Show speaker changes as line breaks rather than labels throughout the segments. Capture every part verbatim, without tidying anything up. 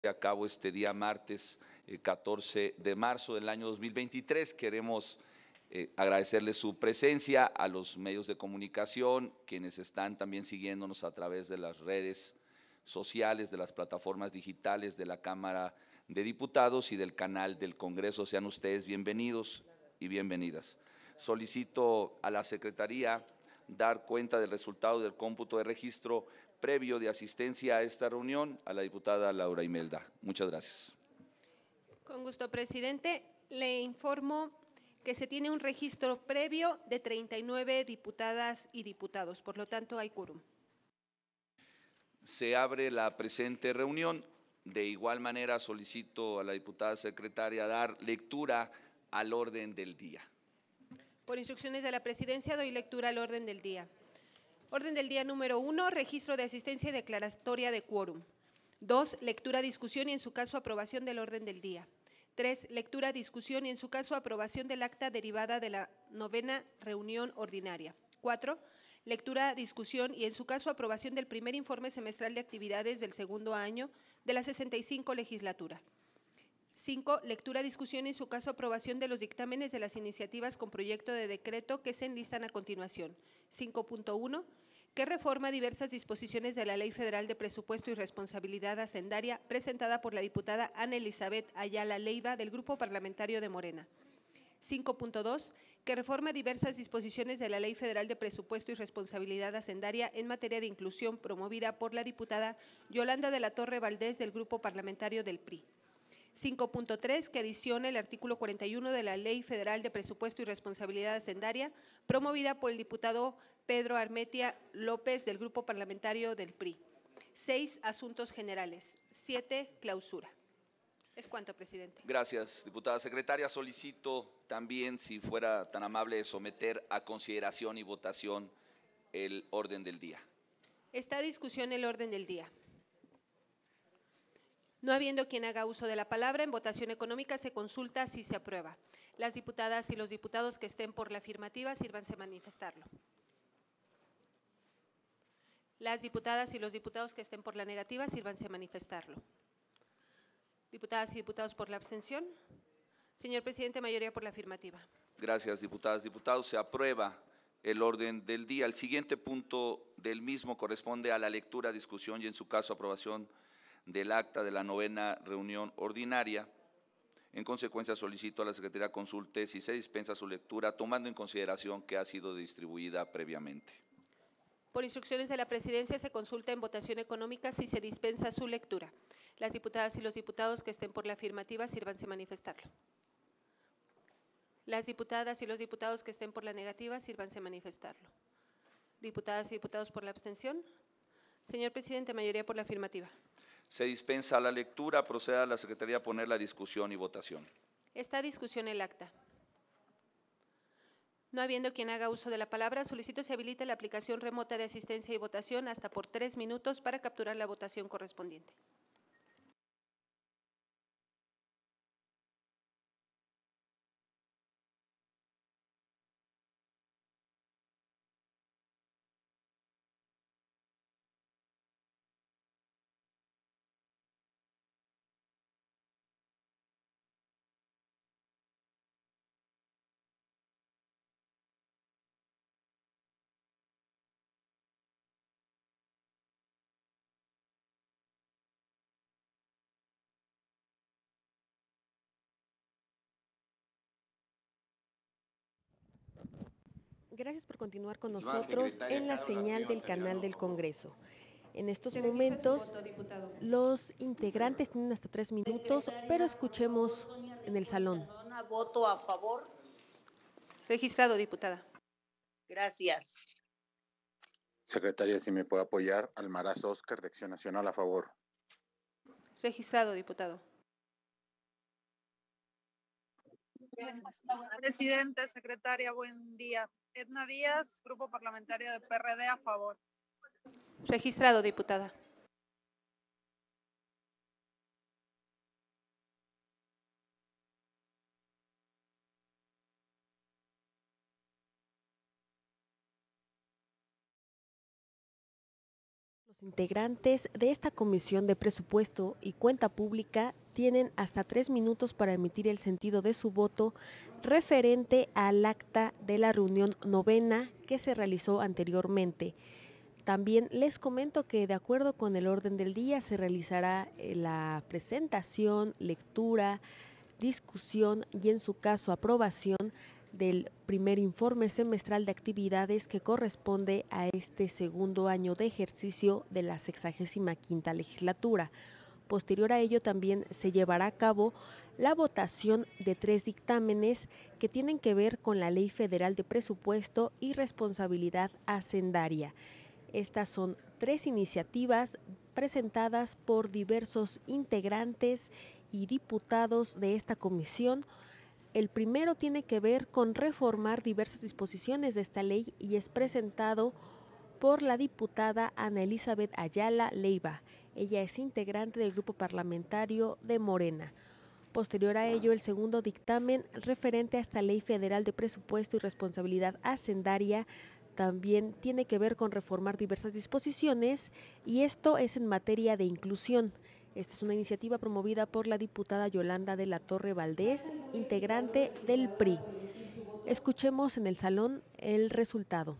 a cabo este día martes eh, catorce de marzo del año dos mil veintitrés. Queremos eh, agradecerles su presencia, a los medios de comunicación, quienes están también siguiéndonos a través de las redes sociales, de las plataformas digitales de la Cámara de Diputados y del canal del Congreso. Sean ustedes bienvenidos y bienvenidas. Solicito a la Secretaría dar cuenta del resultado del cómputo de registro previo de asistencia a esta reunión a la diputada Laura Imelda. Muchas gracias.
Con gusto, presidente. Le informo que se tiene un registro previo de treinta y nueve diputadas y diputados, por lo tanto hay quórum.
Se abre la presente reunión. De igual manera solicito a la diputada secretaria dar lectura al orden del día.
Por instrucciones de la presidencia doy lectura al orden del día. Orden del día número uno, registro de asistencia y declaratoria de quórum. Dos, lectura, discusión y en su caso aprobación del orden del día. Tres, lectura, discusión y en su caso aprobación del acta derivada de la novena reunión ordinaria. Cuatro, lectura, discusión y en su caso aprobación del primer informe semestral de actividades del segundo año de la sesenta y cinco legislatura. Cinco, lectura, discusión y en su caso aprobación de los dictámenes de las iniciativas con proyecto de decreto que se enlistan a continuación. Cinco punto uno, que reforma diversas disposiciones de la Ley Federal de Presupuesto y Responsabilidad Hacendaria presentada por la diputada Ana Elizabeth Ayala Leiva del Grupo Parlamentario de Morena. Cinco punto dos, que reforma diversas disposiciones de la Ley Federal de Presupuesto y Responsabilidad Hacendaria en materia de inclusión promovida por la diputada Yolanda de la Torre Valdés del Grupo Parlamentario del P R I. Cinco punto tres, que adiciona el artículo cuarenta y uno de la Ley Federal de Presupuesto y Responsabilidad Hacendaria, promovida por el diputado Pedro Armetia López del Grupo Parlamentario del P R I. Seis, asuntos generales. Siete, clausura. Es cuanto, presidente.
Gracias, diputada secretaria. Solicito también, si fuera tan amable, someter a consideración y votación el orden del día.
Está a discusión el orden del día. No habiendo quien haga uso de la palabra, en votación económica se consulta si se aprueba. Las diputadas y los diputados que estén por la afirmativa, sírvanse a manifestarlo. Las diputadas y los diputados que estén por la negativa, sírvanse a manifestarlo. Diputadas y diputados por la abstención. Señor presidente, mayoría por la afirmativa.
Gracias, diputadas y diputados. Se aprueba el orden del día. El siguiente punto del mismo corresponde a la lectura, discusión y, en su caso, aprobación del acta de la novena reunión ordinaria. En consecuencia, solicito a la Secretaría consulte si se dispensa su lectura, tomando en consideración que ha sido distribuida previamente.
Por instrucciones de la presidencia se consulta en votación económica si se dispensa su lectura. Las diputadas y los diputados que estén por la afirmativa, sírvanse a manifestarlo. Las diputadas y los diputados que estén por la negativa, sírvanse a manifestarlo. Diputadas y diputados por la abstención. Señor presidente, mayoría por la afirmativa.
Se dispensa la lectura. Proceda a la Secretaría a poner la discusión y votación.
Está a discusión el acta. No habiendo quien haga uso de la palabra, solicito se habilite la aplicación remota de asistencia y votación hasta por tres minutos para capturar la votación correspondiente.
Gracias por continuar con nosotros en la señal del canal del Congreso. En estos momentos, los integrantes tienen hasta tres minutos, pero escuchemos en el salón.
Voto a favor.
Registrado, diputada.
Gracias.
Secretaria, si me puede apoyar, Almaraz Óscar, de Acción Nacional, a favor.
Registrado, diputado.
Presidente, secretaria, buen día. Edna Díaz, Grupo Parlamentario de P R D, a favor.
Registrado, diputada.
Integrantes de esta Comisión de Presupuesto y Cuenta Pública tienen hasta tres minutos para emitir el sentido de su voto referente al acta de la reunión novena que se realizó anteriormente. También les comento que de acuerdo con el orden del día se realizará la presentación, lectura, discusión y en su caso aprobación del primer informe semestral de actividades que corresponde a este segundo año de ejercicio de la sexagésima quinta legislatura. Posterior a ello también se llevará a cabo la votación de tres dictámenes que tienen que ver con la Ley Federal de Presupuesto y Responsabilidad Hacendaria. Estas son tres iniciativas presentadas por diversos integrantes y diputados de esta comisión. El primero tiene que ver con reformar diversas disposiciones de esta ley y es presentado por la diputada Ana Elizabeth Ayala Leiva. Ella es integrante del grupo parlamentario de Morena. Posterior a ello, el segundo dictamen referente a esta Ley Federal de Presupuesto y Responsabilidad Hacendaria también tiene que ver con reformar diversas disposiciones y esto es en materia de inclusión. Esta es una iniciativa promovida por la diputada Yolanda de la Torre Valdés, integrante del P R I. Escuchemos en el salón el resultado.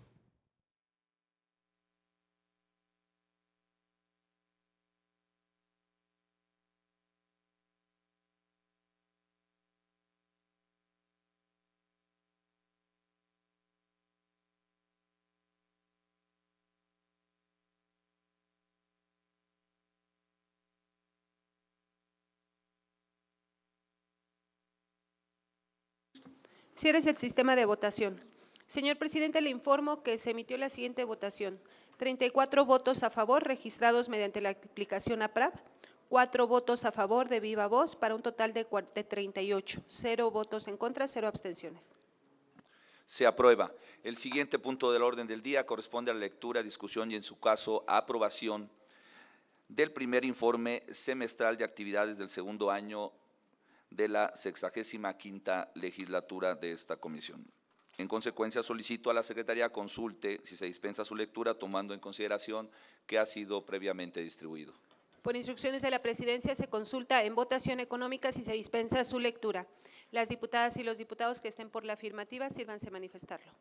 Cierres el sistema de votación. Señor presidente, le informo que se emitió la siguiente votación. treinta y cuatro votos a favor registrados mediante la aplicación APRAP, cuatro votos a favor de viva voz para un total de treinta y ocho, cero votos en contra, cero abstenciones.
Se aprueba. El siguiente punto del orden del día corresponde a la lectura, discusión y en su caso aprobación del primer informe semestral de actividades del segundo año de la sexagésima quinta legislatura de esta comisión. En consecuencia, solicito a la Secretaría consulte si se dispensa su lectura, tomando en consideración que ha sido previamente distribuido.
Por instrucciones de la Presidencia, se consulta en votación económica si se dispensa su lectura. Las diputadas y los diputados que estén por la afirmativa, sírvanse a manifestarlo.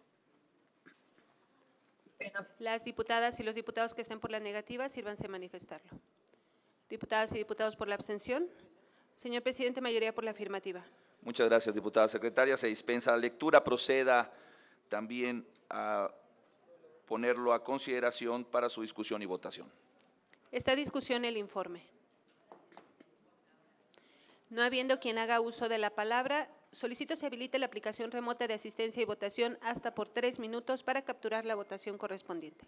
Las diputadas y los diputados que estén por la negativa, sírvanse a manifestarlo. Diputadas y diputados por la abstención. Señor presidente, mayoría por la afirmativa.
Muchas gracias, diputada secretaria. Se dispensa la lectura. Proceda también a ponerlo a consideración para su discusión y votación.
Está a discusión el informe. No habiendo quien haga uso de la palabra, solicito se habilite la aplicación remota de asistencia y votación hasta por tres minutos para capturar la votación correspondiente.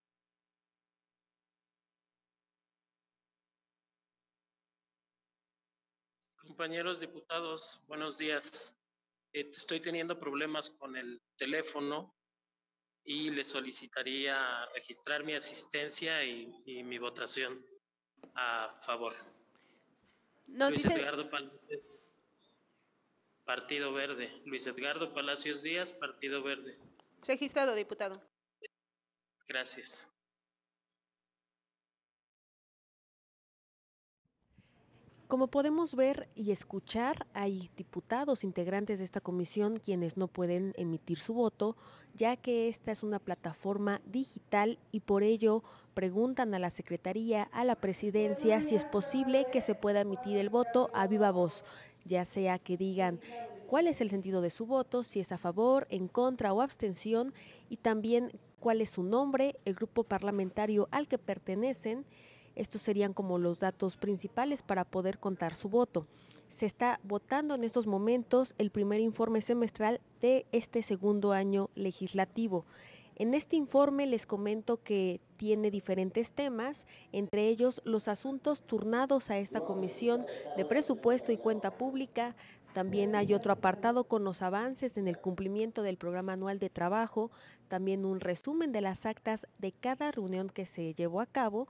Compañeros diputados, buenos días. Eh, estoy teniendo problemas con el teléfono y le solicitaría registrar mi asistencia y, y mi votación a favor.
Nos
Luis
dice...
Edgardo Palacios, Partido Verde. Luis Edgardo Palacios Díaz, Partido Verde.
Registrado, diputado.
Gracias.
Como podemos ver y escuchar, hay diputados integrantes de esta comisión quienes no pueden emitir su voto, ya que esta es una plataforma digital y por ello preguntan a la Secretaría, a la Presidencia, si es posible que se pueda emitir el voto a viva voz, ya sea que digan cuál es el sentido de su voto, si es a favor, en contra o abstención, y también cuál es su nombre, el grupo parlamentario al que pertenecen. Estos serían como los datos principales para poder contar su voto. Se está votando en estos momentos el primer informe semestral de este segundo año legislativo. En este informe les comento que tiene diferentes temas, entre ellos los asuntos turnados a esta Comisión de Presupuesto y Cuenta Pública. También hay otro apartado con los avances en el cumplimiento del programa anual de trabajo, también un resumen de las actas de cada reunión que se llevó a cabo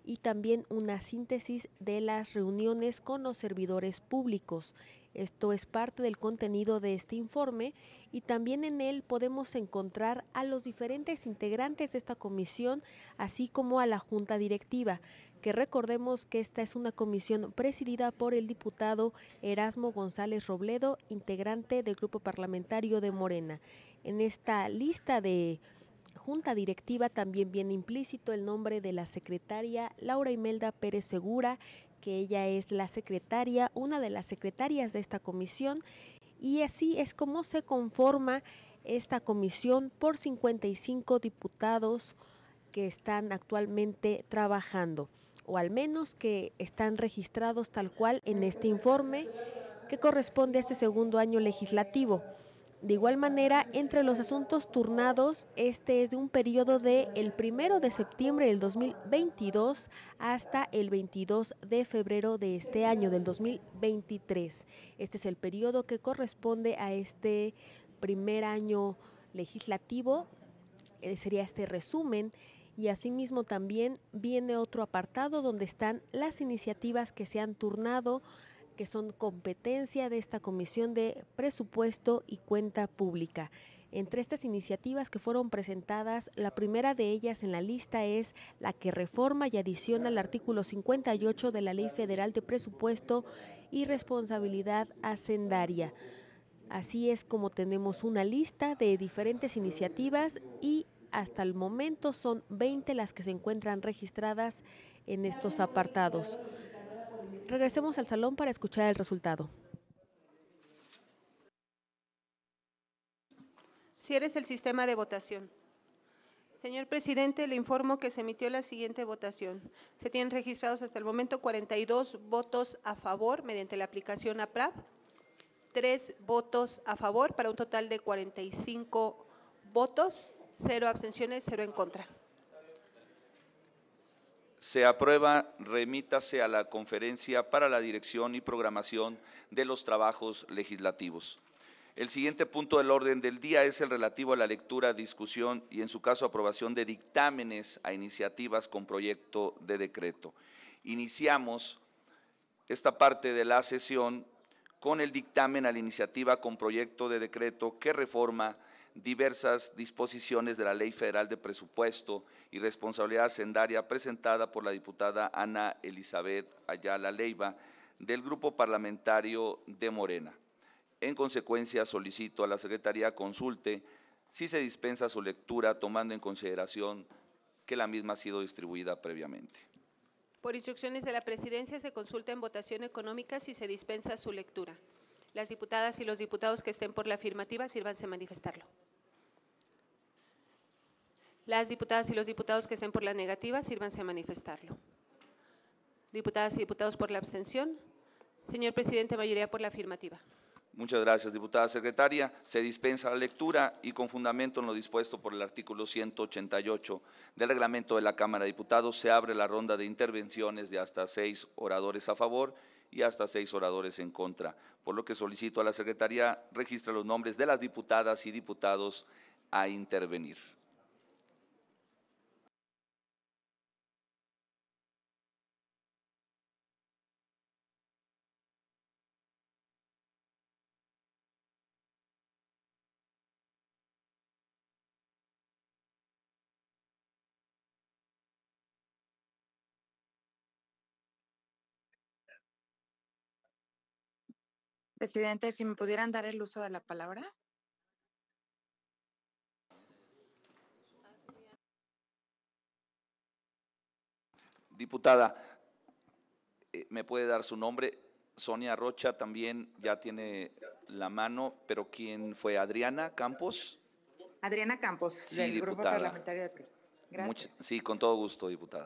y también una síntesis de las reuniones con los servidores públicos. Esto es parte del contenido de este informe y también en él podemos encontrar a los diferentes integrantes de esta comisión, así como a la junta directiva, que recordemos que esta es una comisión presidida por el diputado Erasmo González Robledo, integrante del grupo parlamentario de Morena. En esta lista de junta directiva también viene implícito el nombre de la secretaria Laura Imelda Pérez Segura, que ella es la secretaria, una de las secretarias de esta comisión, y así es como se conforma esta comisión por cincuenta y cinco diputados que están actualmente trabajando, o al menos que están registrados tal cual en este informe que corresponde a este segundo año legislativo. De igual manera, entre los asuntos turnados, este es de un periodo de el primero de septiembre del dos mil veintidós hasta el veintidós de febrero de este año, del dos mil veintitrés. Este es el periodo que corresponde a este primer año legislativo, eh, sería este resumen. Y asimismo también viene otro apartado donde están las iniciativas que se han turnado, que son competencia de esta Comisión de Presupuesto y Cuenta Pública. Entre estas iniciativas que fueron presentadas, la primera de ellas en la lista es la que reforma y adiciona el artículo cincuenta y ocho de la Ley Federal de Presupuesto y Responsabilidad Hacendaria. Así es como tenemos una lista de diferentes iniciativas y hasta el momento son veinte las que se encuentran registradas en estos apartados. Regresemos al salón para escuchar el resultado.
Cierres el sistema de votación. Señor presidente, le informo que se emitió la siguiente votación. Se tienen registrados hasta el momento cuarenta y dos votos a favor mediante la aplicación A P R A B, tres votos a favor para un total de cuarenta y cinco votos, cero abstenciones, cero en contra.
Se aprueba, remítase a la Conferencia para la Dirección y Programación de los Trabajos Legislativos. El siguiente punto del orden del día es el relativo a la lectura, discusión y, en su caso, aprobación de dictámenes a iniciativas con proyecto de decreto. Iniciamos esta parte de la sesión con el dictamen a la iniciativa con proyecto de decreto que reforma diversas disposiciones de la Ley Federal de Presupuesto y Responsabilidad Hacendaria presentada por la diputada Ana Elizabeth Ayala Leiva del Grupo Parlamentario de Morena. En consecuencia, solicito a la Secretaría consulte si se dispensa su lectura tomando en consideración que la misma ha sido distribuida previamente.
Por instrucciones de la Presidencia se consulta en votación económica si se dispensa su lectura. Las diputadas y los diputados que estén por la afirmativa, sírvanse a manifestarlo. Las diputadas y los diputados que estén por la negativa, sírvanse a manifestarlo. Diputadas y diputados por la abstención. Señor presidente, mayoría por la afirmativa.
Muchas gracias, diputada secretaria. Se dispensa la lectura y con fundamento en lo dispuesto por el artículo ciento ochenta y ocho del reglamento de la Cámara de Diputados, se abre la ronda de intervenciones de hasta seis oradores a favor y hasta seis oradores en contra, por lo que solicito a la Secretaría registre los nombres de las diputadas y diputados a intervenir.
Presidente, si me pudieran dar el uso de la palabra.
Diputada, ¿me puede dar su nombre? Sonia Rocha también ya tiene la mano, pero ¿quién fue? ¿Adriana Campos?
Adriana Campos,
Sí,
del
diputada.
Grupo Parlamentario del P R I. Gracias.
Much, sí, con todo gusto, diputada.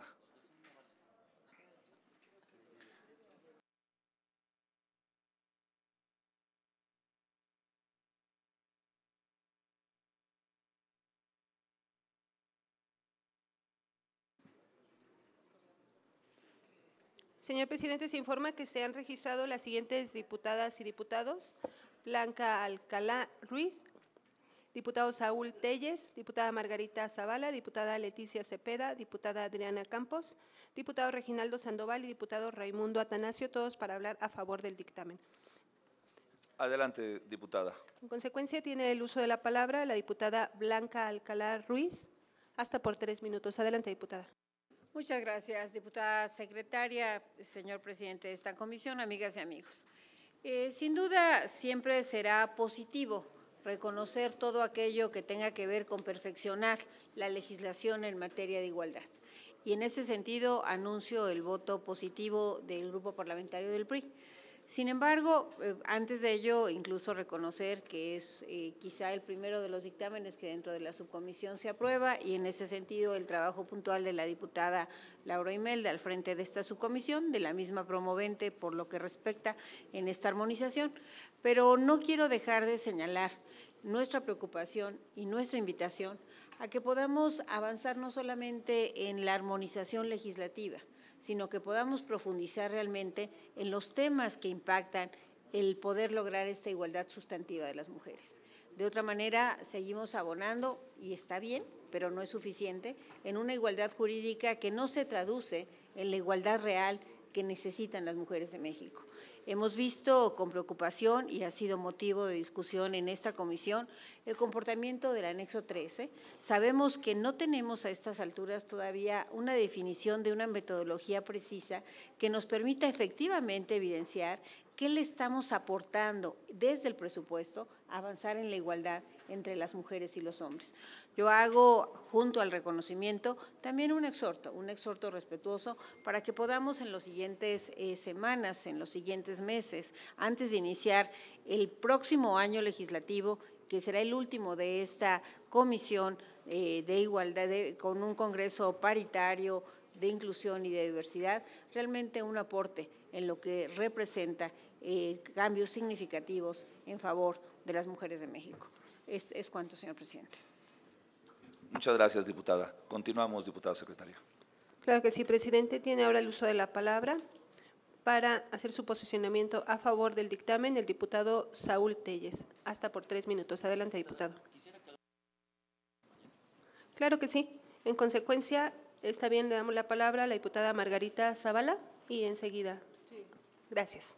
Señor presidente, se informa que se han registrado las siguientes diputadas y diputados: Blanca Alcalá Ruiz, diputado Saúl Telles, diputada Margarita Zavala, diputada Leticia Cepeda, diputada Adriana Campos, diputado Reginaldo Sandoval y diputado Raimundo Atanasio, todos para hablar a favor del dictamen.
Adelante, diputada.
En consecuencia, tiene el uso de la palabra la diputada Blanca Alcalá Ruiz, hasta por tres minutos. Adelante, diputada.
Muchas gracias, diputada secretaria, señor presidente de esta comisión, amigas y amigos. Eh, sin duda, siempre será positivo reconocer todo aquello que tenga que ver con perfeccionar la legislación en materia de igualdad. Y en ese sentido, anuncio el voto positivo del Grupo Parlamentario del P R I. Sin embargo, eh, antes de ello, incluso reconocer que es eh, quizá el primero de los dictámenes que dentro de la subcomisión se aprueba y en ese sentido el trabajo puntual de la diputada Laura Imelda al frente de esta subcomisión, de la misma promovente por lo que respecta en esta armonización. Pero no quiero dejar de señalar nuestra preocupación y nuestra invitación a que podamos avanzar no solamente en la armonización legislativa, sino que podamos profundizar realmente en los temas que impactan el poder lograr esta igualdad sustantiva de las mujeres. De otra manera, seguimos abonando, y está bien, pero no es suficiente, en una igualdad jurídica que no se traduce en la igualdad real que necesitan las mujeres de México. Hemos visto con preocupación, y ha sido motivo de discusión en esta comisión, el comportamiento del anexo trece. Sabemos que no tenemos a estas alturas todavía una definición de una metodología precisa que nos permita efectivamente evidenciar qué le estamos aportando desde el presupuesto a avanzar en la igualdad entre las mujeres y los hombres. Yo hago, junto al reconocimiento, también un exhorto, un exhorto respetuoso para que podamos en las siguientes eh, semanas, en los siguientes meses, antes de iniciar el próximo año legislativo, que será el último de esta comisión eh, de igualdad, de, con un congreso paritario de inclusión y de diversidad, realmente un aporte en lo que representa eh, cambios significativos en favor de las mujeres de México. Es, es cuanto, señor presidente.
Muchas gracias, diputada. Continuamos, diputada secretaria.
Claro que sí, presidente. Tiene ahora el uso de la palabra para hacer su posicionamiento a favor del dictamen el diputado Saúl Telles. Hasta por tres minutos. Adelante, diputado. Claro que sí. En consecuencia, está bien, le damos la palabra a la diputada Margarita Zavala y enseguida. Sí. Gracias.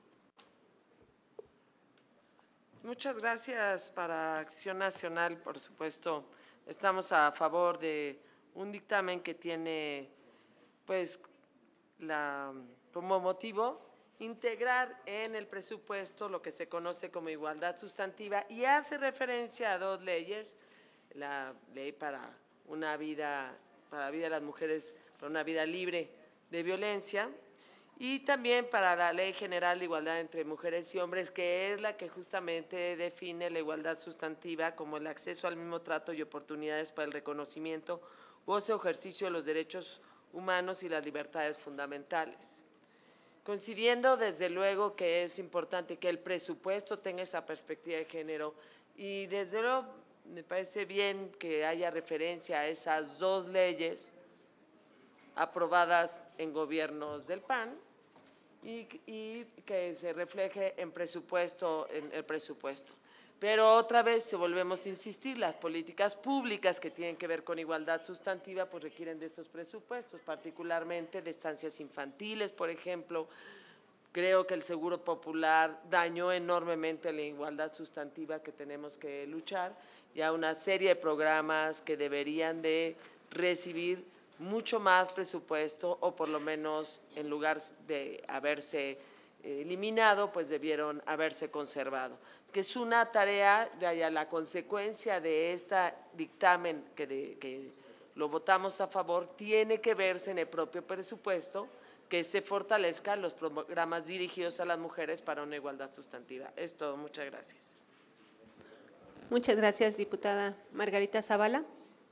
Muchas gracias. Para Acción Nacional, por supuesto, estamos a favor de un dictamen que tiene, pues, la, como motivo integrar en el presupuesto lo que se conoce como igualdad sustantiva y hace referencia a dos leyes: la ley para una vida, para la vida de las mujeres, para una vida libre de violencia, y también para la Ley General de Igualdad entre Mujeres y Hombres, que es la que justamente define la igualdad sustantiva como el acceso al mismo trato y oportunidades para el reconocimiento, goce o ejercicio de los derechos humanos y las libertades fundamentales. Coincidiendo desde luego que es importante que el presupuesto tenga esa perspectiva de género, y desde luego me parece bien que haya referencia a esas dos leyes aprobadas en gobiernos del P A N y, y que se refleje en presupuesto, en el presupuesto. Pero otra vez, si volvemos a insistir, las políticas públicas que tienen que ver con igualdad sustantiva pues requieren de esos presupuestos, particularmente de estancias infantiles, por ejemplo. Creo que el Seguro Popular dañó enormemente la igualdad sustantiva que tenemos que luchar, y a una serie de programas que deberían de recibir mucho más presupuesto, o por lo menos en lugar de haberse eliminado, pues debieron haberse conservado. Que es una tarea, de la consecuencia de este dictamen que, de, que lo votamos a favor, tiene que verse en el propio presupuesto, que se fortalezcan los programas dirigidos a las mujeres para una igualdad sustantiva. Es todo. Muchas gracias.
Muchas gracias, diputada Margarita Zavala.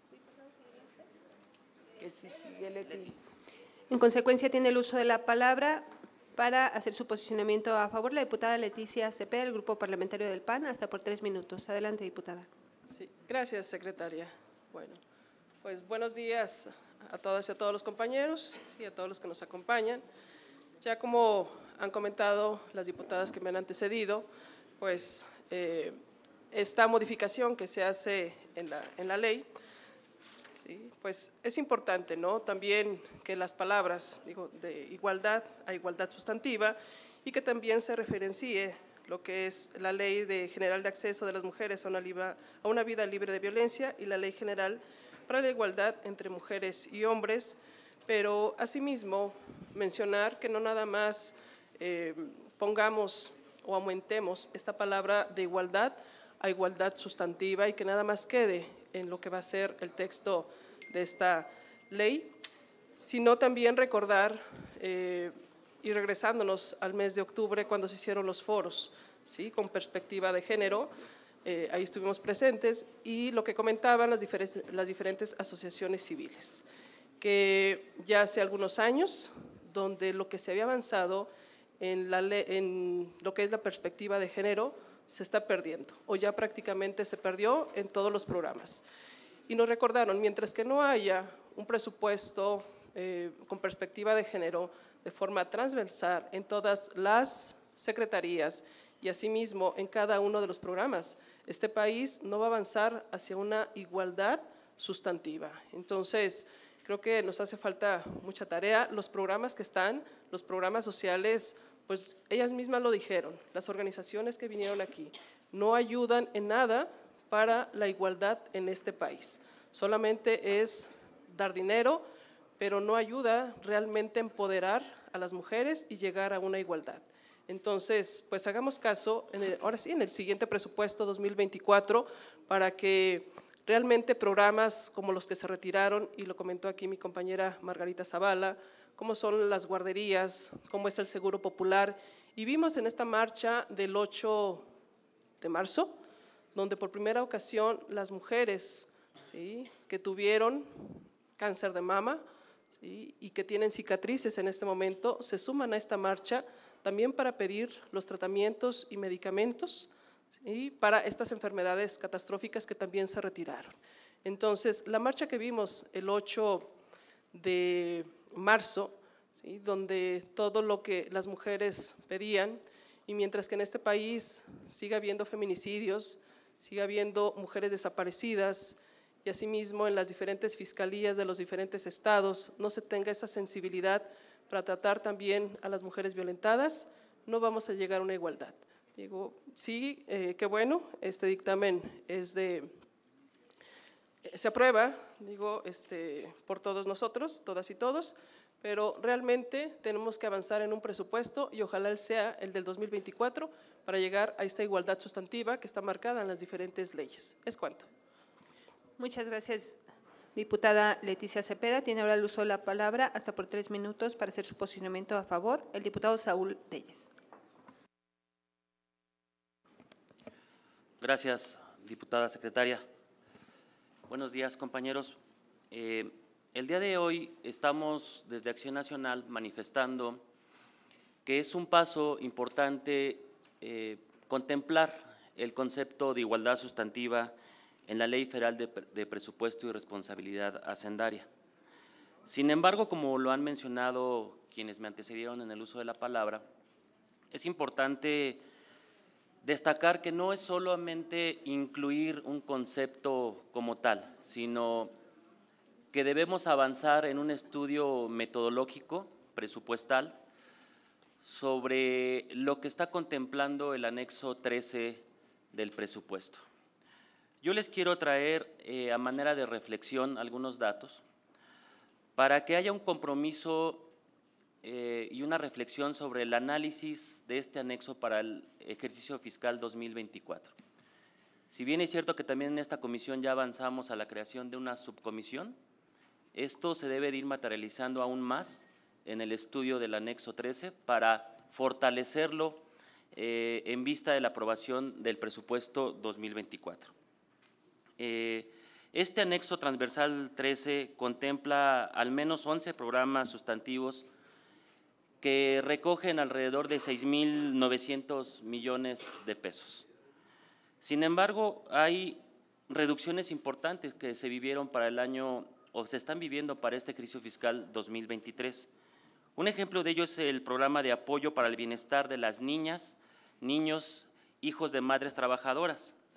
En consecuencia, tiene el uso de la palabra para hacer su posicionamiento a favor la diputada Leticia Cepeda, del Grupo Parlamentario del P A N, hasta por tres minutos. Adelante, diputada.
Sí, gracias, secretaria. Bueno, pues buenos días a todas y a todos los compañeros, sí, a todos los que nos acompañan. Ya como han comentado las diputadas que me han antecedido, pues eh, esta modificación que se hace en la, en la ley, ¿sí? Pues es importante, ¿no? También que las palabras, digo, de igualdad a igualdad sustantiva y que también se referencie lo que es la Ley de General de Acceso de las Mujeres a una, liba, a una vida libre de violencia y la Ley General para la Igualdad entre Mujeres y Hombres, pero asimismo mencionar que no nada más eh, pongamos o aumentemos esta palabra de igualdad a igualdad sustantiva y que nada más quede en lo que va a ser el texto de esta ley, sino también recordar, eh, y regresándonos al mes de octubre cuando se hicieron los foros, ¿sí? Con perspectiva de género, eh, ahí estuvimos presentes, y lo que comentaban las diferentes, las diferentes asociaciones civiles, que ya hace algunos años, donde lo que se había avanzado en, la, en lo que es la perspectiva de género se está perdiendo, o ya prácticamente se perdió en todos los programas. Y nos recordaron, mientras que no haya un presupuesto eh, con perspectiva de género de forma transversal en todas las secretarías y asimismo en cada uno de los programas, este país no va a avanzar hacia una igualdad sustantiva. Entonces, creo que nos hace falta mucha tarea. Los programas que están, los programas sociales, pues ellas mismas lo dijeron, las organizaciones que vinieron aquí, no ayudan en nada para la igualdad en este país. Solamente es dar dinero, pero no ayuda realmente a empoderar a las mujeres y llegar a una igualdad. Entonces, pues hagamos caso, en el, ahora sí, en el siguiente presupuesto dos mil veinticuatro, para que realmente programas como los que se retiraron, y lo comentó aquí mi compañera Margarita Zavala, como son las guarderías, como es el Seguro Popular, y vimos en esta marcha del ocho de marzo, donde por primera ocasión las mujeres, ¿sí?, que tuvieron cáncer de mama, ¿sí?, y que tienen cicatrices en este momento, se suman a esta marcha también para pedir los tratamientos y medicamentos, ¿sí?, para estas enfermedades catastróficas que también se retiraron. Entonces, la marcha que vimos el ocho de marzo, ¿sí?, donde todo lo que las mujeres pedían, y mientras que en este país siga habiendo feminicidios, siga habiendo mujeres desaparecidas, y asimismo en las diferentes fiscalías de los diferentes estados no se tenga esa sensibilidad para tratar también a las mujeres violentadas, no vamos a llegar a una igualdad. Digo, sí, eh, qué bueno, este dictamen es de, eh, se aprueba, digo, este, por todos nosotros, todas y todos, pero realmente tenemos que avanzar en un presupuesto y ojalá él sea el del dos mil veinticuatro para llegar a esta igualdad sustantiva que está marcada en las diferentes leyes. Es cuanto.
Muchas gracias, diputada Leticia Cepeda. Tiene ahora el uso de la palabra hasta por tres minutos para hacer su posicionamiento a favor el diputado Saúl Telles.
Gracias, diputada secretaria. Buenos días, compañeros. Eh, el día de hoy estamos desde Acción Nacional manifestando que es un paso importante eh, contemplar el concepto de igualdad sustantiva en la Ley Federal de, de Presupuesto y Responsabilidad Hacendaria. Sin embargo, como lo han mencionado quienes me antecedieron en el uso de la palabra, es importante destacar que no es solamente incluir un concepto como tal, sino que debemos avanzar en un estudio metodológico, presupuestal, sobre lo que está contemplando el anexo trece del presupuesto. Yo les quiero traer eh, a manera de reflexión algunos datos para que haya un compromiso eh, y una reflexión sobre el análisis de este anexo para el ejercicio fiscal dos mil veinticuatro. Si bien es cierto que también en esta comisión ya avanzamos a la creación de una subcomisión, esto se debe de ir materializando aún más en el estudio del anexo trece para fortalecerlo eh, en vista de la aprobación del presupuesto dos mil veinticuatro. Eh, este anexo transversal trece contempla al menos once programas sustantivos que recogen alrededor de seis mil novecientos millones de pesos. Sin embargo, hay reducciones importantes que se vivieron para el año o se están viviendo para este ejercicio fiscal dos mil veintitrés. Un ejemplo de ello es el programa de apoyo para el bienestar de las niñas, niños, hijos de madres trabajadoras,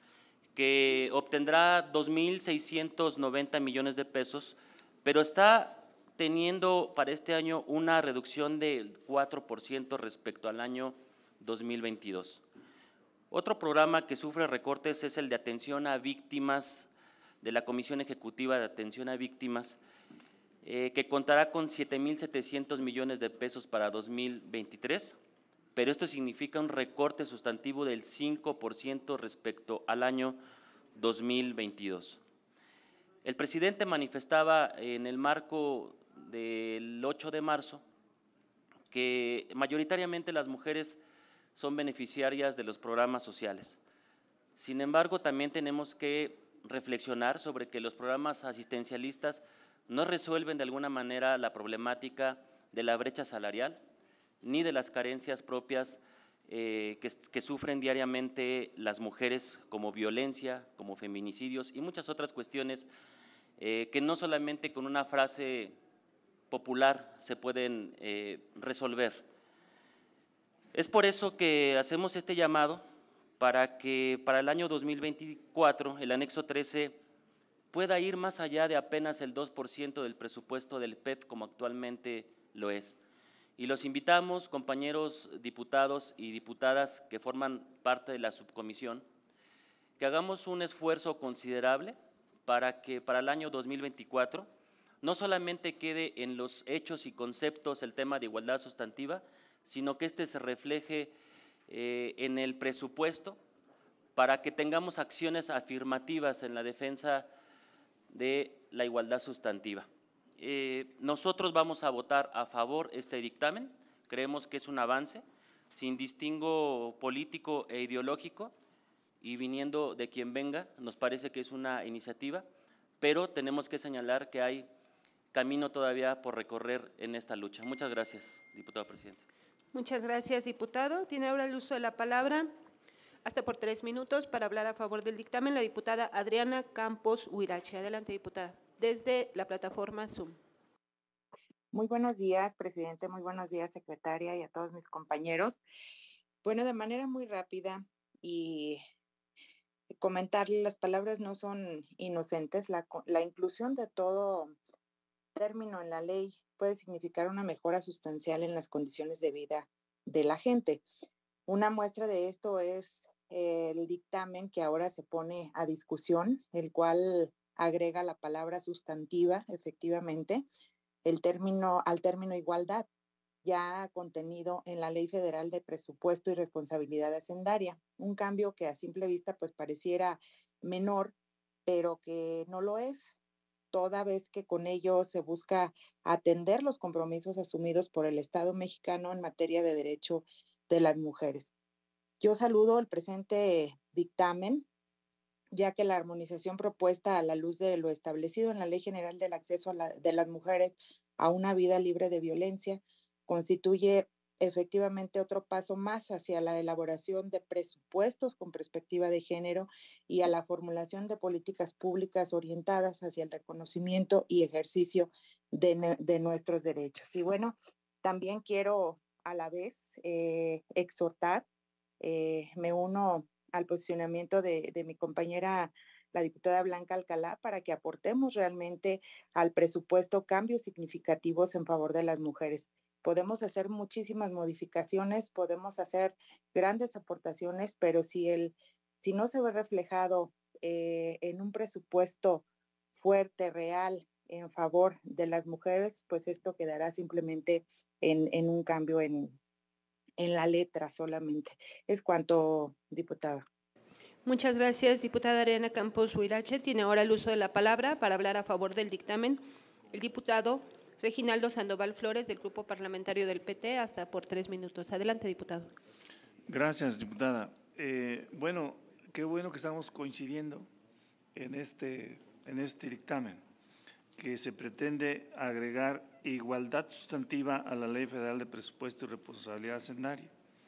que obtendrá dos mil seiscientos noventa millones de pesos, pero está teniendo para este año una reducción del cuatro por ciento respecto al año dos mil veintidós. Otro programa que sufre recortes es el de atención a víctimas de la Comisión Ejecutiva de Atención a Víctimas, eh, que contará con siete mil setecientos millones de pesos para dos mil veintitrés, pero esto significa un recorte sustantivo del cinco por ciento respecto al año dos mil veintidós. El presidente manifestaba en el marco del ocho de marzo que mayoritariamente las mujeres son beneficiarias de los programas sociales. Sin embargo, también tenemos que reflexionar sobre que los programas asistencialistas no resuelven de alguna manera la problemática de la brecha salarial ni de las carencias propias eh, que, que sufren diariamente las mujeres, como violencia, como feminicidios y muchas otras cuestiones eh, que no solamente con una frase popular se pueden eh, resolver. Es por eso que hacemos este llamado para que para el año dos mil veinticuatro el anexo trece pueda ir más allá de apenas el dos por ciento del presupuesto del P E P como actualmente lo es. Y los invitamos, compañeros diputados y diputadas que forman parte de la subcomisión, que hagamos un esfuerzo considerable para que para el año dos mil veinticuatro no solamente quede en los hechos y conceptos el tema de igualdad sustantiva, sino que este se refleje eh, en el presupuesto para que tengamos acciones afirmativas en la defensa de la igualdad sustantiva. Eh, nosotros vamos a votar a favor este dictamen, creemos que es un avance, sin distingo político e ideológico, y viniendo de quien venga, nos parece que es una iniciativa, pero tenemos que señalar que hay camino todavía por recorrer en esta lucha. Muchas gracias, diputado presidente.
Muchas gracias, diputado. Tiene ahora el uso de la palabra, hasta por tres minutos, para hablar a favor del dictamen, la diputada Adriana Campos Huirache. Adelante, diputada, desde la plataforma Zoom.
Muy buenos días, presidente. Muy buenos días, secretaria, y a todos mis compañeros. Bueno, de manera muy rápida y comentarle, las palabras no son inocentes. La, la inclusión de todo término en la ley puede significar una mejora sustancial en las condiciones de vida de la gente. Una muestra de esto es el dictamen que ahora se pone a discusión, el cual agrega la palabra sustantiva, efectivamente, el término, al término igualdad, ya contenido en la Ley Federal de Presupuesto y Responsabilidad Hacendaria. Un cambio que a simple vista pues pareciera menor, pero que no lo es, toda vez que con ello se busca atender los compromisos asumidos por el Estado mexicano en materia de derecho de las mujeres. Yo saludo el presente dictamen, ya que la armonización propuesta a la luz de lo establecido en la Ley General del Acceso a la, de las Mujeres a una vida libre de violencia constituye efectivamente otro paso más hacia la elaboración de presupuestos con perspectiva de género y a la formulación de políticas públicas orientadas hacia el reconocimiento y ejercicio de, de nuestros derechos. Y bueno, también quiero a la vez eh, exhortar, eh, me uno al posicionamiento de, de mi compañera, la diputada Blanca Alcalá, para que aportemos realmente al presupuesto cambios significativos en favor de las mujeres. Podemos hacer muchísimas modificaciones, podemos hacer grandes aportaciones, pero si, el, si no se ve reflejado eh, en un presupuesto fuerte, real, en favor de las mujeres, pues esto quedará simplemente en, en un cambio en, en la letra solamente. Es cuanto, diputada.
Muchas gracias, diputada Adriana Campos Huirache. Tiene ahora el uso de la palabra para hablar a favor del dictamen el diputado Reginaldo Sandoval Flores, del Grupo Parlamentario del P T, hasta por tres minutos. Adelante, diputado.
Gracias, diputada. Eh, bueno, qué bueno que estamos coincidiendo en este, en este dictamen, que se pretende agregar igualdad sustantiva a la Ley Federal de Presupuesto y Responsabilidad Hacendaria.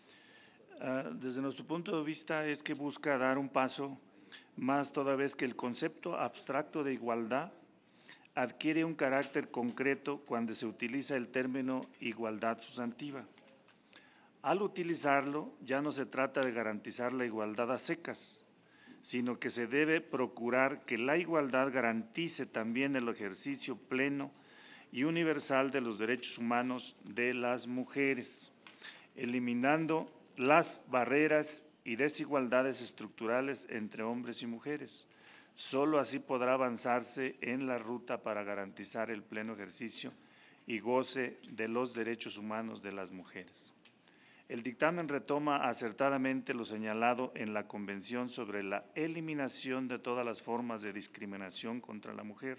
Uh, desde nuestro punto de vista es que busca dar un paso más toda vez que el concepto abstracto de igualdad adquiere un carácter concreto cuando se utiliza el término igualdad sustantiva. Al utilizarlo, ya no se trata de garantizar la igualdad a secas, sino que se debe procurar que la igualdad garantice también el ejercicio pleno y universal de los derechos humanos de las mujeres, eliminando las barreras y desigualdades estructurales entre hombres y mujeres. Solo así podrá avanzarse en la ruta para garantizar el pleno ejercicio y goce de los derechos humanos de las mujeres. El dictamen retoma acertadamente lo señalado en la Convención sobre la eliminación de todas las formas de discriminación contra la mujer,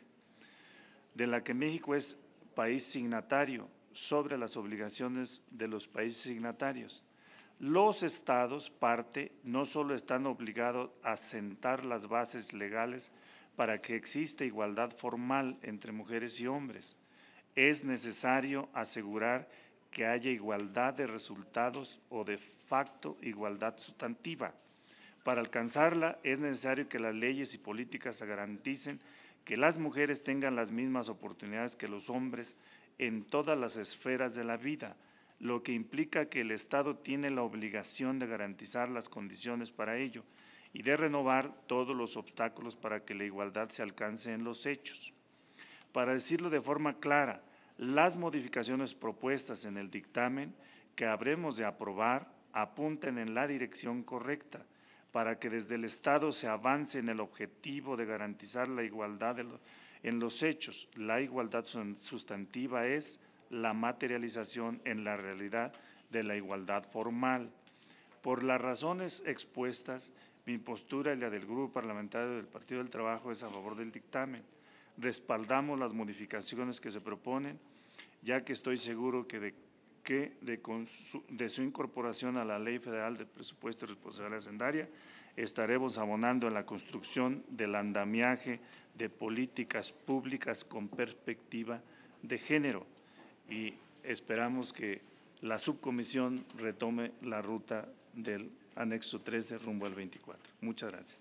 de la que México es país signatario, sobre las obligaciones de los países signatarios. Los estados parte no solo están obligados a sentar las bases legales para que exista igualdad formal entre mujeres y hombres, es necesario asegurar que haya igualdad de resultados o de facto igualdad sustantiva. Para alcanzarla es necesario que las leyes y políticas garanticen que las mujeres tengan las mismas oportunidades que los hombres en todas las esferas de la vida, lo que implica que el Estado tiene la obligación de garantizar las condiciones para ello y de renovar todos los obstáculos para que la igualdad se alcance en los hechos. Para decirlo de forma clara, las modificaciones propuestas en el dictamen que habremos de aprobar apunten en la dirección correcta para que desde el Estado se avance en el objetivo de garantizar la igualdad de lo, en los hechos. La igualdad sustantiva es la materialización en la realidad de la igualdad formal. Por las razones expuestas, mi postura y la del Grupo Parlamentario del Partido del Trabajo es a favor del dictamen. Respaldamos las modificaciones que se proponen, ya que estoy seguro que de, que de, su, de su incorporación a la Ley Federal de Presupuesto y Responsabilidad Hacendaria estaremos abonando en la construcción del andamiaje de políticas públicas con perspectiva de género y esperamos que la subcomisión retome la ruta del anexo trece rumbo al veinticuatro. Muchas gracias.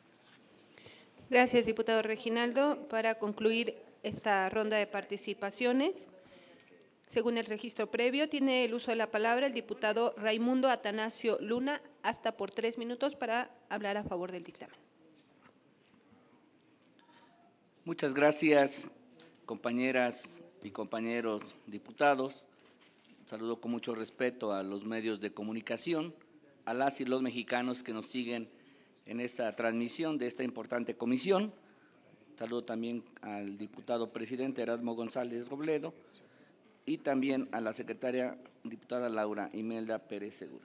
Gracias, diputado Reginaldo. Para concluir esta ronda de participaciones, según el registro previo, tiene el uso de la palabra el diputado Raimundo Atanasio Luna, hasta por tres minutos para hablar a favor del dictamen.
Muchas gracias, compañeras y compañeros diputados. Saludo con mucho respeto a los medios de comunicación, a las y los mexicanos que nos siguen en esta transmisión de esta importante comisión. Saludo también al diputado presidente Erasmo González Robledo y también a la secretaria diputada Laura Imelda Pérez Segura.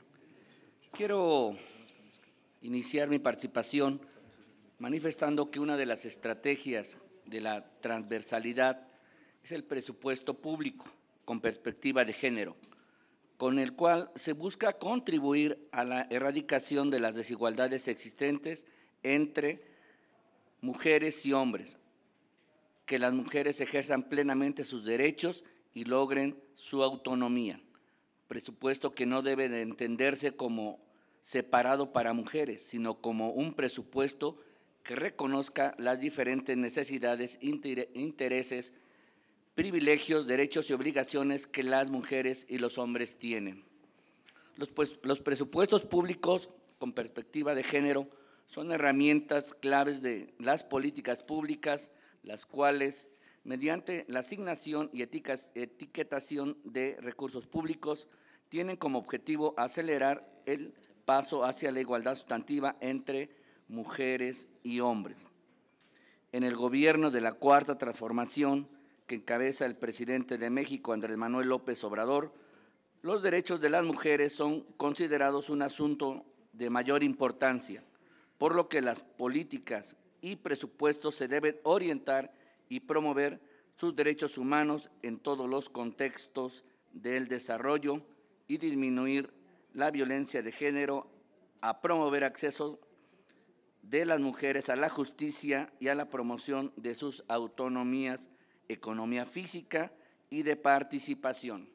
Quiero iniciar mi participación manifestando que una de las estrategias de la transversalidad es el presupuesto público con perspectiva de género, con el cual se busca contribuir a la erradicación de las desigualdades existentes entre mujeres y hombres, que las mujeres ejerzan plenamente sus derechos y logren su autonomía. Presupuesto que no debe de entenderse como separado para mujeres, sino como un presupuesto que reconozca las diferentes necesidades, intereses, privilegios, derechos y obligaciones que las mujeres y los hombres tienen. Los, pues, los presupuestos públicos con perspectiva de género son herramientas claves de las políticas públicas, las cuales, mediante la asignación y eticas, etiquetación de recursos públicos, tienen como objetivo acelerar el paso hacia la igualdad sustantiva entre mujeres y hombres. En el gobierno de la Cuarta Transformación, que encabeza el presidente de México, Andrés Manuel López Obrador, los derechos de las mujeres son considerados un asunto de mayor importancia, por lo que las políticas y presupuestos se deben orientar y promover sus derechos humanos en todos los contextos del desarrollo y disminuir la violencia de género, a promover acceso de las mujeres a la justicia y a la promoción de sus autonomías, economía física y de participación.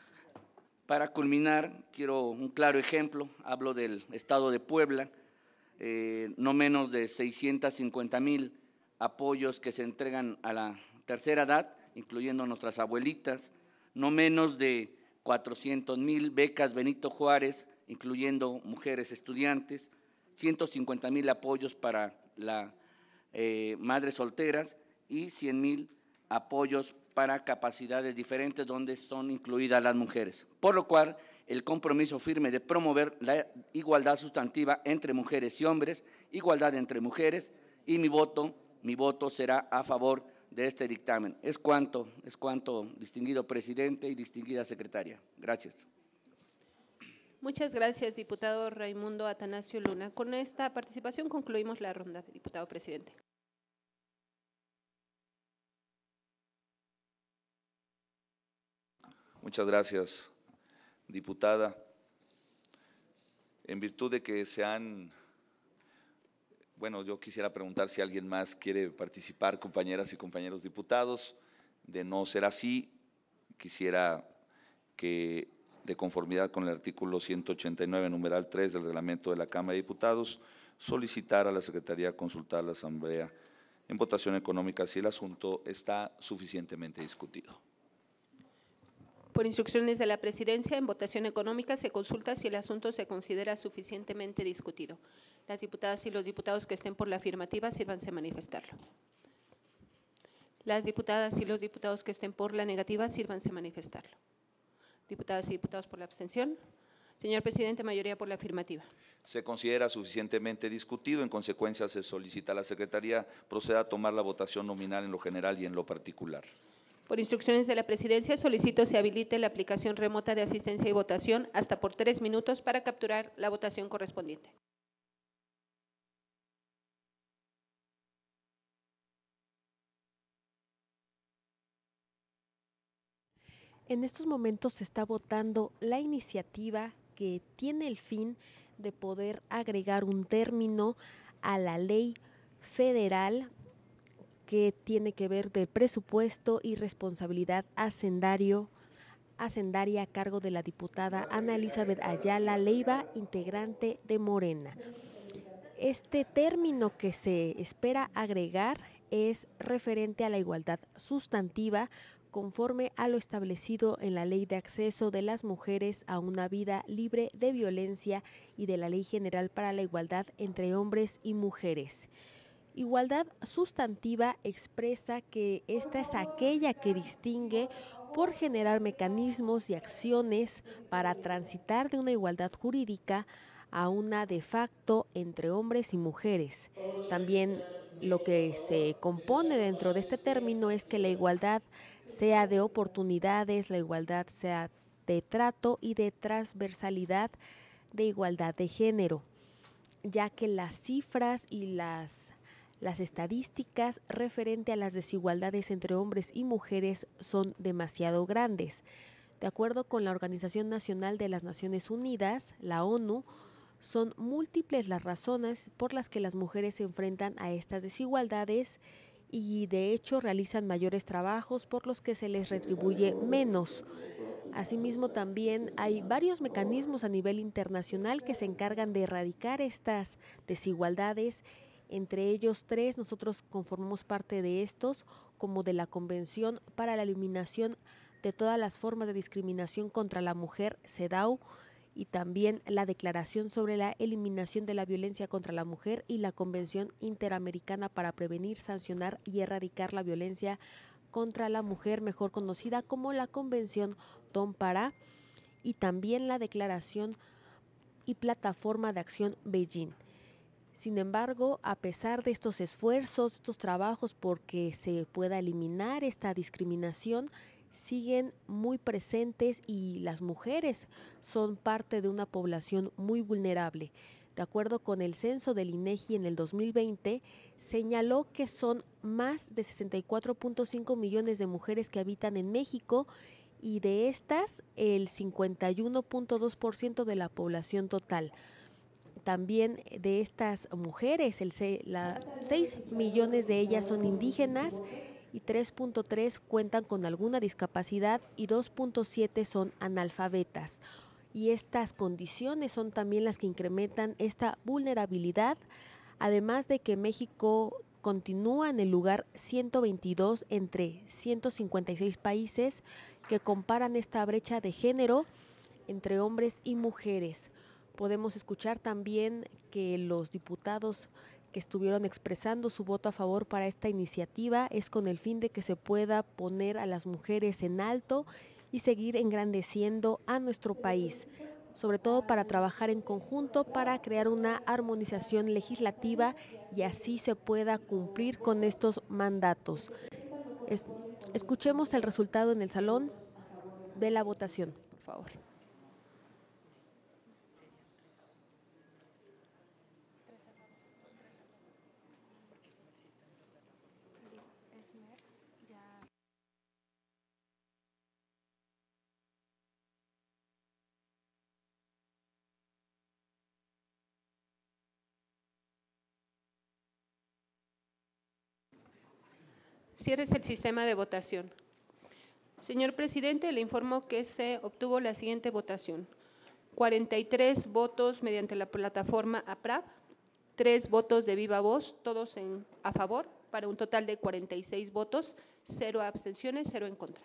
Para culminar, quiero un claro ejemplo, hablo del Estado de Puebla, eh, no menos de seiscientos cincuenta mil apoyos que se entregan a la tercera edad, incluyendo nuestras abuelitas, no menos de cuatrocientos mil becas Benito Juárez, incluyendo mujeres estudiantes, ciento cincuenta mil apoyos para las eh, madres solteras y cien mil apoyos para capacidades diferentes donde son incluidas las mujeres. Por lo cual, el compromiso firme de promover la igualdad sustantiva entre mujeres y hombres, igualdad entre mujeres, y mi voto, mi voto será a favor de este dictamen. Es cuanto, es cuanto, distinguido presidente y distinguida secretaria. Gracias.
Muchas gracias, diputado Raimundo Atanasio Luna. Con esta participación concluimos la ronda, diputado presidente.
Muchas gracias, diputada. En virtud de que se han, bueno, yo quisiera preguntar si alguien más quiere participar, compañeras y compañeros diputados. De no ser así, quisiera que, de conformidad con el artículo ciento ochenta y nueve, numeral tres del reglamento de la Cámara de Diputados, solicitar a la Secretaría consultar a la Asamblea en votación económica si el asunto está suficientemente discutido.
Por instrucciones de la Presidencia, en votación económica se consulta si el asunto se considera suficientemente discutido. Las diputadas y los diputados que estén por la afirmativa, sírvanse a manifestarlo. Las diputadas y los diputados que estén por la negativa, sírvanse a manifestarlo. Diputadas y diputados por la abstención. Señor presidente, mayoría por la afirmativa.
Se considera suficientemente discutido. En consecuencia, se solicita a la Secretaría proceda a tomar la votación nominal en lo general y en lo particular.
Por instrucciones de la Presidencia, solicito se habilite la aplicación remota de asistencia y votación hasta por tres minutos para capturar la votación correspondiente.
En estos momentos se está votando la iniciativa que tiene el fin de poder agregar un término a la ley federal que tiene que ver del presupuesto y responsabilidad hacendario, hacendaria a cargo de la diputada Ana Elizabeth Ayala Leiva, integrante de Morena. Este término que se espera agregar es referente a la igualdad sustantiva conforme a lo establecido en la Ley de Acceso de las Mujeres a una vida libre de violencia y de la Ley General para la Igualdad entre Hombres y Mujeres. Igualdad sustantiva expresa que esta es aquella que distingue por generar mecanismos y acciones para transitar de una igualdad jurídica a una de facto entre hombres y mujeres. También lo que se compone dentro de este término es que la igualdad sea de oportunidades, la igualdad sea de trato y de transversalidad de igualdad de género, ya que las cifras y las Las estadísticas referente a las desigualdades entre hombres y mujeres son demasiado grandes. De acuerdo con la Organización Nacional de las Naciones Unidas, la ONU, son múltiples las razones por las que las mujeres se enfrentan a estas desigualdades y de hecho realizan mayores trabajos por los que se les retribuye menos. Asimismo, también hay varios mecanismos a nivel internacional que se encargan de erradicar estas desigualdades. Entre ellos tres, nosotros conformamos parte de estos, como de la Convención para la Eliminación de todas las formas de discriminación contra la mujer, CEDAW, y también la Declaración sobre la Eliminación de la Violencia contra la Mujer y la Convención Interamericana para Prevenir, Sancionar y Erradicar la Violencia contra la Mujer, mejor conocida como la Convención Tom-Pará, y también la Declaración y Plataforma de Acción Beijing. Sin embargo, a pesar de estos esfuerzos, estos trabajos porque se pueda eliminar esta discriminación, siguen muy presentes y las mujeres son parte de una población muy vulnerable. De acuerdo con el censo del INEGI en el dos mil veinte, señaló que son más de sesenta y cuatro punto cinco millones de mujeres que habitan en México y de estas el cincuenta y uno punto dos por ciento de la población total. También de estas mujeres, el la, seis millones de ellas son indígenas y tres punto tres cuentan con alguna discapacidad y dos punto siete son analfabetas. Y estas condiciones son también las que incrementan esta vulnerabilidad, además de que México continúa en el lugar ciento veintidós entre ciento cincuenta y seis países que comparan esta brecha de género entre hombres y mujeres. Podemos escuchar también que los diputados que estuvieron expresando su voto a favor para esta iniciativa es con el fin de que se pueda poner a las mujeres en alto y seguir engrandeciendo a nuestro país, sobre todo para trabajar en conjunto para crear una armonización legislativa y así se pueda cumplir con estos mandatos. Es, escuchemos el resultado en el salón de la votación, por favor.
Cierres el sistema de votación. Señor presidente, le informo que se obtuvo la siguiente votación. cuarenta y tres votos mediante la plataforma APRAV, tres votos de viva voz, todos en, a favor, para un total de cuarenta y seis votos, cero abstenciones, cero en contra.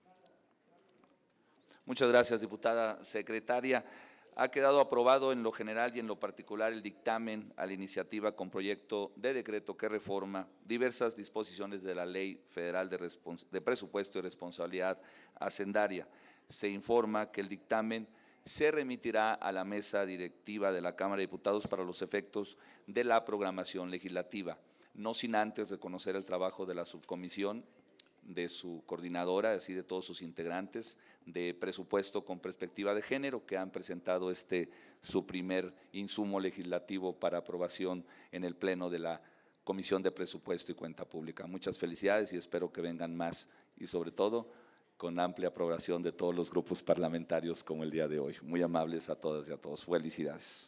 Muchas gracias, diputada secretaria. Ha quedado aprobado en lo general y en lo particular el dictamen a la iniciativa con proyecto de decreto que reforma diversas disposiciones de la Ley Federal de, de Presupuesto y Responsabilidad Hacendaria. Se informa que el dictamen se remitirá a la mesa directiva de la Cámara de Diputados para los efectos de la programación legislativa, no sin antes reconocer el trabajo de la subcomisión, de su coordinadora, así de todos sus integrantes, de presupuesto con perspectiva de género, que han presentado este su primer insumo legislativo para aprobación en el Pleno de la Comisión de Presupuesto y Cuenta Pública. Muchas felicidades y espero que vengan más y sobre todo con amplia aprobación de todos los grupos parlamentarios como el día de hoy. Muy amables a todas y a todos. Felicidades.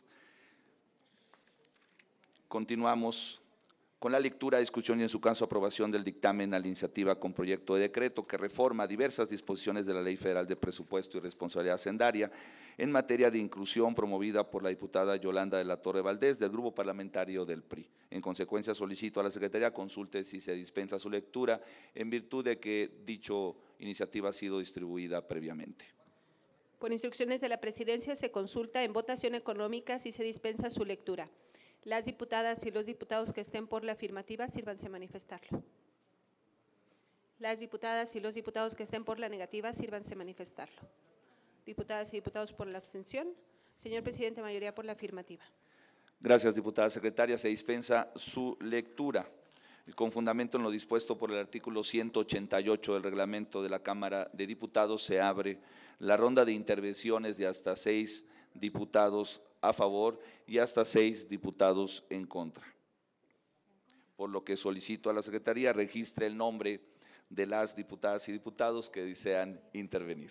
Continuamos con la lectura, discusión y en su caso aprobación del dictamen a la iniciativa con proyecto de decreto que reforma diversas disposiciones de la Ley Federal de Presupuesto y Responsabilidad Hacendaria en materia de inclusión promovida por la diputada Yolanda de la Torre Valdés del Grupo Parlamentario del P R I. En consecuencia, solicito a la Secretaría consulte si se dispensa su lectura en virtud de que dicha iniciativa ha sido distribuida previamente.
Por instrucciones de la Presidencia se consulta en votación económica si se dispensa su lectura. Las diputadas y los diputados que estén por la afirmativa, sírvanse a manifestarlo. Las diputadas y los diputados que estén por la negativa, sírvanse a manifestarlo. Diputadas y diputados por la abstención. Señor presidente, mayoría por la afirmativa.
Gracias, diputada secretaria. Se dispensa su lectura. Con fundamento en lo dispuesto por el artículo ciento ochenta y ocho del reglamento de la Cámara de Diputados, se abre la ronda de intervenciones de hasta seis diputados a favor y hasta seis diputados en contra. Por lo que solicito a la Secretaría registre el nombre de las diputadas y diputados que desean intervenir.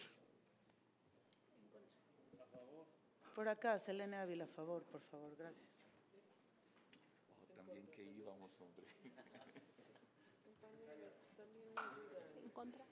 Por acá, Selene Ávila, a favor, por favor, gracias.
Oh, también que íbamos, hombre.
¿En contra?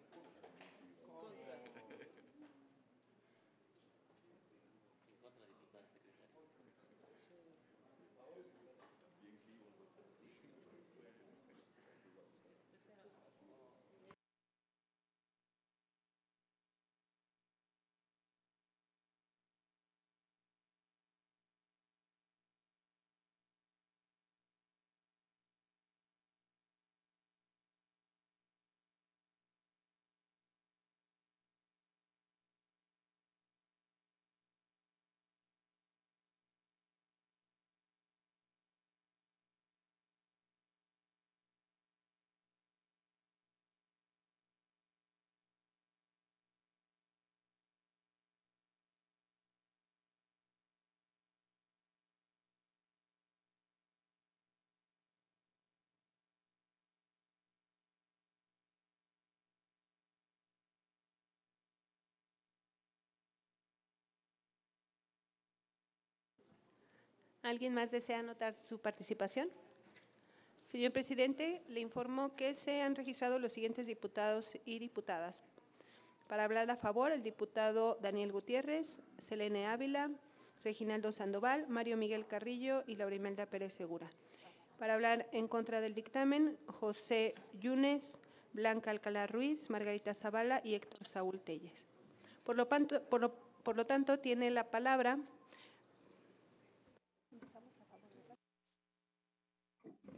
¿Alguien más desea anotar su participación? Señor presidente, le informo que se han registrado los siguientes diputados y diputadas. Para hablar a favor, el diputado Daniel Gutiérrez, Selene Ávila, Reginaldo Sandoval, Mario Miguel Carrillo y Laura Imelda Pérez Segura. Para hablar en contra del dictamen, José Yunes, Blanca Alcalá Ruiz, Margarita Zavala y Héctor Saúl Telles. Por lo, tanto, por lo, por lo tanto, tiene la palabra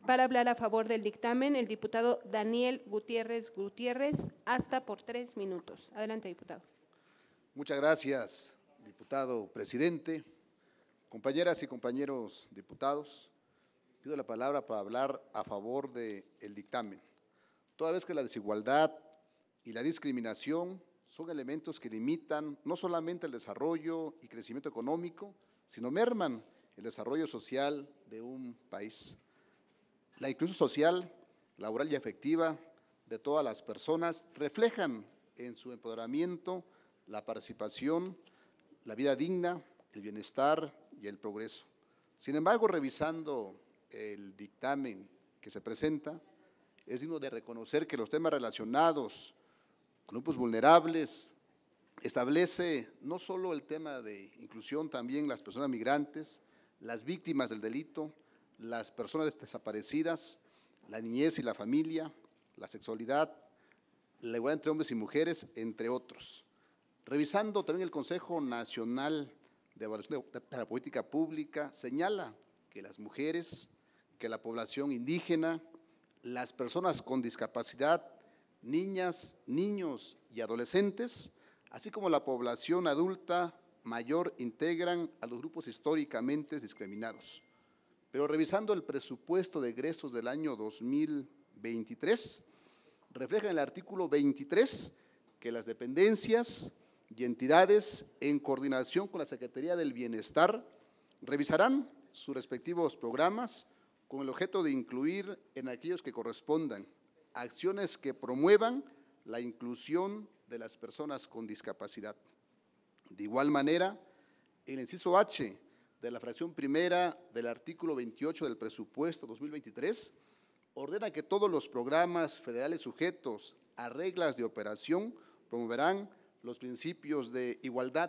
Para hablar a favor del dictamen, el diputado Daniel Gutiérrez Gutiérrez, hasta por tres minutos. Adelante, diputado.
Muchas gracias, diputado presidente. Compañeras y compañeros diputados, pido la palabra para hablar a favor del dictamen, toda vez que la desigualdad y la discriminación son elementos que limitan no solamente el desarrollo y crecimiento económico, sino merman el desarrollo social de un país. La inclusión social, laboral y afectiva de todas las personas reflejan en su empoderamiento la participación, la vida digna, el bienestar y el progreso. Sin embargo, revisando el dictamen que se presenta, es digno de reconocer que los temas relacionados con grupos vulnerables establece no solo el tema de inclusión, también las personas migrantes, las víctimas del delito, las personas desaparecidas, la niñez y la familia, la sexualidad, la igualdad entre hombres y mujeres, entre otros. Revisando también el Consejo Nacional de Evaluación de la Política Pública, señala que las mujeres, que la población indígena, las personas con discapacidad, niñas, niños y adolescentes, así como la población adulta mayor, integran a los grupos históricamente discriminados. Pero revisando el presupuesto de egresos del año dos mil veintitrés, refleja en el artículo veintitrés que las dependencias y entidades, en coordinación con la Secretaría del Bienestar, revisarán sus respectivos programas con el objeto de incluir en aquellos que correspondan acciones que promuevan la inclusión de las personas con discapacidad. De igual manera, el inciso H de la fracción primera del artículo veintiocho del presupuesto dos mil veintitrés ordena que todos los programas federales sujetos a reglas de operación promoverán los principios de igualdad,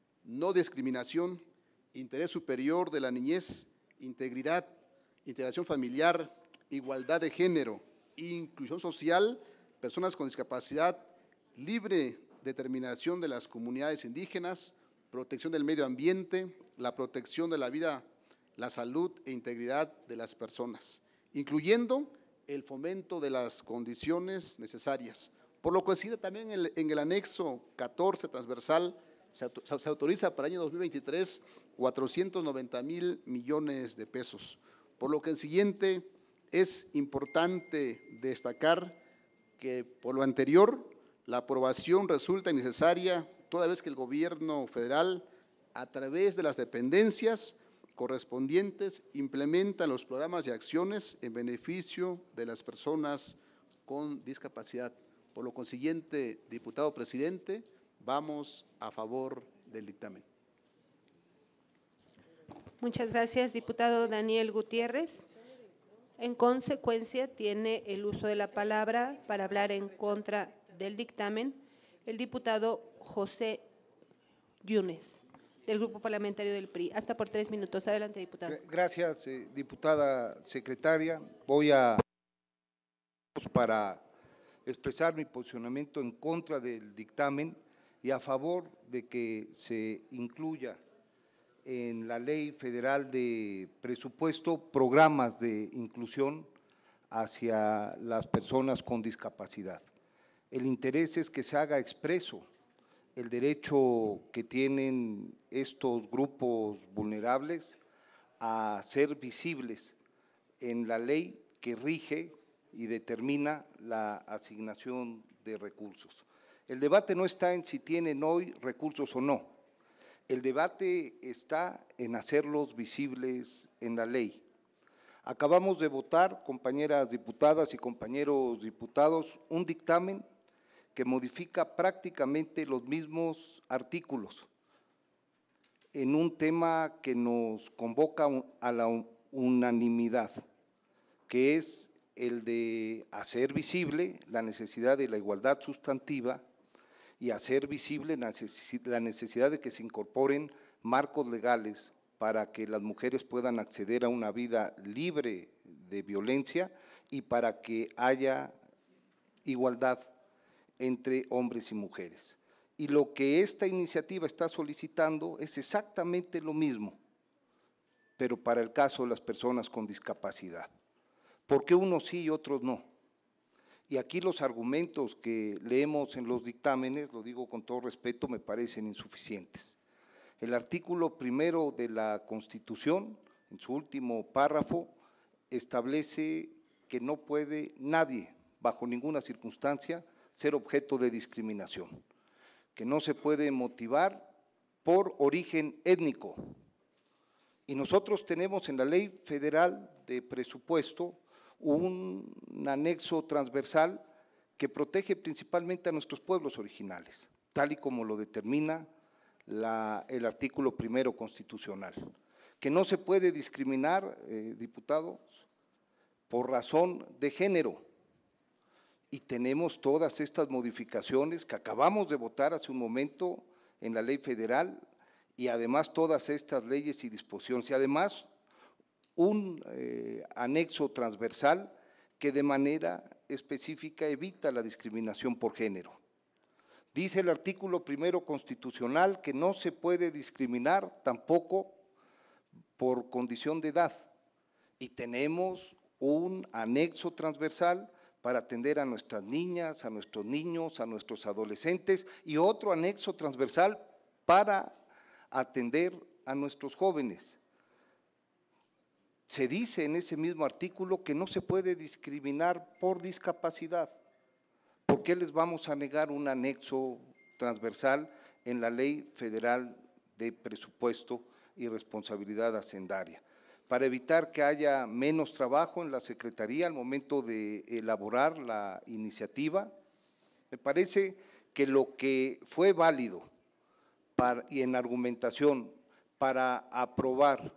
no discriminación, interés superior de la niñez, integridad, integración familiar, igualdad de género, inclusión social, personas con discapacidad, libre determinación de las comunidades indígenas, protección del medio ambiente, la protección de la vida, la salud e integridad de las personas, incluyendo el fomento de las condiciones necesarias. Por lo que coincide también en el, en el anexo catorce transversal, se, auto, se autoriza para el año dos mil veintitrés cuatrocientos noventa mil millones de pesos. Por lo que en siguiente es importante destacar que por lo anterior la aprobación resulta innecesaria toda vez que el gobierno federal, a través de las dependencias correspondientes, implementa los programas y acciones en beneficio de las personas con discapacidad. Por lo consiguiente, diputado presidente, vamos a favor del dictamen.
Muchas gracias, diputado Daniel Gutiérrez. En consecuencia, tiene el uso de la palabra para hablar en contra del dictamen el diputado José Yunes, del Grupo Parlamentario del P R I. Hasta por tres minutos. Adelante, diputado.
Gracias, eh, diputada secretaria. Voy a para expresar mi posicionamiento en contra del dictamen y a favor de que se incluya en la Ley Federal de Presupuesto programas de inclusión hacia las personas con discapacidad. El interés es que se haga expreso el derecho que tienen estos grupos vulnerables a ser visibles en la ley que rige y determina la asignación de recursos. El debate no está en si tienen hoy recursos o no. El debate está en hacerlos visibles en la ley. Acabamos de votar, compañeras diputadas y compañeros diputados, un dictamen que modifica prácticamente los mismos artículos en un tema que nos convoca a la unanimidad, que es el de hacer visible la necesidad de la igualdad sustantiva y hacer visible la necesidad de que se incorporen marcos legales para que las mujeres puedan acceder a una vida libre de violencia y para que haya igualdad entre hombres y mujeres. Y lo que esta iniciativa está solicitando es exactamente lo mismo, pero para el caso de las personas con discapacidad. ¿Por qué unos sí y otros no? Y aquí los argumentos que leemos en los dictámenes, lo digo con todo respeto, me parecen insuficientes. El artículo primero de la Constitución, en su último párrafo, establece que no puede nadie, bajo ninguna circunstancia, ser objeto de discriminación, que no se puede motivar por origen étnico. Y nosotros tenemos en la Ley Federal de Presupuesto un, un anexo transversal que protege principalmente a nuestros pueblos originales, tal y como lo determina la, el artículo primero constitucional, que no se puede discriminar, eh, diputados, por razón de género. Y tenemos todas estas modificaciones que acabamos de votar hace un momento en la ley federal y además todas estas leyes y disposiciones, y además un eh, anexo transversal que de manera específica evita la discriminación por género. Dice el artículo primero constitucional que no se puede discriminar tampoco por condición de edad, y tenemos un anexo transversal para atender a nuestras niñas, a nuestros niños, a nuestros adolescentes, y otro anexo transversal para atender a nuestros jóvenes. Se dice en ese mismo artículo que no se puede discriminar por discapacidad. ¿Por qué les vamos a negar un anexo transversal en la Ley Federal de Presupuesto y Responsabilidad Hacendaria? Para evitar que haya menos trabajo en la Secretaría al momento de elaborar la iniciativa. Me parece que lo que fue válido para, y en argumentación para aprobar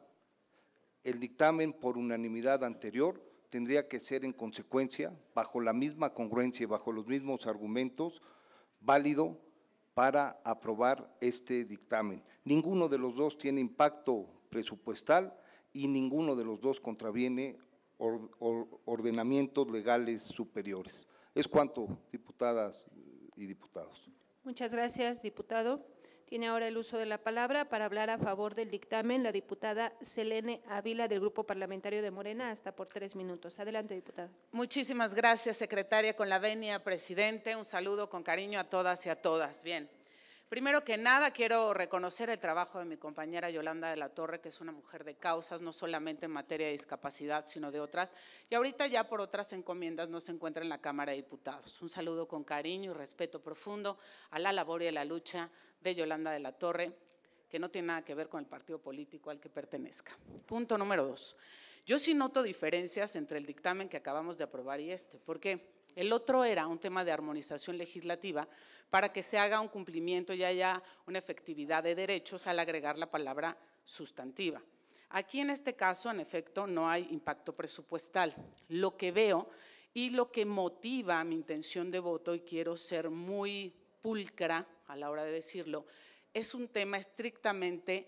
el dictamen por unanimidad anterior, tendría que ser en consecuencia, bajo la misma congruencia y bajo los mismos argumentos, válido para aprobar este dictamen. Ninguno de los dos tiene impacto presupuestal y ninguno de los dos contraviene or, or, ordenamientos legales superiores. Es cuanto, diputadas y diputados.
Muchas gracias, diputado. Tiene ahora el uso de la palabra para hablar a favor del dictamen la diputada Selene Ávila del Grupo Parlamentario de Morena, hasta por tres minutos. Adelante, diputada.
Muchísimas gracias, secretaria, con la venia, presidente. Un saludo con cariño a todas y a todas. Bien. Primero que nada, quiero reconocer el trabajo de mi compañera Yolanda de la Torre, que es una mujer de causas, no solamente en materia de discapacidad, sino de otras, y ahorita ya por otras encomiendas no se encuentra en la Cámara de Diputados. Un saludo con cariño y respeto profundo a la labor y a la lucha de Yolanda de la Torre, que no tiene nada que ver con el partido político al que pertenezca. Punto número dos. Yo sí noto diferencias entre el dictamen que acabamos de aprobar y este, porque el otro era un tema de armonización legislativa para que se haga un cumplimiento y haya una efectividad de derechos al agregar la palabra sustantiva. Aquí en este caso, en efecto, no hay impacto presupuestal. Lo que veo y lo que motiva mi intención de voto, y quiero ser muy pulcra a la hora de decirlo, es un tema estrictamente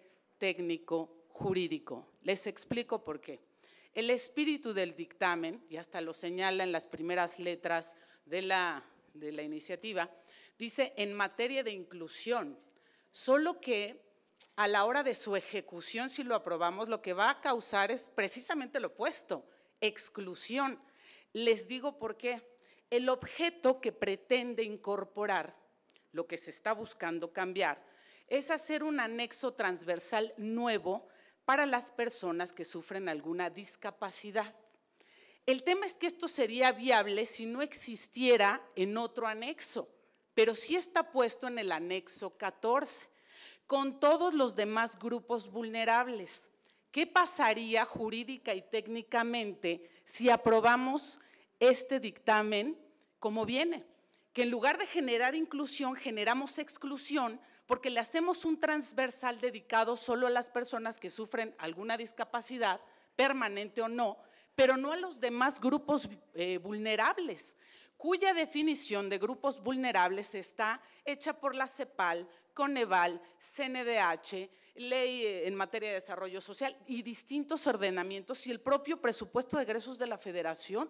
técnico-jurídico. Les explico por qué. El espíritu del dictamen, y hasta lo señala en las primeras letras de la, de la iniciativa, dice en materia de inclusión, solo que a la hora de su ejecución, si lo aprobamos, lo que va a causar es precisamente lo opuesto, exclusión. Les digo por qué. El objeto que pretende incorporar, lo que se está buscando cambiar, es hacer un anexo transversal nuevo para las personas que sufren alguna discapacidad. El tema es que esto sería viable si no existiera en otro anexo, pero sí está puesto en el anexo catorce, con todos los demás grupos vulnerables. ¿Qué pasaría jurídica y técnicamente si aprobamos este dictamen como viene? Que en lugar de generar inclusión, generamos exclusión, porque le hacemos un transversal dedicado solo a las personas que sufren alguna discapacidad, permanente o no, pero no a los demás grupos eh, vulnerables, cuya definición de grupos vulnerables está hecha por la CEPAL, Coneval, C N D H, Ley en materia de desarrollo social y distintos ordenamientos y el propio presupuesto de egresos de la Federación.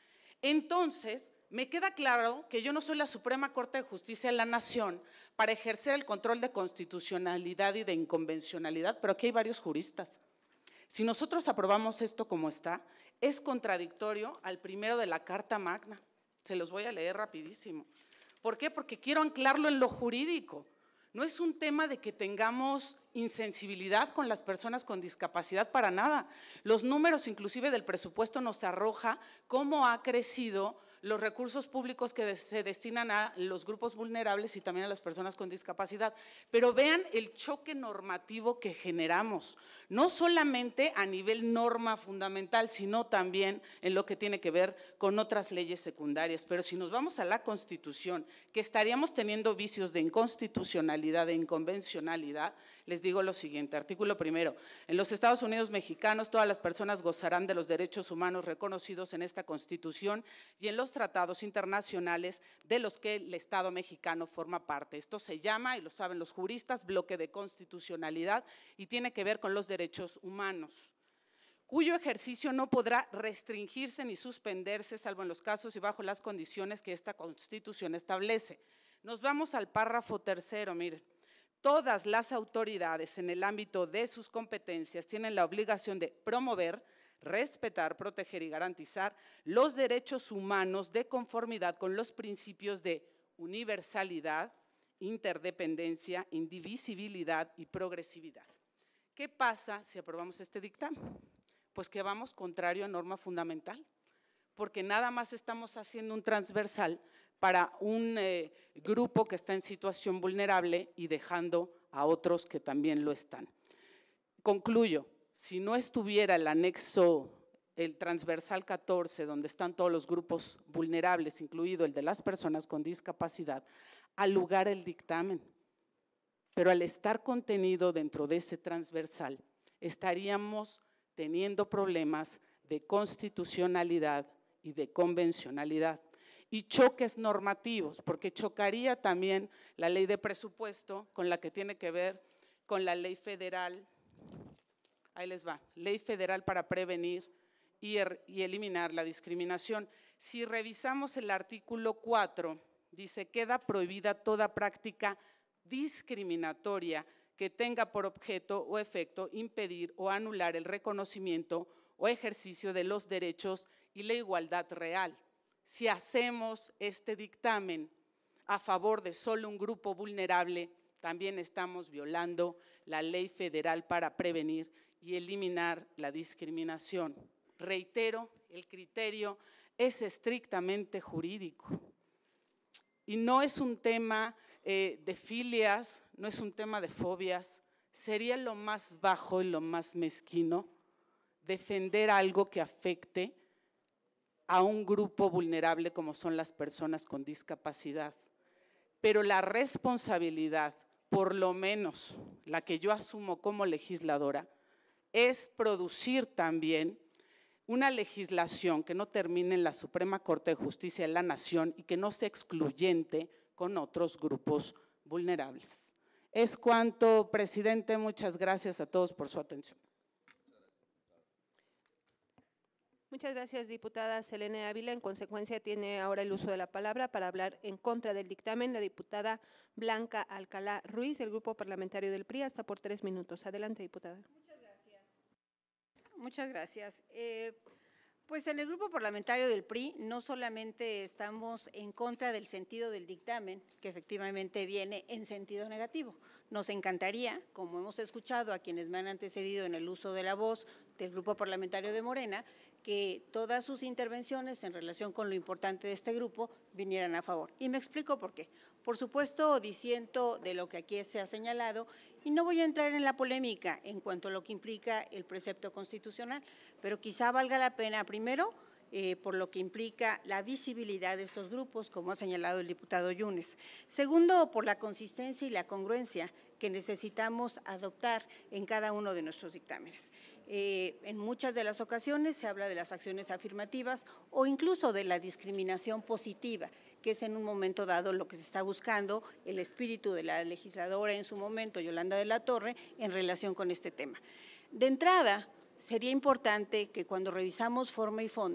Entonces, me queda claro que yo no soy la Suprema Corte de Justicia de la Nación para ejercer el control de constitucionalidad y de inconvencionalidad, pero aquí hay varios juristas. Si nosotros aprobamos esto como está, es contradictorio al primero de la Carta Magna. Se los voy a leer rapidísimo. ¿Por qué? Porque quiero anclarlo en lo jurídico. No es un tema de que tengamos insensibilidad con las personas con discapacidad para nada. Los números inclusive del presupuesto nos arroja cómo ha crecido los recursos públicos que se destinan a los grupos vulnerables y también a las personas con discapacidad. Pero vean el choque normativo que generamos, no solamente a nivel norma fundamental, sino también en lo que tiene que ver con otras leyes secundarias. Pero si nos vamos a la Constitución, que estaríamos teniendo vicios de inconstitucionalidad e inconvencionalidad, les digo lo siguiente, artículo primero, en los Estados Unidos mexicanos todas las personas gozarán de los derechos humanos reconocidos en esta Constitución y en los tratados internacionales de los que el Estado mexicano forma parte. Esto se llama, y lo saben los juristas, bloque de constitucionalidad y tiene que ver con los derechos humanos, cuyo ejercicio no podrá restringirse ni suspenderse, salvo en los casos y bajo las condiciones que esta Constitución establece. Nos vamos al párrafo tercero, miren. Todas las autoridades en el ámbito de sus competencias tienen la obligación de promover, respetar, proteger y garantizar los derechos humanos de conformidad con los principios de universalidad, interdependencia, indivisibilidad y progresividad. ¿Qué pasa si aprobamos este dictamen? Pues que vamos contrario a norma fundamental, porque nada más estamos haciendo un transversal para un eh, grupo que está en situación vulnerable y dejando a otros que también lo están. Concluyo, si no estuviera el anexo, el transversal catorce, donde están todos los grupos vulnerables, incluido el de las personas con discapacidad, al lugar el dictamen. Pero al estar contenido dentro de ese transversal, estaríamos teniendo problemas de constitucionalidad y de convencionalidad. Y choques normativos, porque chocaría también la ley de presupuesto con la que tiene que ver con la ley federal, ahí les va, ley federal para prevenir y, er, y eliminar la discriminación. Si revisamos el artículo cuatro, dice, queda prohibida toda práctica discriminatoria que tenga por objeto o efecto impedir o anular el reconocimiento o ejercicio de los derechos y la igualdad real. Si hacemos este dictamen a favor de solo un grupo vulnerable, también estamos violando la ley federal para prevenir y eliminar la discriminación. Reitero, el criterio es estrictamente jurídico y no es un tema eh, de filias, no es un tema de fobias. Sería lo más bajo y lo más mezquino defender algo que afecte a un grupo vulnerable como son las personas con discapacidad. Pero la responsabilidad, por lo menos la que yo asumo como legisladora, es producir también una legislación que no termine en la Suprema Corte de Justicia de la Nación y que no sea excluyente con otros grupos vulnerables. Es cuanto, presidente. Muchas gracias a todos por su atención.
Muchas gracias, diputada Selene Ávila. En consecuencia, tiene ahora el uso de la palabra para hablar en contra del dictamen la diputada Blanca Alcalá Ruiz, del Grupo Parlamentario del P R I, hasta por tres minutos. Adelante, diputada.
Muchas gracias. Muchas gracias. Eh, pues en el Grupo Parlamentario del P R I no solamente estamos en contra del sentido del dictamen, que efectivamente viene en sentido negativo. Nos encantaría, como hemos escuchado a quienes me han antecedido en el uso de la voz del Grupo Parlamentario de Morena, que todas sus intervenciones en relación con lo importante de este grupo vinieran a favor. Y me explico por qué. Por supuesto, disiento de lo que aquí se ha señalado y no voy a entrar en la polémica en cuanto a lo que implica el precepto constitucional, pero quizá valga la pena, primero, eh, por lo que implica la visibilidad de estos grupos, como ha señalado el diputado Yunes. Segundo, por la consistencia y la congruencia que necesitamos adoptar en cada uno de nuestros dictámenes. Eh, en muchas de las ocasiones se habla de las acciones afirmativas o incluso de la discriminación positiva, que es en un momento dado lo que se está buscando, el espíritu de la legisladora en su momento, Yolanda de la Torre, en relación con este tema. De entrada, sería importante que cuando revisamos forma y fondo,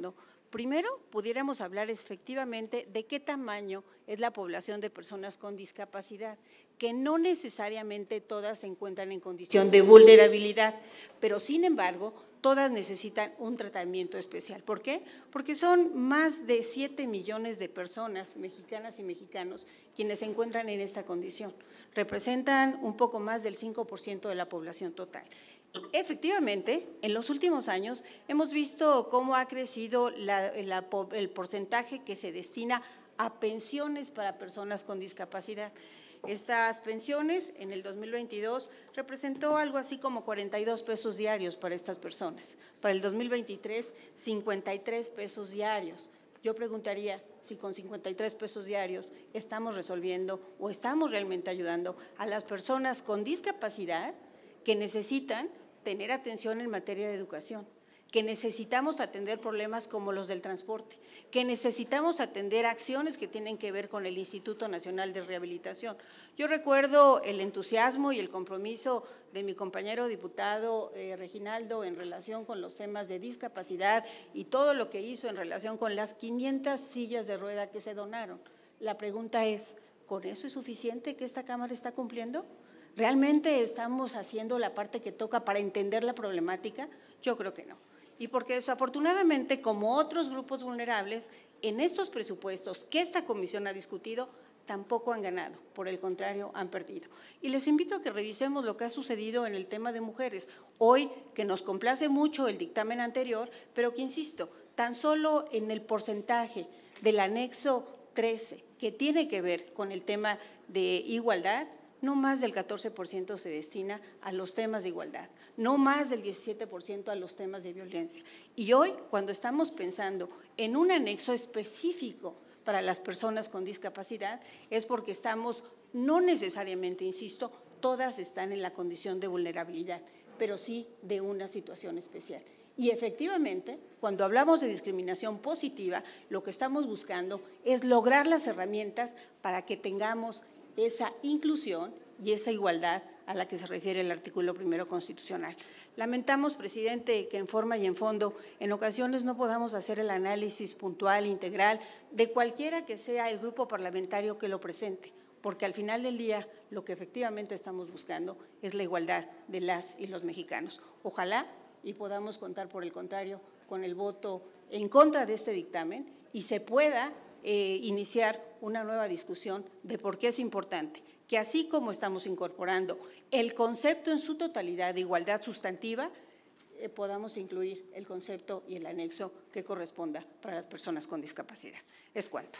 Primero, pudiéramos hablar efectivamente de qué tamaño es la población de personas con discapacidad, que no necesariamente todas se encuentran en condición de vulnerabilidad, pero sin embargo, todas necesitan un tratamiento especial. ¿Por qué? Porque son más de siete millones de personas, mexicanas y mexicanos, quienes se encuentran en esta condición. Representan un poco más del cinco por ciento de la población total. Efectivamente, en los últimos años hemos visto cómo ha crecido la, la, el porcentaje que se destina a pensiones para personas con discapacidad. Estas pensiones en el dos mil veintidós representó algo así como cuarenta y dos pesos diarios para estas personas. Para el dos mil veintitrés, cincuenta y tres pesos diarios. Yo preguntaría si con cincuenta y tres pesos diarios estamos resolviendo o estamos realmente ayudando a las personas con discapacidad que necesitan tener atención en materia de educación, que necesitamos atender problemas como los del transporte, que necesitamos atender acciones que tienen que ver con el Instituto Nacional de Rehabilitación. Yo recuerdo el entusiasmo y el compromiso de mi compañero diputado eh, Reginaldo en relación con los temas de discapacidad y todo lo que hizo en relación con las quinientas sillas de rueda que se donaron. La pregunta es, ¿con eso es suficiente que esta Cámara está cumpliendo? ¿Realmente estamos haciendo la parte que toca para entender la problemática? Yo creo que no. Y porque desafortunadamente, como otros grupos vulnerables, en estos presupuestos que esta comisión ha discutido, tampoco han ganado, por el contrario, han perdido. Y les invito a que revisemos lo que ha sucedido en el tema de mujeres. Hoy, que nos complace mucho el dictamen anterior, pero que, insisto, tan solo en el porcentaje del anexo trece, que tiene que ver con el tema de igualdad, no más del catorce por ciento se destina a los temas de igualdad, no más del diecisiete por ciento a los temas de violencia. Y hoy, cuando estamos pensando en un anexo específico para las personas con discapacidad, es porque estamos, no necesariamente, insisto, todas están en la condición de vulnerabilidad, pero sí de una situación especial. Y efectivamente, cuando hablamos de discriminación positiva, lo que estamos buscando es lograr las herramientas para que tengamos esa inclusión y esa igualdad a la que se refiere el artículo primero constitucional. Lamentamos, presidente, que en forma y en fondo en ocasiones no podamos hacer el análisis puntual, integral, de cualquiera que sea el grupo parlamentario que lo presente, porque al final del día lo que efectivamente estamos buscando es la igualdad de las y los mexicanos. Ojalá y podamos contar, por el contrario, con el voto en contra de este dictamen y se pueda Eh, iniciar una nueva discusión de por qué es importante que así como estamos incorporando el concepto en su totalidad de igualdad sustantiva, eh, podamos incluir el concepto y el anexo que corresponda para las personas con discapacidad. Es cuanto.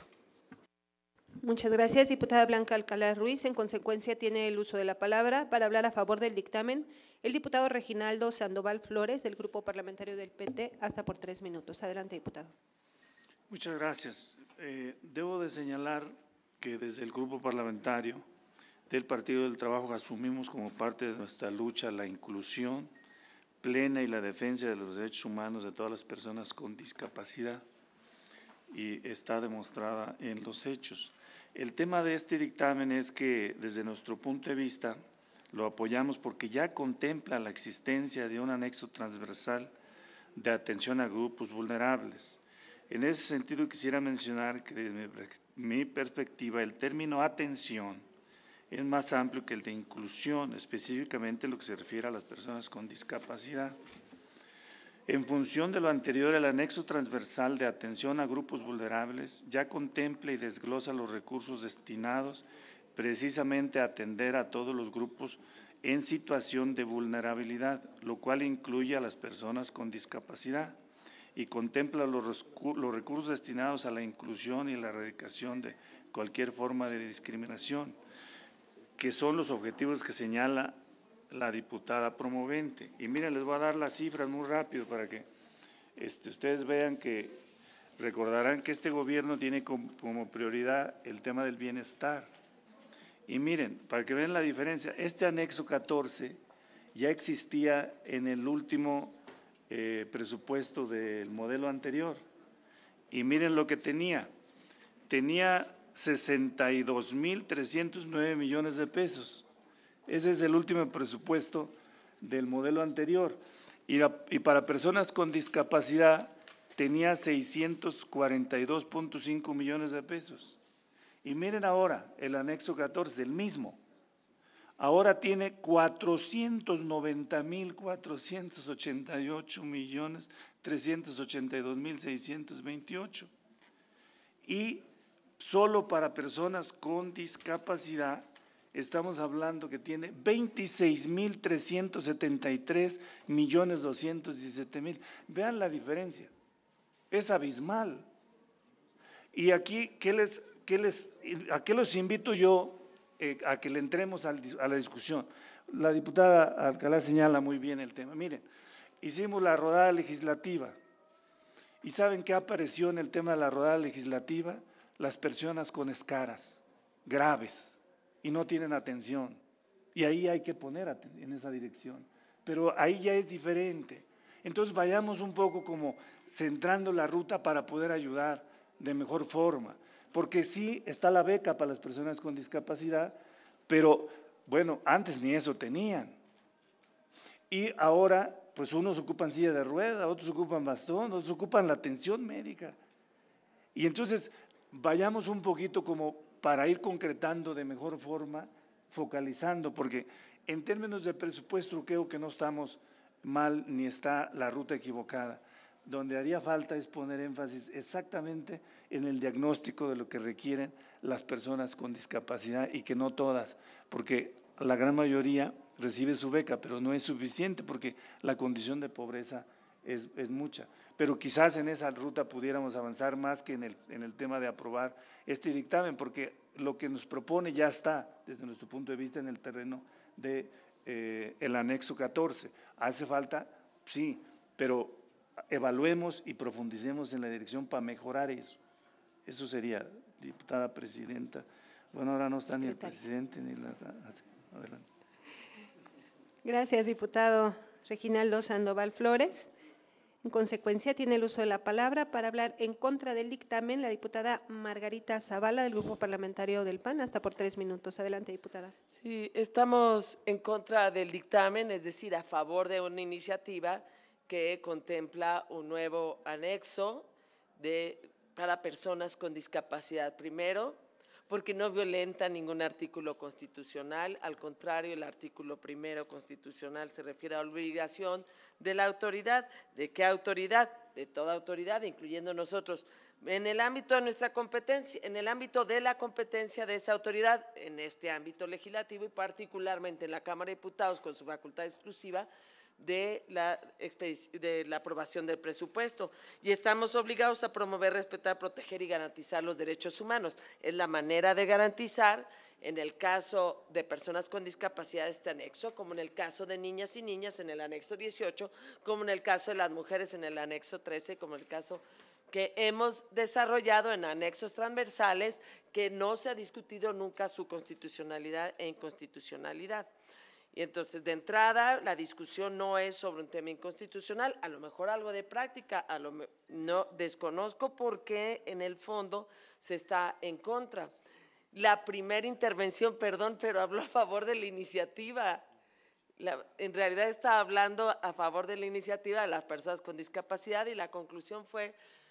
Muchas gracias, diputada Blanca Alcalá Ruiz. En consecuencia, tiene el uso de la palabra para hablar a favor del dictamen el diputado Reginaldo Sandoval Flores, del Grupo Parlamentario del P T, hasta por tres minutos. Adelante, diputado.
Muchas gracias. Eh, debo de señalar que desde el Grupo Parlamentario del Partido del Trabajo asumimos como parte de nuestra lucha la inclusión plena y la defensa de los derechos humanos de todas las personas con discapacidad y está demostrada en los hechos. El tema de este dictamen es que desde nuestro punto de vista lo apoyamos porque ya contempla la existencia de un anexo transversal de atención a grupos vulnerables. En ese sentido, quisiera mencionar que desde mi perspectiva el término atención es más amplio que el de inclusión, específicamente en lo que se refiere a las personas con discapacidad. En función de lo anterior, el anexo transversal de atención a grupos vulnerables ya contempla y desglosa los recursos destinados precisamente a atender a todos los grupos en situación de vulnerabilidad, lo cual incluye a las personas con discapacidad y contempla los, los recursos destinados a la inclusión y la erradicación de cualquier forma de discriminación, que son los objetivos que señala la diputada promovente. Y miren, les voy a dar las cifras muy rápido para que este, ustedes vean que recordarán que este gobierno tiene como, como prioridad el tema del bienestar. Y miren, para que vean la diferencia, este anexo catorce ya existía en el último Eh, presupuesto del modelo anterior y miren lo que tenía, tenía sesenta y dos mil trescientos nueve millones de pesos, ese es el último presupuesto del modelo anterior y, la, y para personas con discapacidad tenía seiscientos cuarenta y dos punto cinco millones de pesos. Y miren ahora el anexo catorce, el mismo. Ahora tiene cuatrocientos noventa mil cuatrocientos ochenta y ocho millones trescientos ochenta y dos mil seiscientos veintiocho. Y solo para personas con discapacidad estamos hablando que tiene veintiséis mil trescientos setenta y tres millones doscientos diecisiete mil. Vean la diferencia, es abismal. Y aquí, ¿qué les, qué les, ¿a qué los invito yo? Eh, a que le entremos al, a la discusión. La diputada Alcalá señala muy bien el tema. Miren, hicimos la rodada legislativa y ¿saben qué apareció en el tema de la rodada legislativa? Las personas con escaras, graves, y no tienen atención. Y ahí hay que poner en esa dirección. Pero ahí ya es diferente. Entonces vayamos un poco como centrando la ruta para poder ayudar de mejor forma. Porque sí está la beca para las personas con discapacidad, pero bueno, antes ni eso tenían. Y ahora, pues unos ocupan silla de rueda, otros ocupan bastón, otros ocupan la atención médica. Y entonces vayamos un poquito como para ir concretando de mejor forma, focalizando, porque en términos de presupuesto creo que no estamos mal ni está la ruta equivocada. Donde haría falta es poner énfasis exactamente en el diagnóstico de lo que requieren las personas con discapacidad y que no todas, porque la gran mayoría recibe su beca, pero no es suficiente porque la condición de pobreza es, es mucha. Pero quizás en esa ruta pudiéramos avanzar más que en el, en el tema de aprobar este dictamen, porque lo que nos propone ya está, desde nuestro punto de vista, en el terreno del de, eh, anexo catorce. ¿Hace falta? Sí, pero evaluemos y profundicemos en la dirección para mejorar eso. Eso sería, diputada presidenta. Bueno, ahora no está ni el presidente ni la… Adelante.
Gracias, diputado Reginaldo Sandoval Flores. En consecuencia, tiene el uso de la palabra para hablar en contra del dictamen la diputada Margarita Zavala del Grupo Parlamentario del P A N, hasta por tres minutos. Adelante, diputada.
Sí, estamos en contra del dictamen, es decir, a favor de una iniciativa que contempla un nuevo anexo de, para personas con discapacidad. Primero, porque no violenta ningún artículo constitucional, al contrario, el artículo primero constitucional se refiere a obligación de la autoridad. ¿De qué autoridad? De toda autoridad, incluyendo nosotros. En el ámbito de nuestra competencia, en el ámbito de la competencia de esa autoridad, en este ámbito legislativo y particularmente en la Cámara de Diputados con su facultad exclusiva, de la, de la aprobación del presupuesto, y estamos obligados a promover, respetar, proteger y garantizar los derechos humanos. Es la manera de garantizar, en el caso de personas con discapacidad, este anexo, como en el caso de niñas y niñas en el anexo dieciocho, como en el caso de las mujeres en el anexo trece, como en el caso que hemos desarrollado en anexos transversales, que no se ha discutido nunca su constitucionalidad e inconstitucionalidad. Y entonces, de entrada, la discusión no es sobre un tema inconstitucional, a lo mejor algo de práctica, a lo no desconozco por qué en el fondo se está en contra. La primera intervención, perdón, pero habló a favor de la iniciativa. La, en realidad estaba hablando a favor de la iniciativa de las personas con discapacidad y la conclusión fue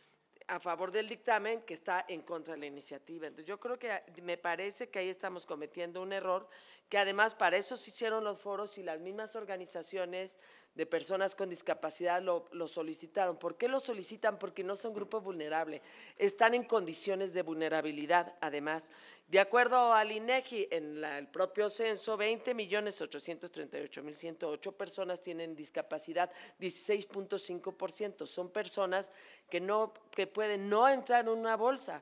a favor del dictamen, que está en contra de la iniciativa. Entonces, yo creo que me parece que ahí estamos cometiendo un error, que además para eso se hicieron los foros y las mismas organizaciones de personas con discapacidad lo, lo solicitaron. ¿Por qué lo solicitan? Porque no son grupo vulnerable, están en condiciones de vulnerabilidad. Además, de acuerdo al INEGI, en la, el propio censo, veinte millones ochocientos treinta y ocho mil ciento ocho personas tienen discapacidad, dieciséis punto cinco por ciento. Son personas que, no, que pueden no entrar en una bolsa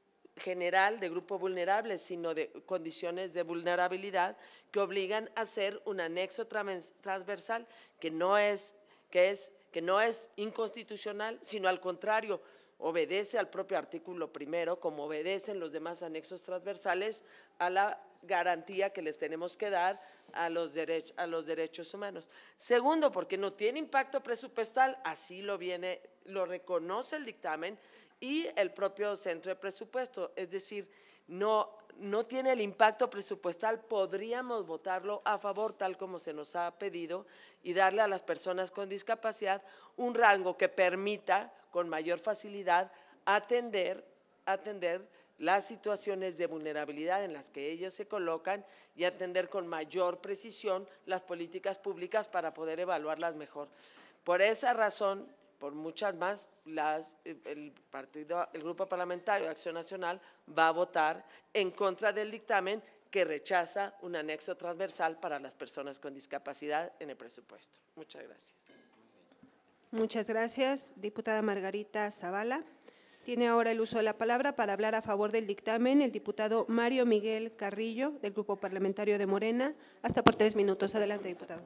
general de grupo vulnerable, sino de condiciones de vulnerabilidad que obligan a hacer un anexo transversal que no es, que es, que no es inconstitucional, sino al contrario, obedece al propio artículo primero, como obedecen los demás anexos transversales, a la garantía que les tenemos que dar a los, derech a los derechos humanos. Segundo, porque no tiene impacto presupuestal, así lo viene, lo reconoce el dictamen y el propio Centro de Presupuesto, es decir, no, no tiene el impacto presupuestal, podríamos votarlo a favor tal como se nos ha pedido y darle a las personas con discapacidad un rango que permita con mayor facilidad atender, atender las situaciones de vulnerabilidad en las que ellos se colocan y atender con mayor precisión las políticas públicas para poder evaluarlas mejor. Por esa razón, por muchas más, las, el, partido, el Grupo Parlamentario de Acción Nacional va a votar en contra del dictamen que rechaza un anexo transversal para las personas con discapacidad en el presupuesto. Muchas gracias.
Muchas gracias, diputada Margarita Zavala. Tiene ahora el uso de la palabra para hablar a favor del dictamen el diputado Mario Miguel Carrillo, del Grupo Parlamentario de Morena. Hasta por tres minutos. Adelante, diputado.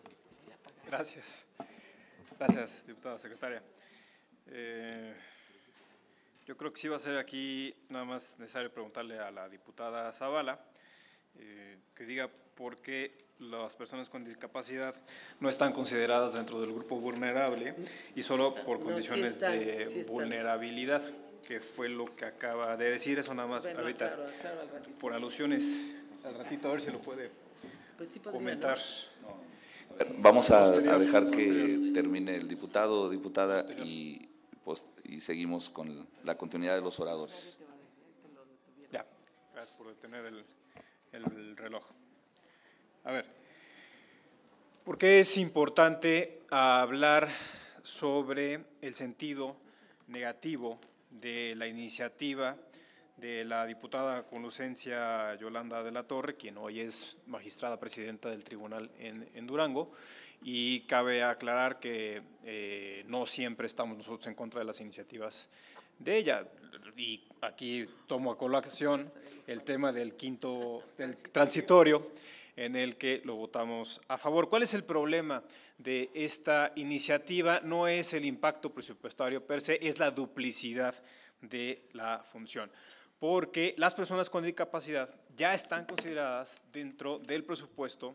Gracias. Gracias, diputada secretaria. Eh, yo creo que sí va a ser aquí nada más necesario preguntarle a la diputada Zavala eh, que diga por qué las personas con discapacidad no están consideradas dentro del grupo vulnerable y solo por condiciones no, sí están, de sí vulnerabilidad, que fue lo que acaba de decir. Eso nada más bueno, ahorita, claro, claro, por alusiones, al ratito a ver si lo puede pues sí podría, comentar. ¿no?
Vamos a, a dejar que termine el diputado o diputada y, pues, y seguimos con la continuidad de los oradores.
Ya, gracias por detener el, el reloj. A ver, ¿por qué es importante hablar sobre el sentido negativo de la iniciativa de la diputada con licencia Yolanda de la Torre, quien hoy es magistrada presidenta del tribunal en, en Durango? Y cabe aclarar que eh, no siempre estamos nosotros en contra de las iniciativas de ella. Y aquí tomo a colación el tema del quinto, del transitorio, en el que lo votamos a favor. ¿Cuál es el problema de esta iniciativa? No es el impacto presupuestario per se, es la duplicidad de la función, porque las personas con discapacidad ya están consideradas dentro del presupuesto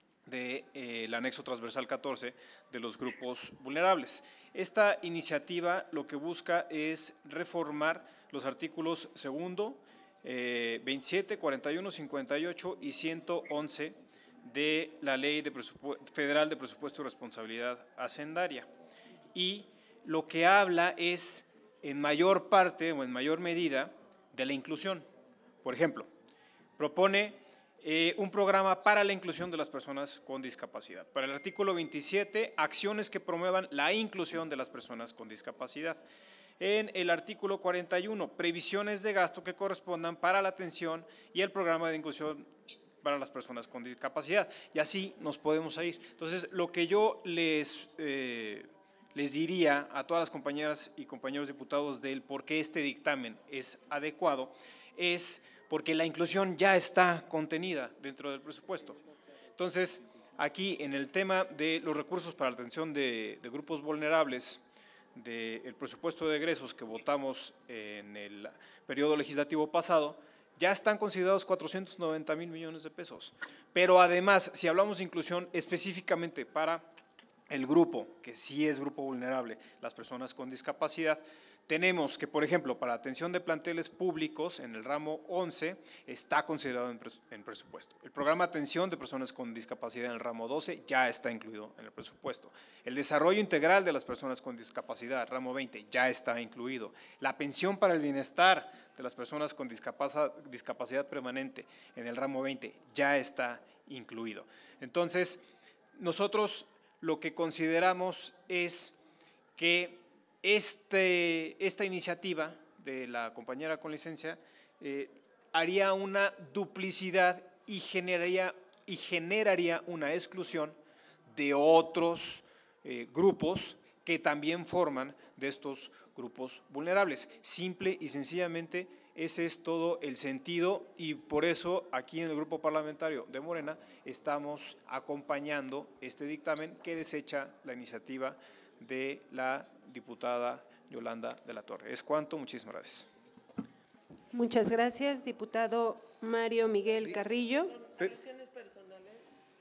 del de, eh, anexo transversal catorce de los grupos vulnerables. Esta iniciativa lo que busca es reformar los artículos segundo, eh, veintisiete, cuarenta y uno, cincuenta y ocho y ciento once de la Ley de Federal de Presupuesto y Responsabilidad Hacendaria. Y lo que habla es, en mayor parte o en mayor medida, de la inclusión. Por ejemplo, propone eh, un programa para la inclusión de las personas con discapacidad. Para el artículo veintisiete, acciones que promuevan la inclusión de las personas con discapacidad. En el artículo cuarenta y uno, previsiones de gasto que correspondan para la atención y el programa de inclusión para las personas con discapacidad. Y así nos podemos ir. Entonces, lo que yo les, eh, les diría a todas las compañeras y compañeros diputados del por qué este dictamen es adecuado es porque la inclusión ya está contenida dentro del presupuesto. Entonces, aquí en el tema de los recursos para la atención de, de grupos vulnerables, del presupuesto de egresos que votamos en el periodo legislativo pasado, ya están considerados cuatrocientos noventa mil millones de pesos. Pero además, si hablamos de inclusión específicamente para el grupo, que sí es grupo vulnerable, las personas con discapacidad, tenemos que, por ejemplo, para atención de planteles públicos, en el ramo once, está considerado en, pres en presupuesto. El programa de atención de personas con discapacidad en el ramo doce ya está incluido en el presupuesto. El desarrollo integral de las personas con discapacidad, ramo veinte, ya está incluido. La pensión para el bienestar de las personas con discapacidad, discapacidad permanente en el ramo veinte ya está incluido. Entonces, nosotros lo que consideramos es que Este, esta iniciativa de la compañera con licencia eh, haría una duplicidad y generaría, y generaría una exclusión de otros eh, grupos que también forman de estos grupos vulnerables. Simple y sencillamente ese es todo el sentido y por eso aquí en el Grupo Parlamentario de Morena estamos acompañando este dictamen que desecha la iniciativa de la diputada Yolanda de la Torre. Es cuanto, muchísimas gracias.
Muchas gracias, diputado Mario Miguel Carrillo.
¿Alusiones personales?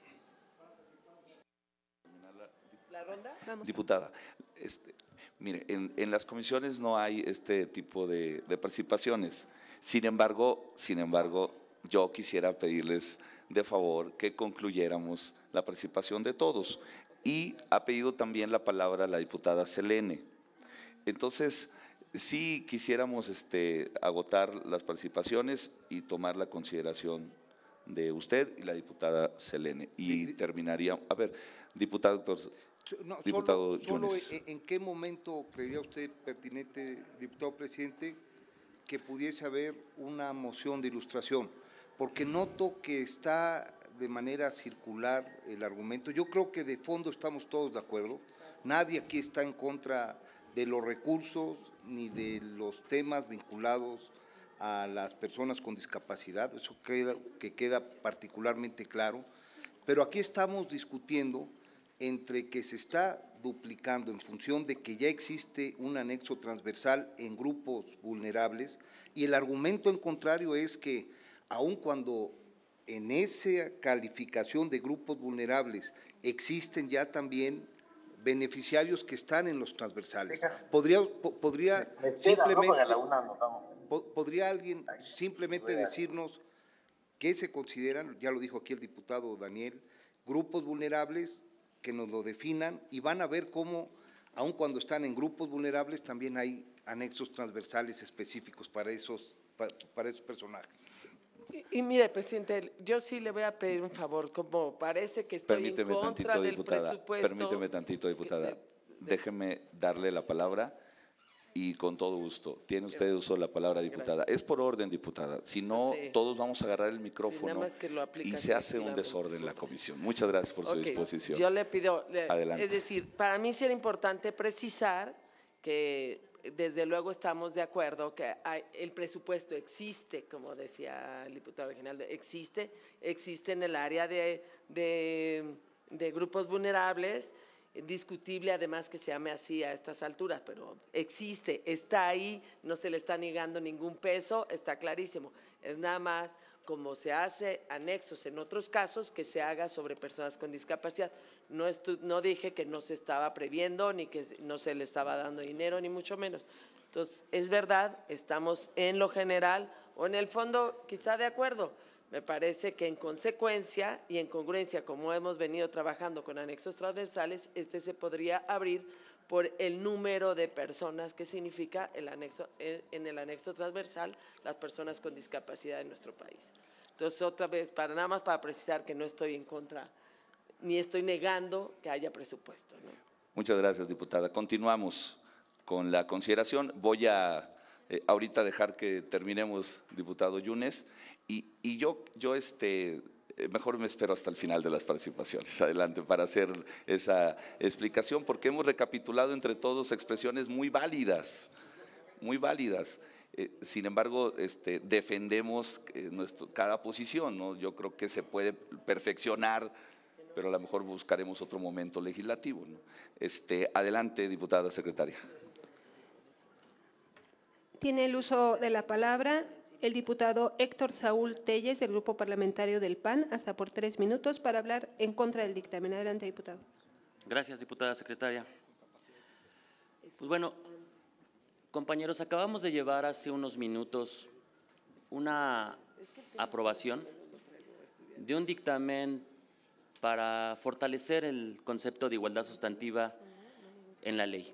¿La ronda?
Vamos.
Diputada, este, mire, en, en las comisiones no hay este tipo de, de participaciones. Sin embargo, sin embargo, yo quisiera pedirles de favor que concluyéramos la participación de todos. Y ha pedido también la palabra la diputada Selene. Entonces, sí quisiéramos este, agotar las participaciones y tomar la consideración de usted y la diputada Selene. Y terminaría, a ver, diputado doctor,
no,
diputado
solo, solo
Yunes.
en, ¿en qué momento creería usted pertinente, diputado presidente, que pudiese haber una moción de ilustración? Porque noto que está de manera circular el argumento. Yo creo que de fondo estamos todos de acuerdo. Nadie aquí está en contra de los recursos ni de los temas vinculados a las personas con discapacidad. Eso queda, que queda particularmente claro. Pero aquí estamos discutiendo entre que se está duplicando en función de que ya existe un anexo transversal en grupos vulnerables, y el argumento en contrario es que aun cuando en esa calificación de grupos vulnerables existen ya también beneficiarios que están en los transversales. ¿Podría, podría simplemente, podría alguien simplemente decirnos qué se consideran, ya lo dijo aquí el diputado Daniel, grupos vulnerables, que nos lo definan, y van a ver cómo, aun cuando están en grupos vulnerables, también hay anexos transversales específicos para esos, para, para esos personajes?
Y, y mire, presidente, yo sí le voy a pedir un favor, como parece que estoy
Permíteme
en contra
tantito,
del
diputada,
presupuesto.
Permíteme tantito, diputada. Déjeme darle la palabra y con todo gusto. Tiene usted uso de la palabra, diputada. Gracias. Es por orden, diputada. Si no, sí. todos vamos a agarrar el micrófono sí, y se hace un desorden en la comisión. Muchas gracias por okay. su disposición.
Yo le pido, le,
Adelante.
Es decir, para mí sí era importante precisar que desde luego estamos de acuerdo que hay, el presupuesto existe, como decía el diputado original, existe, existe en el área de, de, de grupos vulnerables, discutible además que se llame así a estas alturas, pero existe, está ahí, no se le está negando ningún peso, está clarísimo. Es nada más como se hace anexos en otros casos que se haga sobre personas con discapacidad. No, no dije que no se estaba previendo ni que no se le estaba dando dinero, ni mucho menos. Entonces, es verdad, estamos en lo general o en el fondo quizá de acuerdo. Me parece que en consecuencia y en congruencia, como hemos venido trabajando con anexos transversales, este se podría abrir por el número de personas que significa el anexo, en el anexo transversal las personas con discapacidad en nuestro país. Entonces, otra vez, para nada más para precisar que no estoy en contra, ni estoy negando que haya presupuesto, ¿no?
Muchas gracias, diputada. Continuamos con la consideración. Voy a eh, ahorita dejar que terminemos, diputado Yunes. Y, y yo, yo este, mejor me espero hasta el final de las participaciones, adelante, para hacer esa explicación, porque hemos recapitulado entre todos expresiones muy válidas, muy válidas. Eh, sin embargo, este, defendemos eh, nuestro, cada posición, ¿no? Yo creo que se puede perfeccionar, pero a lo mejor buscaremos otro momento legislativo, ¿no? Este, adelante, diputada secretaria.
Tiene el uso de la palabra el diputado Héctor Saúl Telles, del Grupo Parlamentario del P A N, hasta por tres minutos para hablar en contra del dictamen. Adelante, diputado.
Gracias, diputada secretaria. Pues bueno, compañeros, acabamos de llevar hace unos minutos una aprobación de un dictamen para fortalecer el concepto de igualdad sustantiva en la ley.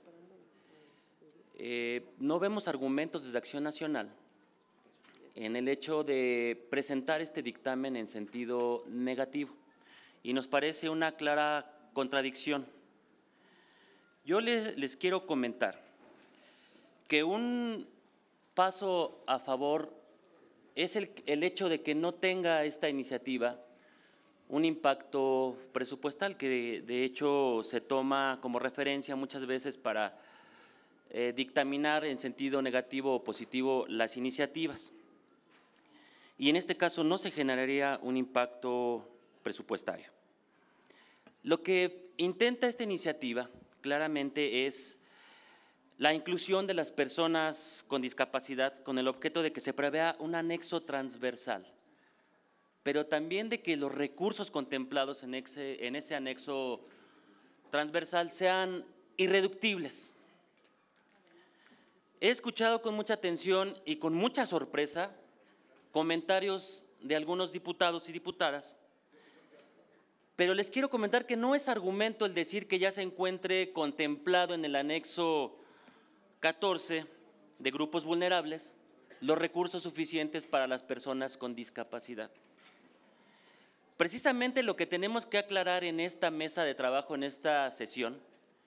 Eh, no vemos argumentos desde Acción Nacional en el hecho de presentar este dictamen en sentido negativo, y nos parece una clara contradicción. Yo les, les quiero comentar que un paso a favor es el, el hecho de que no tenga esta iniciativa un impacto presupuestal, que de, de hecho se toma como referencia muchas veces para eh, dictaminar en sentido negativo o positivo las iniciativas. Y en este caso no se generaría un impacto presupuestario. Lo que intenta esta iniciativa claramente es la inclusión de las personas con discapacidad con el objeto de que se prevea un anexo transversal, pero también de que los recursos contemplados en ese, en ese anexo transversal sean irreductibles. He escuchado con mucha atención y con mucha sorpresa comentarios de algunos diputados y diputadas, pero les quiero comentar que no es argumento el decir que ya se encuentre contemplado en el anexo catorce de grupos vulnerables, los recursos suficientes para las personas con discapacidad. Precisamente lo que tenemos que aclarar en esta mesa de trabajo, en esta sesión,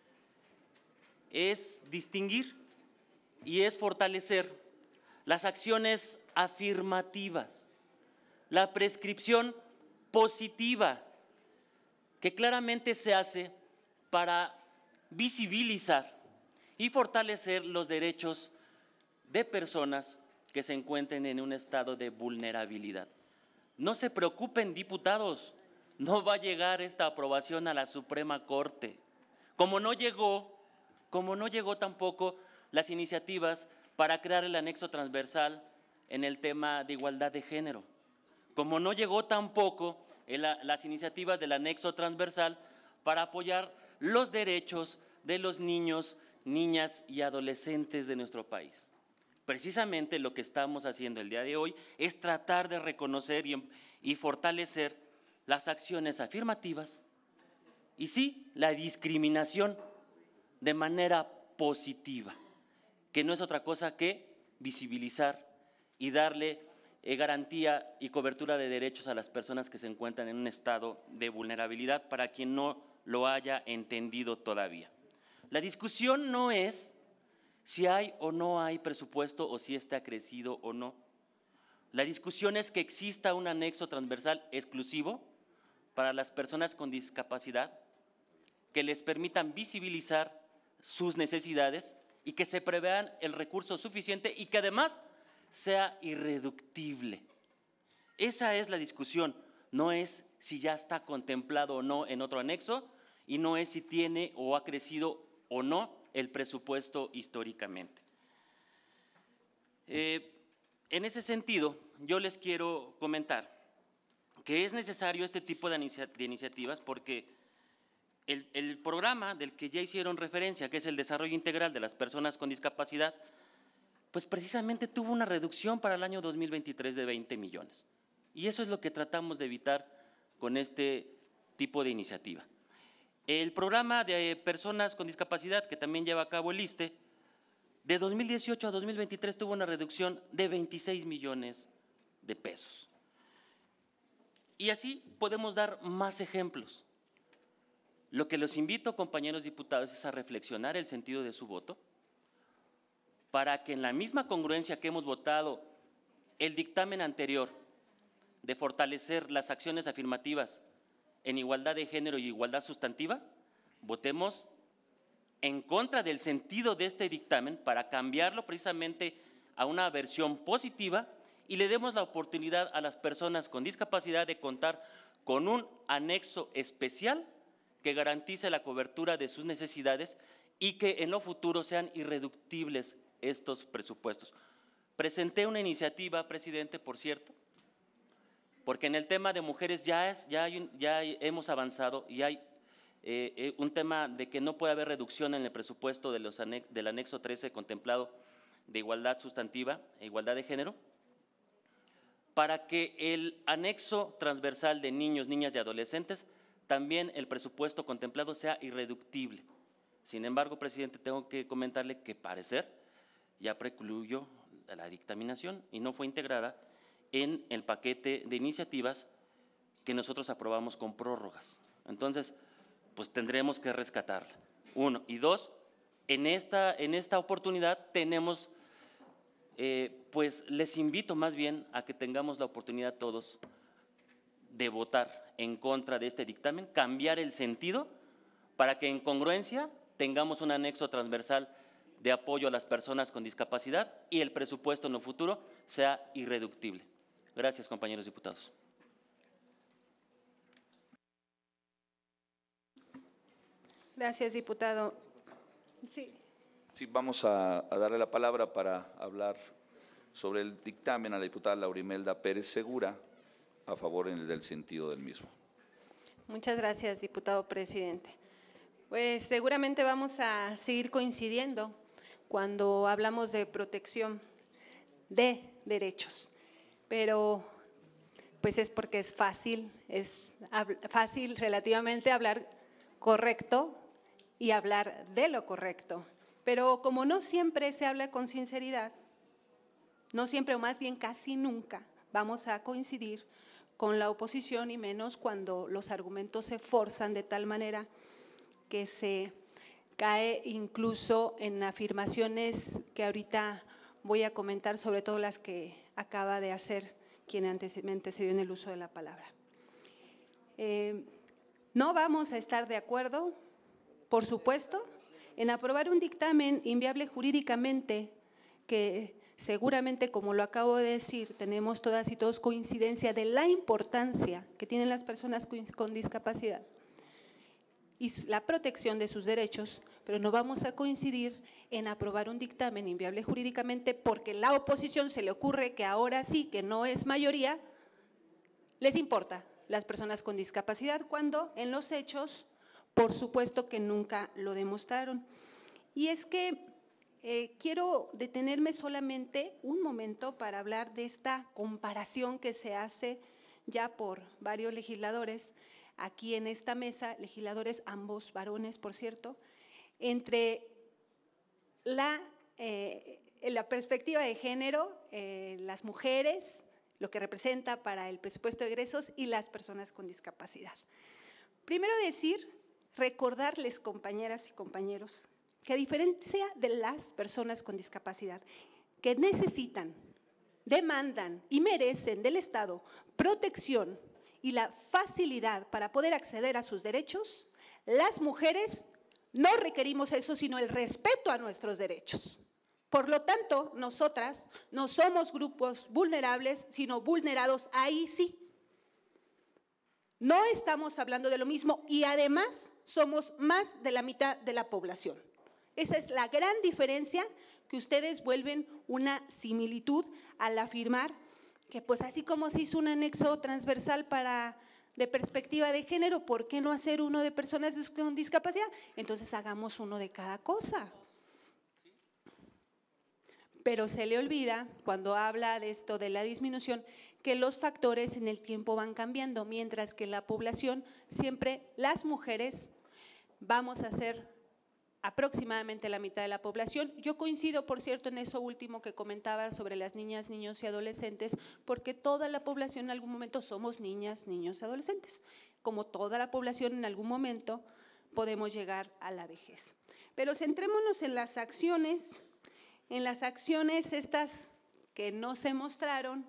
es distinguir y es fortalecer las acciones afirmativas, la prescripción positiva, que claramente se hace para visibilizar y fortalecer los derechos de personas que se encuentren en un estado de vulnerabilidad. No se preocupen, diputados, no va a llegar esta aprobación a la Suprema Corte, como no llegó, como no llegó tampoco las iniciativas para crear el anexo transversal en el tema de igualdad de género, como no llegó tampoco en la, las iniciativas del anexo transversal para apoyar los derechos de los niños, niñas y adolescentes de nuestro país. Precisamente lo que estamos haciendo el día de hoy es tratar de reconocer y, y fortalecer las acciones afirmativas y sí, la discriminación de manera positiva, que no es otra cosa que visibilizar y darle eh, garantía y cobertura de derechos a las personas que se encuentran en un estado de vulnerabilidad, para quien no lo haya entendido todavía. La discusión no es si hay o no hay presupuesto o si está crecido o no. La discusión es que exista un anexo transversal exclusivo para las personas con discapacidad, que les permitan visibilizar sus necesidades y que se prevean el recurso suficiente y que además sea irreductible. Esa es la discusión, no es si ya está contemplado o no en otro anexo y no es si tiene o ha crecido o no el presupuesto históricamente. Eh, en ese sentido, yo les quiero comentar que es necesario este tipo de, inicia de iniciativas porque el, el programa del que ya hicieron referencia, que es el desarrollo integral de las personas con discapacidad, pues precisamente tuvo una reducción para el año dos mil veintitrés de veinte millones. Y eso es lo que tratamos de evitar con este tipo de iniciativa. El programa de personas con discapacidad que también lleva a cabo el ISSSTE, de dos mil dieciocho a dos mil veintitrés tuvo una reducción de veintiséis millones de pesos. Y así podemos dar más ejemplos. Lo que los invito, compañeros diputados, es a reflexionar el sentido de su voto, para que en la misma congruencia que hemos votado el dictamen anterior de fortalecer las acciones afirmativas en igualdad de género y igualdad sustantiva, votemos en contra del sentido de este dictamen para cambiarlo precisamente a una versión positiva y le demos la oportunidad a las personas con discapacidad de contar con un anexo especial que garantice la cobertura de sus necesidades y que en lo futuro sean irreductibles estos presupuestos. Presenté una iniciativa, presidente, por cierto, porque en el tema de mujeres ya, es, ya, hay, ya hemos avanzado y hay eh, eh, un tema de que no puede haber reducción en el presupuesto de los anex, del anexo trece contemplado de igualdad sustantiva e igualdad de género, para que el anexo transversal de niños, niñas y adolescentes, también el presupuesto contemplado sea irreductible. Sin embargo, presidente, tengo que comentarle que parecer ya precluyó la dictaminación y no fue integrada en el paquete de iniciativas que nosotros aprobamos con prórrogas. Entonces, pues tendremos que rescatarla. Uno. Y dos, en esta, en esta oportunidad tenemos, eh, pues les invito más bien a que tengamos la oportunidad todos de votar en contra de este dictamen, cambiar el sentido para que en congruencia tengamos un anexo transversal de apoyo a las personas con discapacidad y el presupuesto en el futuro sea irreductible. Gracias, compañeros diputados.
Gracias, diputado. Sí.
Sí, vamos a, a darle la palabra para hablar sobre el dictamen a la diputada Laurimelda Pérez Segura, a favor en el del sentido del mismo.
Muchas gracias, diputado presidente. Pues seguramente vamos a seguir coincidiendo cuando hablamos de protección de derechos, pero pues es porque es fácil, es fácil relativamente hablar correcto y hablar de lo correcto, Pero como no siempre se habla con sinceridad, no siempre, o más bien casi nunca, vamos a coincidir con la oposición, y menos cuando los argumentos se forzan de tal manera que se cae incluso en afirmaciones que ahorita voy a comentar, sobre todo las que acaba de hacer quien antes me antecedió en el uso de la palabra. Eh, no vamos a estar de acuerdo, por supuesto, en aprobar un dictamen inviable jurídicamente que seguramente, como lo acabo de decir, tenemos todas y todos coincidencia de la importancia que tienen las personas con discapacidad y la protección de sus derechos, pero no vamos a coincidir en aprobar un dictamen inviable jurídicamente porque la oposición se le ocurre que ahora sí, que no es mayoría, les importa las personas con discapacidad, cuando en los hechos, por supuesto que nunca lo demostraron. Y es que eh, quiero detenerme solamente un momento para hablar de esta comparación que se hace ya por varios legisladores aquí en esta mesa, legisladores ambos varones, por cierto, entre la, eh, la perspectiva de género, eh, las mujeres, lo que representa para el presupuesto de egresos, y las personas con discapacidad. Primero decir, recordarles, compañeras y compañeros, que a diferencia de las personas con discapacidad que necesitan, demandan y merecen del Estado protección y la facilidad para poder acceder a sus derechos, las mujeres no requerimos eso, sino el respeto a nuestros derechos. Por lo tanto, nosotras no somos grupos vulnerables, sino vulnerados, ahí sí. No estamos hablando de lo mismo y además somos más de la mitad de la población. Esa es la gran diferencia que ustedes vuelven una similitud al afirmar que pues así como se hizo un anexo transversal para de perspectiva de género, ¿por qué no hacer uno de personas con discapacidad? Entonces hagamos uno de cada cosa. Pero se le olvida, cuando habla de esto de la disminución, que los factores en el tiempo van cambiando, mientras que la población, siempre las mujeres, vamos a ser aproximadamente la mitad de la población. Yo coincido, por cierto, en eso último que comentaba sobre las niñas, niños y adolescentes, porque toda la población en algún momento somos niñas, niños y adolescentes. Como toda la población en algún momento podemos llegar a la vejez. Pero centrémonos en las acciones, en las acciones estas que no se mostraron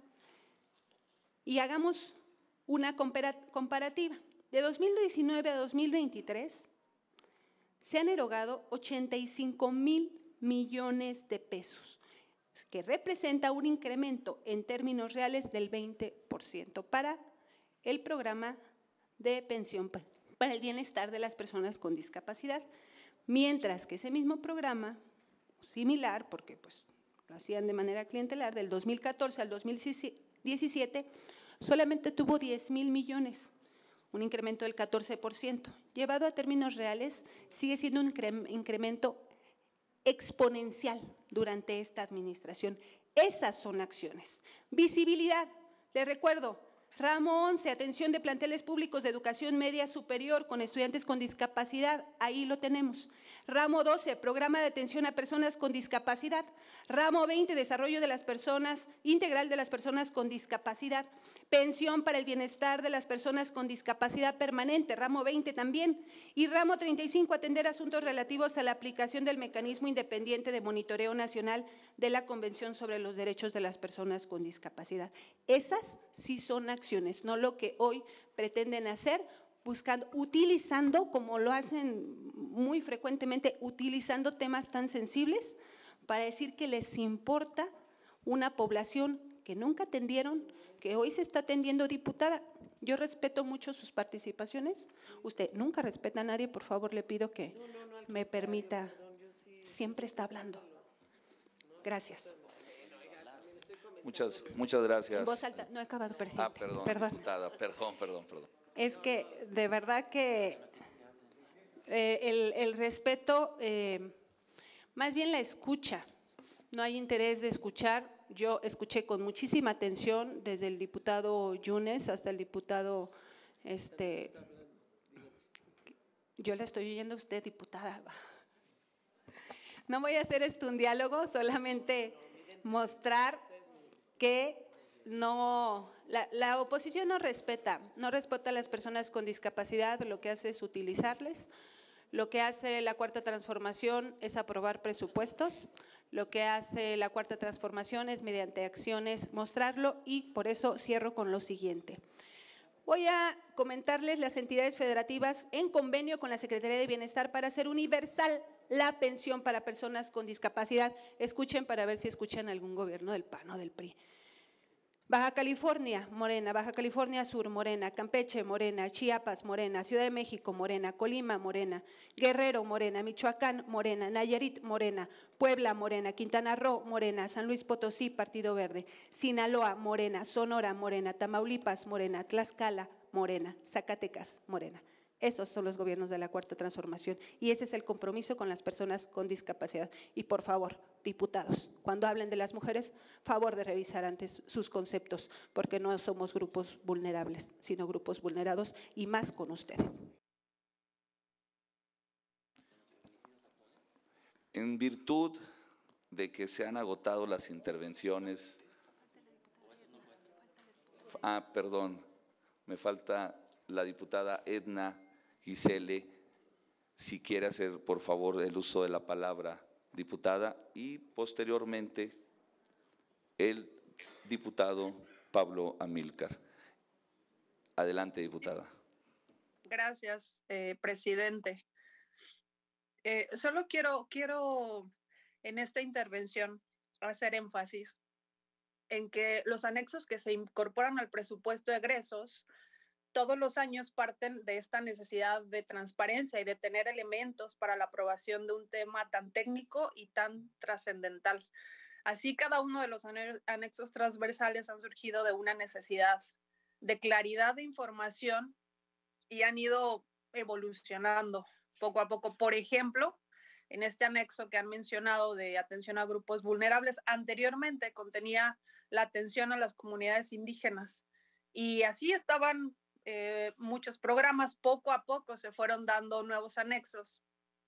y hagamos una comparativa. De dos mil diecinueve a dos mil veintitrés, se han erogado ochenta y cinco mil millones de pesos, que representa un incremento en términos reales del veinte por ciento para el programa de pensión para el bienestar de las personas con discapacidad, mientras que ese mismo programa, similar, porque pues lo hacían de manera clientelar, del dos mil catorce al dos mil diecisiete, solamente tuvo diez mil millones. Un incremento del catorce por ciento. Llevado a términos reales, sigue siendo un incremento exponencial durante esta administración. Esas son acciones. Visibilidad. Les recuerdo, ramo once, atención de planteles públicos de educación media superior con estudiantes con discapacidad, ahí lo tenemos. Ramo doce, programa de atención a personas con discapacidad. Ramo veinte, desarrollo de las personas, integral de las personas con discapacidad. Pensión para el bienestar de las personas con discapacidad permanente, ramo veinte también. Y ramo treinta y cinco, atender asuntos relativos a la aplicación del mecanismo independiente de monitoreo nacional de la Convención sobre los Derechos de las Personas con Discapacidad. Esas sí son acciones, no lo que hoy pretenden hacer, buscando, utilizando, como lo hacen muy frecuentemente, utilizando temas tan sensibles para decir que les importa una población que nunca atendieron, que hoy se está atendiendo. Diputada, yo respeto mucho sus participaciones. Usted nunca respeta a nadie, por favor, le pido que me permita. Siempre está hablando. Gracias.
Muchas, muchas gracias.
En voz alta, no he acabado, presidente.
Ah, perdón,
perdón.
diputada, perdón, perdón, perdón.
Es que de verdad que eh, el, el respeto, eh, más bien la escucha, no hay interés de escuchar. Yo escuché con muchísima atención desde el diputado Yunes hasta el diputado, este, yo le estoy oyendo a usted, diputada. no voy a hacer esto un diálogo, solamente mostrar que no, la, la oposición no respeta, no respeta a las personas con discapacidad, lo que hace es utilizarles. Lo que hace la Cuarta Transformación es aprobar presupuestos. Lo que hace la Cuarta Transformación es, mediante acciones, mostrarlo, y por eso cierro con lo siguiente. Voy a comentarles las entidades federativas en convenio con la Secretaría de Bienestar para hacer universal la pensión para personas con discapacidad. Escuchen para ver si escuchan algún gobierno del P A N o del P R I. Baja California, Morena. Baja California Sur, Morena. Campeche, Morena. Chiapas, Morena. Ciudad de México, Morena. Colima, Morena. Guerrero, Morena. Michoacán, Morena. Nayarit, Morena. Puebla, Morena. Quintana Roo, Morena. San Luis Potosí, Partido Verde. Sinaloa, Morena. Sonora, Morena. Tamaulipas, Morena. Tlaxcala, Morena. Zacatecas, Morena. Esos son los gobiernos de la Cuarta Transformación, y ese es el compromiso con las personas con discapacidad. Y por favor, diputados, cuando hablen de las mujeres, favor de revisar antes sus conceptos, porque no somos grupos vulnerables, sino grupos vulnerados, y más con ustedes.
En virtud de que se han agotado las intervenciones… Ah, perdón, me falta la diputada Edna Gisele, si quiere hacer, por favor, el uso de la palabra, diputada, y posteriormente el diputado Pablo Amílcar. Adelante, diputada.
Gracias, eh, presidente. Eh, solo quiero, quiero en esta intervención hacer énfasis en que los anexos que se incorporan al presupuesto de egresos todos los años parten de esta necesidad de transparencia y de tener elementos para la aprobación de un tema tan técnico y tan trascendental. Así, cada uno de los anexos transversales han surgido de una necesidad de claridad de información y han ido evolucionando poco a poco. Por ejemplo, en este anexo que han mencionado de atención a grupos vulnerables, anteriormente contenía la atención a las comunidades indígenas, y así estaban Eh, muchos programas. Poco a poco se fueron dando nuevos anexos,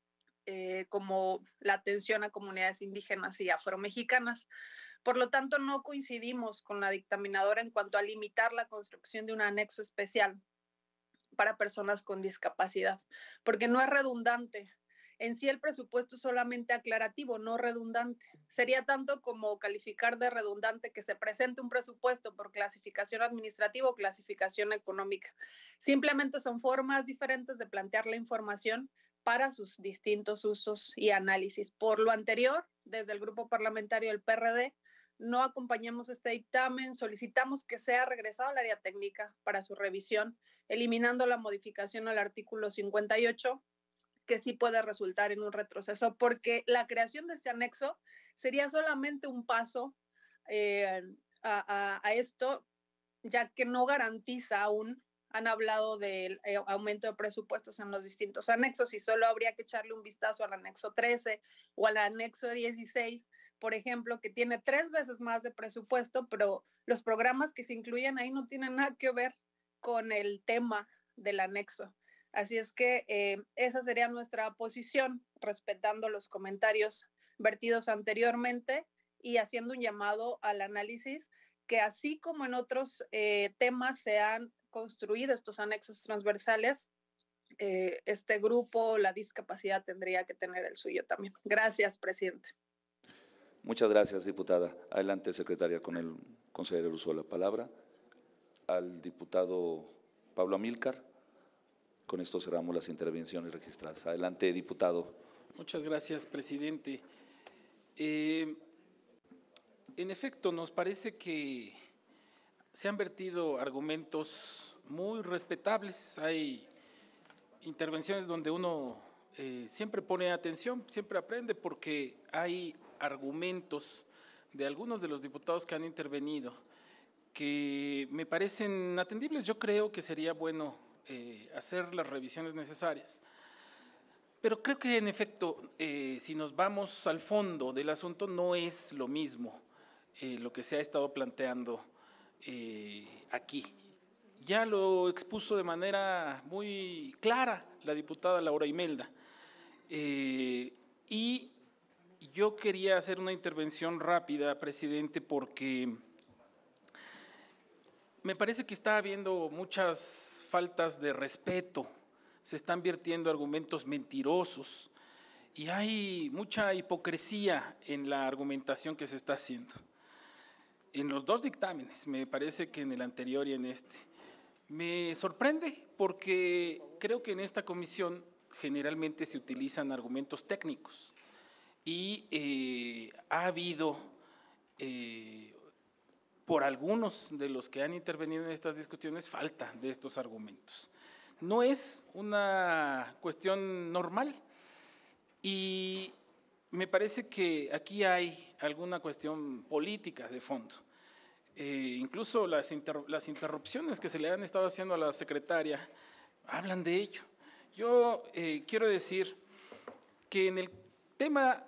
eh, como la atención a comunidades indígenas y afromexicanas. Por lo tanto, no coincidimos con la dictaminadora en cuanto a limitar la construcción de un anexo especial para personas con discapacidad, porque no es redundante. En sí, el presupuesto es solamente aclarativo, no redundante. Sería tanto como calificar de redundante que se presente un presupuesto por clasificación administrativa o clasificación económica. Simplemente son formas diferentes de plantear la información para sus distintos usos y análisis. Por lo anterior, desde el grupo parlamentario del P R D, no acompañamos este dictamen, solicitamos que sea regresado al área técnica para su revisión, eliminando la modificación al artículo cincuenta y ocho, que sí puede resultar en un retroceso, porque la creación de este anexo sería solamente un paso eh, a, a, a esto, ya que no garantiza aún. Han hablado del eh, aumento de presupuestos en los distintos anexos, y solo habría que echarle un vistazo al anexo trece o al anexo dieciséis, por ejemplo, que tiene tres veces más de presupuesto, pero los programas que se incluyen ahí no tienen nada que ver con el tema del anexo. Así es que eh, esa sería nuestra posición, respetando los comentarios vertidos anteriormente y haciendo un llamado al análisis, que así como en otros eh, temas se han construido estos anexos transversales, eh, este grupo, la discapacidad, tendría que tener el suyo también. Gracias, presidente.
Muchas gracias, diputada. Adelante, secretaria, con el conceder el uso de la palabra. Al diputado Pablo Amílcar. Con esto cerramos las intervenciones registradas. Adelante, diputado.
Muchas gracias, presidente. Eh, en efecto, nos parece que se han vertido argumentos muy respetables. Hay intervenciones donde uno eh, siempre pone atención, siempre aprende, porque hay argumentos de algunos de los diputados que han intervenido que me parecen atendibles. Yo creo que sería bueno eh, hacer las revisiones necesarias. Pero creo que, en efecto, eh, si nos vamos al fondo del asunto, no es lo mismo eh, lo que se ha estado planteando eh, aquí. Ya lo expuso de manera muy clara la diputada Laura Imelda. Eh, y yo quería hacer una intervención rápida, presidente, porque me parece que está habiendo muchas faltas de respeto, se están vertiendo argumentos mentirosos y hay mucha hipocresía en la argumentación que se está haciendo. En los dos dictámenes, me parece que en el anterior y en este. Me sorprende porque creo que en esta comisión generalmente se utilizan argumentos técnicos y eh, ha habido, eh, por algunos de los que han intervenido en estas discusiones, falta de estos argumentos. No es una cuestión normal y me parece que aquí hay alguna cuestión política de fondo. Eh, incluso las, inter, las interrupciones que se le han estado haciendo a la secretaria hablan de ello. Yo eh, quiero decir que en el tema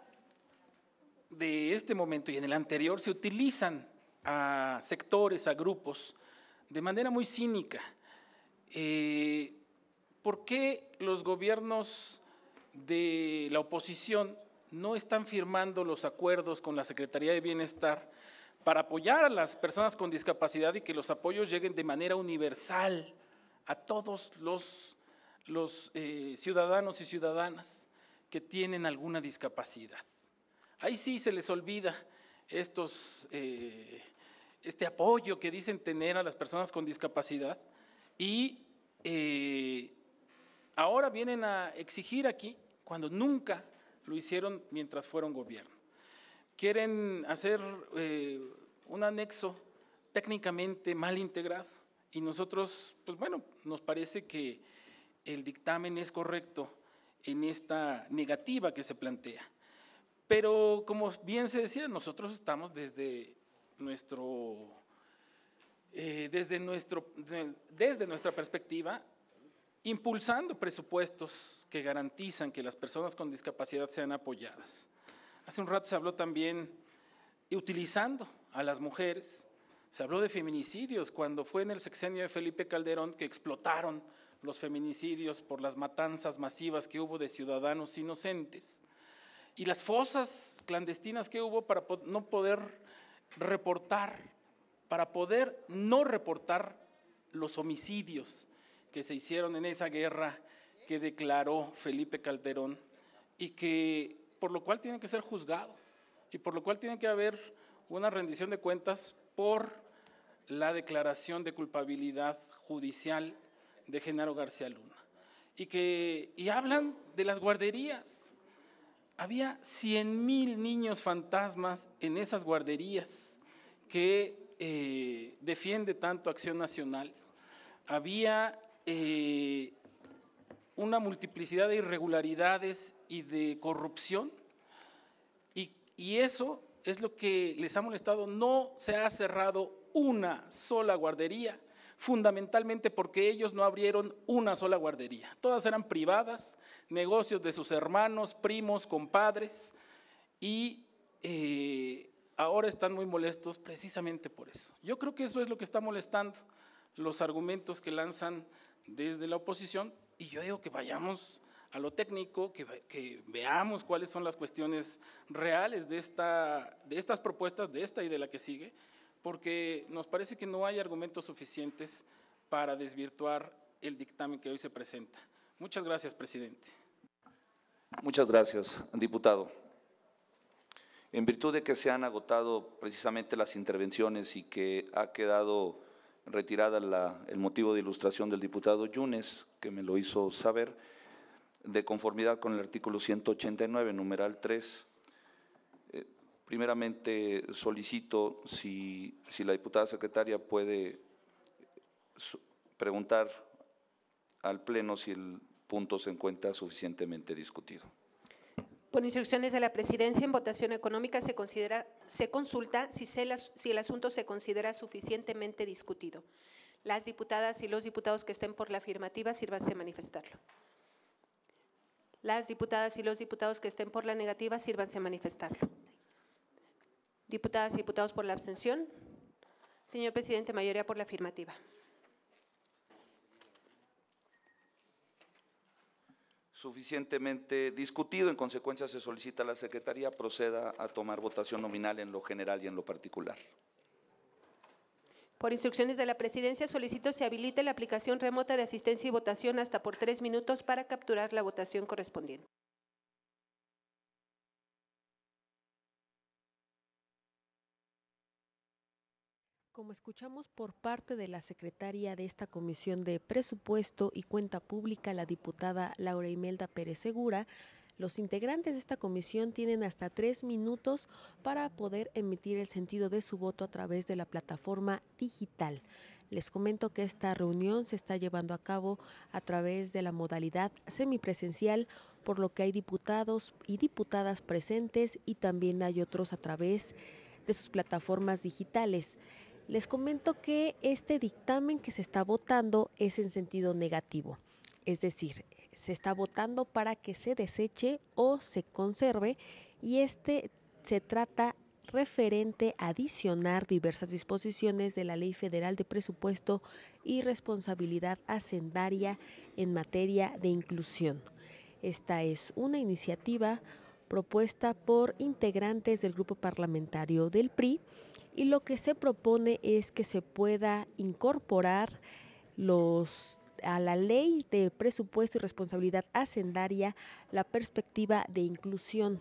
de este momento y en el anterior se utilizan a sectores, a grupos, de manera muy cínica. Eh, ¿Por qué los gobiernos de la oposición no están firmando los acuerdos con la Secretaría de Bienestar para apoyar a las personas con discapacidad y que los apoyos lleguen de manera universal a todos los, los eh, ciudadanos y ciudadanas que tienen alguna discapacidad? Ahí sí se les olvida estos, eh, este apoyo que dicen tener a las personas con discapacidad y eh, ahora vienen a exigir aquí cuando nunca lo hicieron mientras fueron gobierno. Quieren hacer eh, un anexo técnicamente mal integrado y nosotros, pues bueno, nos parece que el dictamen es correcto en esta negativa que se plantea. Pero como bien se decía, nosotros estamos desde, nuestro, eh, desde, nuestro, de, desde nuestra perspectiva impulsando presupuestos que garantizan que las personas con discapacidad sean apoyadas. Hace un rato se habló también de utilizando a las mujeres, se habló de feminicidios cuando fue en el sexenio de Felipe Calderón que explotaron los feminicidios por las matanzas masivas que hubo de ciudadanos inocentes y las fosas clandestinas que hubo para no poder reportar, para poder no reportar los homicidios que se hicieron en esa guerra que declaró Felipe Calderón y que por lo cual tiene que ser juzgado y por lo cual tiene que haber una rendición de cuentas por la declaración de culpabilidad judicial de Genaro García Luna. Y, que, y hablan de las guarderías. Había cien mil niños fantasmas en esas guarderías que eh, defiende tanto Acción Nacional. Había eh, una multiplicidad de irregularidades y de corrupción y, y eso es lo que les ha molestado. No se ha cerrado una sola guardería, fundamentalmente porque ellos no abrieron una sola guardería. Todas eran privadas, negocios de sus hermanos, primos, compadres y eh, ahora están muy molestos precisamente por eso. Yo creo que eso es lo que está molestando, los argumentos que lanzan desde la oposición y yo digo que vayamos a lo técnico, que, que veamos cuáles son las cuestiones reales de, esta, de estas propuestas, de esta y de la que sigue, porque nos parece que no hay argumentos suficientes para desvirtuar el dictamen que hoy se presenta. Muchas gracias, presidente.
Muchas gracias, diputado. En virtud de que se han agotado precisamente las intervenciones y que ha quedado retirada la, el motivo de ilustración del diputado Yunes, que me lo hizo saber, de conformidad con el artículo ciento ochenta y nueve, numeral tres, eh, primeramente solicito si, si la diputada secretaria puede preguntar al Pleno si el punto se encuentra suficientemente discutido.
Por instrucciones de la Presidencia, en votación económica se, considera, se consulta si, se la, si el asunto se considera suficientemente discutido. Las diputadas y los diputados que estén por la afirmativa, sírvanse a manifestarlo. Las diputadas y los diputados que estén por la negativa, sírvanse a manifestarlo. Diputadas y diputados por la abstención. Señor presidente, mayoría por la afirmativa.
suficientemente discutido. En consecuencia, se solicita a la Secretaría proceda a tomar votación nominal en lo general y en lo particular.
Por instrucciones de la Presidencia, solicito se habilite la aplicación remota de asistencia y votación hasta por tres minutos para capturar la votación correspondiente.
Como escuchamos por parte de la secretaria de esta Comisión de Presupuesto y Cuenta Pública, la diputada Laura Imelda Pérez Segura, los integrantes de esta comisión tienen hasta tres minutos para poder emitir el sentido de su voto a través de la plataforma digital. Les comento que esta reunión se está llevando a cabo a través de la modalidad semipresencial, por lo que hay diputados y diputadas presentes y también hay otros a través de sus plataformas digitales. Les comento que este dictamen que se está votando es en sentido negativo, es decir, se está votando para que se deseche o se conserve, y este se trata referente a adicionar diversas disposiciones de la Ley Federal de Presupuesto y Responsabilidad Hacendaria en materia de inclusión. Esta es una iniciativa propuesta por integrantes del grupo parlamentario del P R I, y lo que se propone es que se pueda incorporar los, a la Ley de Presupuesto y Responsabilidad Hacendaria la perspectiva de inclusión.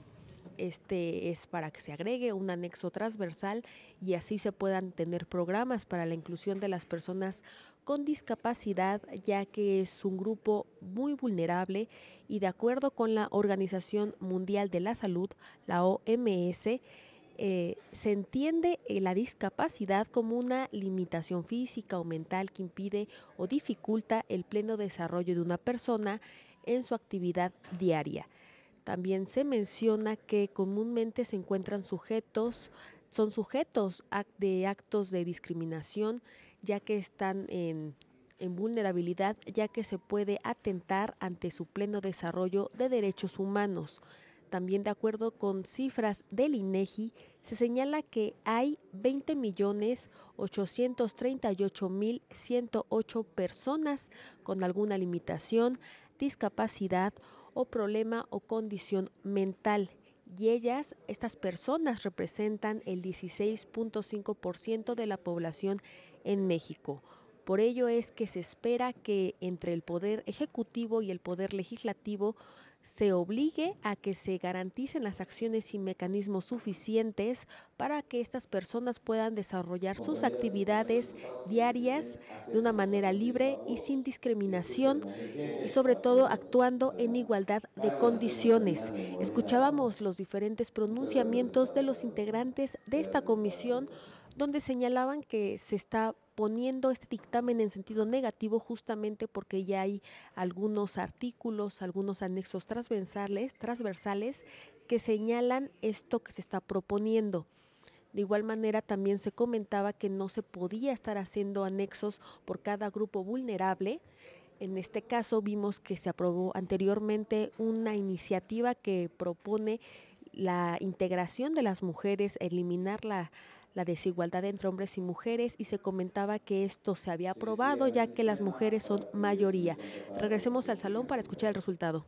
Este es para que se agregue un anexo transversal y así se puedan tener programas para la inclusión de las personas con discapacidad, ya que es un grupo muy vulnerable y de acuerdo con la Organización Mundial de la Salud, la O M S, Eh, se entiende eh, la discapacidad como una limitación física o mental que impide o dificulta el pleno desarrollo de una persona en su actividad diaria. También se menciona que comúnmente se encuentran sujetos, son sujetos de actos de discriminación, ya que están en, en vulnerabilidad, ya que se puede atentar ante su pleno desarrollo de derechos humanos. También, de acuerdo con cifras del INEGI, se señala que hay veinte millones ochocientos treinta y ocho mil ciento ocho personas con alguna limitación, discapacidad o problema o condición mental. Y ellas, estas personas, representan el dieciséis punto cinco por ciento de la población en México. Por ello es que se espera que entre el Poder Ejecutivo y el Poder Legislativo se obligue a que se garanticen las acciones y mecanismos suficientes para que estas personas puedan desarrollar sus actividades diarias de una manera libre y sin discriminación, y sobre todo actuando en igualdad de condiciones. Escuchábamos los diferentes pronunciamientos de los integrantes de esta comisión, donde señalaban que se está poniendo este dictamen en sentido negativo justamente porque ya hay algunos artículos, algunos anexos transversales, transversales que señalan esto que se está proponiendo. De igual manera, también se comentaba que no se podía estar haciendo anexos por cada grupo vulnerable. En este caso vimos que se aprobó anteriormente una iniciativa que propone la integración de las mujeres, eliminar la la desigualdad entre hombres y mujeres, y se comentaba que esto se había aprobado ya que las mujeres son mayoría. Regresemos al salón para escuchar el resultado.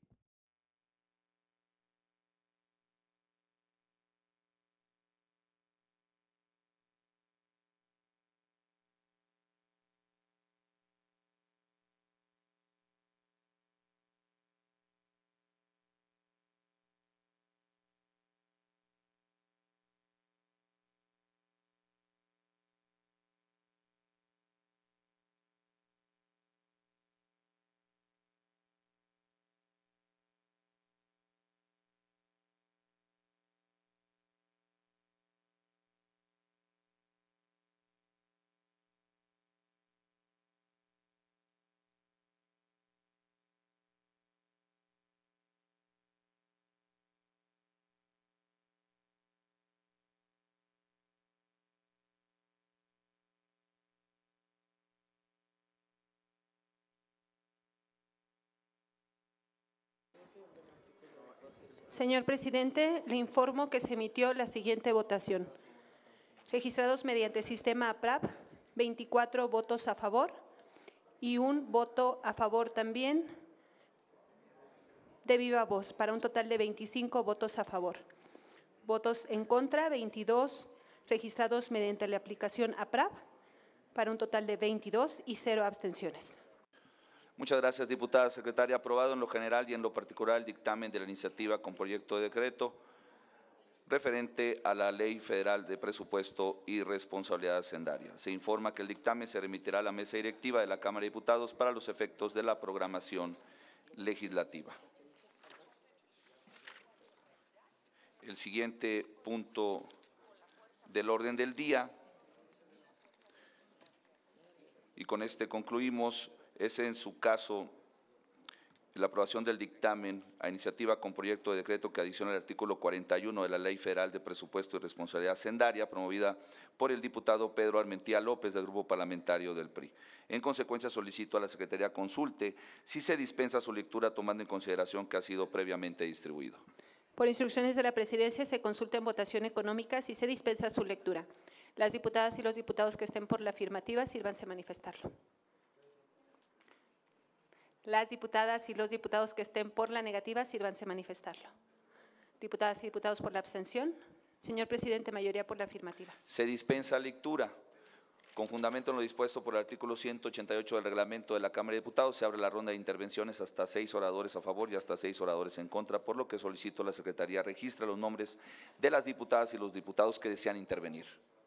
Señor presidente, le informo que se emitió la siguiente votación. Registrados mediante sistema A P R A P, veinticuatro votos a favor y un voto a favor también de viva voz, para un total de veinticinco votos a favor. Votos en contra, veintidós registrados mediante la aplicación A P R A B, para un total de veintidós y cero abstenciones.
Muchas gracias, diputada secretaria. Aprobado en lo general y en lo particular el dictamen de la iniciativa con proyecto de decreto referente a la Ley Federal de Presupuesto y Responsabilidad Hacendaria. Se informa que el dictamen se remitirá a la mesa directiva de la Cámara de Diputados para los efectos de la programación legislativa. El siguiente punto del orden del día, y con este concluimos, es en su caso la aprobación del dictamen a iniciativa con proyecto de decreto que adiciona el artículo cuarenta y uno de la Ley Federal de Presupuesto y Responsabilidad Hacendaria, promovida por el diputado Pedro Armentía López del Grupo Parlamentario del P R I. En consecuencia, solicito a la Secretaría consulte si se dispensa su lectura tomando en consideración que ha sido previamente distribuido.
Por instrucciones de la Presidencia, se consulta en votación económica si se dispensa su lectura. Las diputadas y los diputados que estén por la afirmativa, sírvanse a manifestarlo. Las diputadas y los diputados que estén por la negativa, sírvanse a manifestarlo. Diputadas y diputados por la abstención. Señor presidente, mayoría por la afirmativa.
Se dispensa lectura. Con fundamento en lo dispuesto por el artículo ciento ochenta y ocho del reglamento de la Cámara de Diputados, se abre la ronda de intervenciones hasta seis oradores a favor y hasta seis oradores en contra, por lo que solicito a la Secretaría registre los nombres de las diputadas y los diputados que desean intervenir.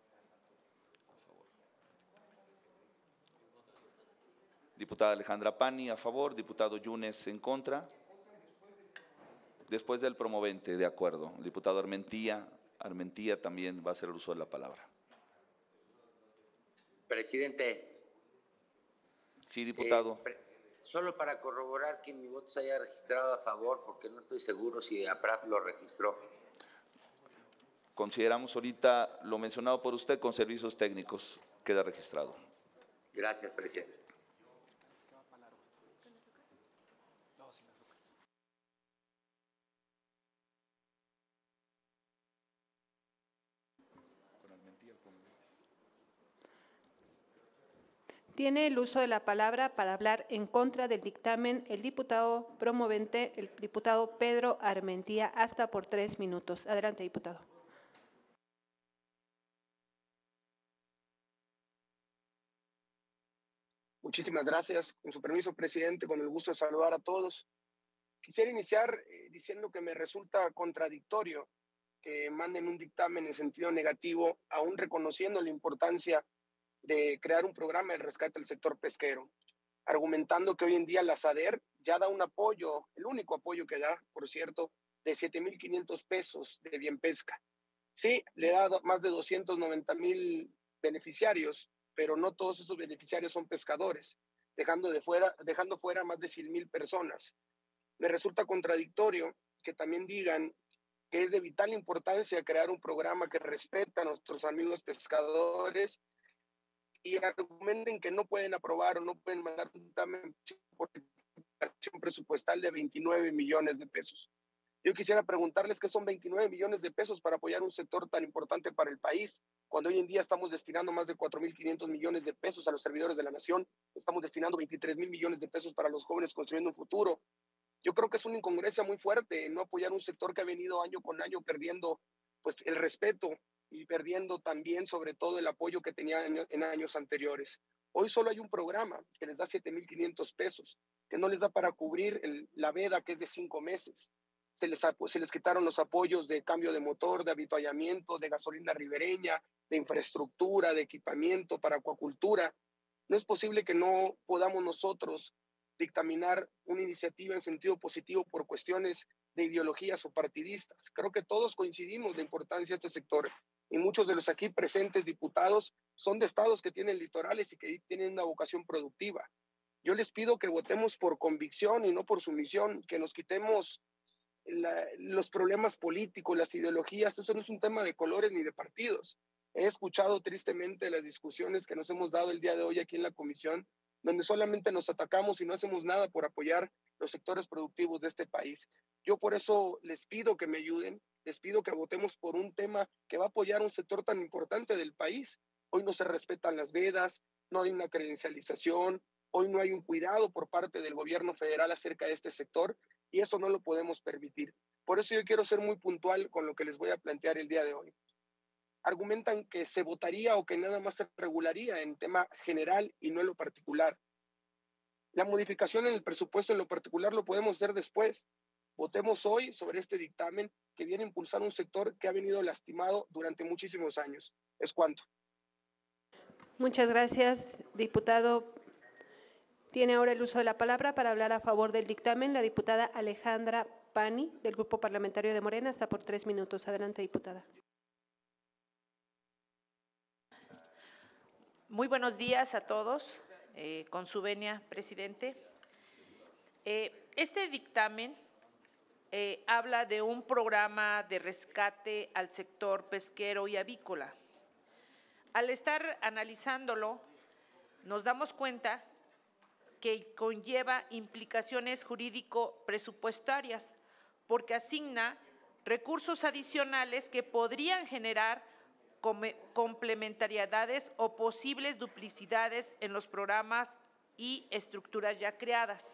Diputada Alejandra Pani, a favor. Diputado Yunes, en contra. Después del promovente, de acuerdo. El diputado Armentía, Armentía también va a hacer el uso de la palabra.
Presidente.
Sí, diputado.
Eh, solo para corroborar que mi voto se haya registrado a favor, porque no estoy seguro si A P R A F lo registró.
Consideramos ahorita lo mencionado por usted con servicios técnicos. Queda registrado.
Gracias, presidente.
Tiene el uso de la palabra para hablar en contra del dictamen el diputado promovente, el diputado Pedro Armentía, hasta por tres minutos. Adelante, diputado.
Muchísimas gracias. Con su permiso, presidente, con el gusto de saludar a todos. Quisiera iniciar eh, diciendo que me resulta contradictorio que manden un dictamen en sentido negativo, aún reconociendo la importancia de crear un programa de rescate del sector pesquero, argumentando que hoy en día la SADER ya da un apoyo, el único apoyo que da, por cierto, de siete mil quinientos pesos de bien pesca. Sí, le da más de doscientos noventa mil beneficiarios, pero no todos esos beneficiarios son pescadores, dejando, de fuera, dejando fuera más de cien mil personas. Me resulta contradictorio que también digan que es de vital importancia crear un programa que respeta a nuestros amigos pescadores y argumenten que no pueden aprobar o no pueden mandar un dictamen por acción presupuestal de veintinueve millones de pesos. Yo quisiera preguntarles qué son veintinueve millones de pesos para apoyar un sector tan importante para el país, cuando hoy en día estamos destinando más de cuatro mil quinientos millones de pesos a los servidores de la nación, estamos destinando veintitrés mil millones de pesos para los jóvenes construyendo un futuro. Yo creo que es una incongruencia muy fuerte no apoyar un sector que ha venido año con año perdiendo pues, el respeto y perdiendo también sobre todo el apoyo que tenía en, en años anteriores. Hoy solo hay un programa que les da siete mil quinientos pesos, que no les da para cubrir el, la veda que es de cinco meses. Se les, se les quitaron los apoyos de cambio de motor, de avituallamiento, de gasolina ribereña, de infraestructura, de equipamiento para acuacultura. No es posible que no podamos nosotros dictaminar una iniciativa en sentido positivo por cuestiones de ideologías o partidistas. Creo que todos coincidimos en la importancia de este sector y muchos de los aquí presentes diputados son de estados que tienen litorales y que tienen una vocación productiva. Yo les pido que votemos por convicción y no por sumisión, que nos quitemos la, los problemas políticos, las ideologías. Esto no es un tema de colores ni de partidos. He escuchado tristemente las discusiones que nos hemos dado el día de hoy aquí en la comisión, donde solamente nos atacamos y no hacemos nada por apoyar los sectores productivos de este país. Yo por eso les pido que me ayuden, les pido que votemos por un tema que va a apoyar un sector tan importante del país. Hoy no se respetan las vedas, no hay una credencialización, hoy no hay un cuidado por parte del gobierno federal acerca de este sector y eso no lo podemos permitir. Por eso yo quiero ser muy puntual con lo que les voy a plantear el día de hoy. Argumentan que se votaría o que nada más se regularía en tema general y no en lo particular. La modificación en el presupuesto en lo particular lo podemos hacer después. Votemos hoy sobre este dictamen que viene a impulsar un sector que ha venido lastimado durante muchísimos años. Es cuanto.
Muchas gracias, diputado. Tiene ahora el uso de la palabra para hablar a favor del dictamen la diputada Alejandra Pani, del Grupo Parlamentario de Morena, hasta por tres minutos. Adelante, diputada.
Muy buenos días a todos. Eh, con su venia, presidente. Eh, este dictamen eh, habla de un programa de rescate al sector pesquero y avícola. Al estar analizándolo, nos damos cuenta que conlleva implicaciones jurídico-presupuestarias, porque asigna recursos adicionales que podrían generar complementariedades o posibles duplicidades en los programas y estructuras ya creadas.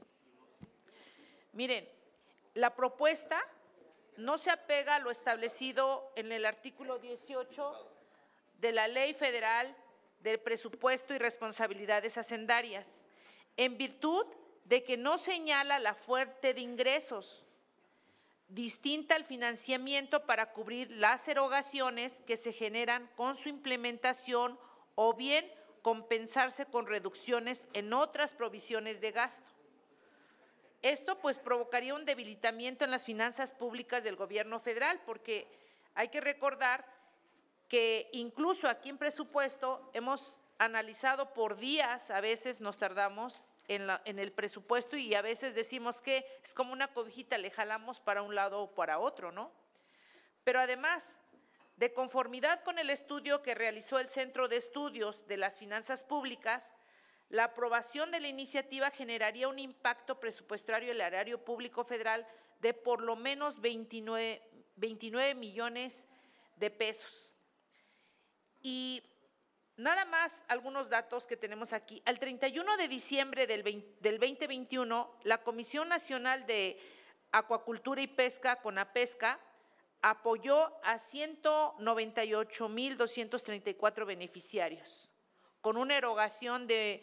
Miren, la propuesta no se apega a lo establecido en el artículo dieciocho de la Ley Federal del Presupuesto y Responsabilidades Hacendarias, en virtud de que no señala la fuente de ingresos, distinta al financiamiento para cubrir las erogaciones que se generan con su implementación o bien compensarse con reducciones en otras provisiones de gasto. Esto pues provocaría un debilitamiento en las finanzas públicas del gobierno federal, porque hay que recordar que incluso aquí en presupuesto hemos analizado por días, a veces nos tardamos En, la, en el presupuesto y a veces decimos que es como una cobijita, le jalamos para un lado o para otro, ¿no? Pero además, de conformidad con el estudio que realizó el Centro de Estudios de las Finanzas Públicas, la aprobación de la iniciativa generaría un impacto presupuestario en el erario público federal de por lo menos veintinueve, veintinueve millones de pesos. Y nada más algunos datos que tenemos aquí. Al treinta y uno de diciembre del, veinte, del veinte veintiuno, la Comisión Nacional de Acuacultura y Pesca, CONAPESCA, apoyó a ciento noventa y ocho mil doscientos treinta y cuatro beneficiarios, con una erogación de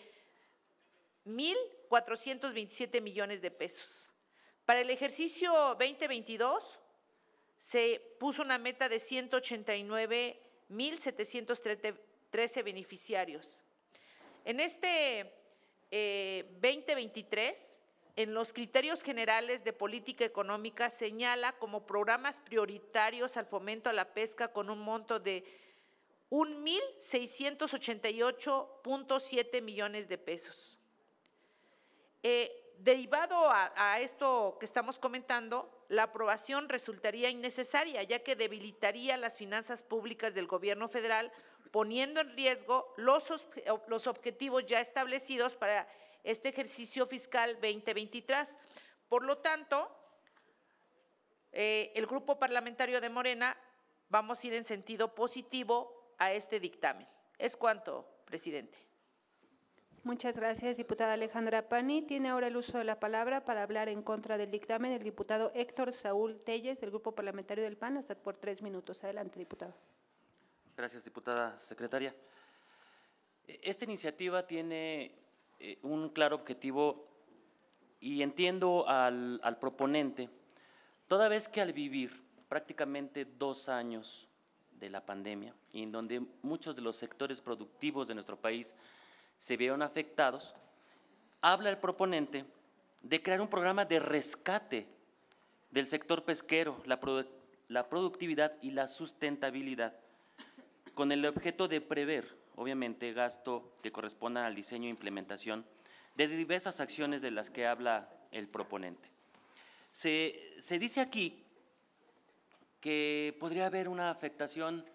mil cuatrocientos veintisiete millones de pesos. Para el ejercicio veinte veintidós, se puso una meta de ciento ochenta y nueve mil setecientos trece beneficiarios. En este eh, veinte veintitrés, en los criterios generales de política económica, señala como programas prioritarios al fomento a la pesca con un monto de un mil seiscientos ochenta y ocho punto siete millones de pesos. Eh, derivado a, a esto que estamos comentando, la aprobación resultaría innecesaria, ya que debilitaría las finanzas públicas del gobierno federal, poniendo en riesgo los, los objetivos ya establecidos para este ejercicio fiscal veinte veintitrés. Por lo tanto, eh, el Grupo Parlamentario de Morena vamos a ir en sentido positivo a este dictamen. Es cuanto, presidente.
Muchas gracias, diputada Alejandra Pani. Tiene ahora el uso de la palabra para hablar en contra del dictamen el diputado Héctor Saúl Telles, del Grupo Parlamentario del P A N, hasta por tres minutos. Adelante, diputado.
Gracias, diputada secretaria. Esta iniciativa tiene eh, un claro objetivo y entiendo al, al proponente, toda vez que al vivir prácticamente dos años de la pandemia y en donde muchos de los sectores productivos de nuestro país se vieron afectados, habla el proponente de crear un programa de rescate del sector pesquero, la, produ la productividad y la sustentabilidad, con el objeto de prever, obviamente, gasto que corresponda al diseño e implementación de diversas acciones de las que habla el proponente. Se, se dice aquí que podría haber una afectación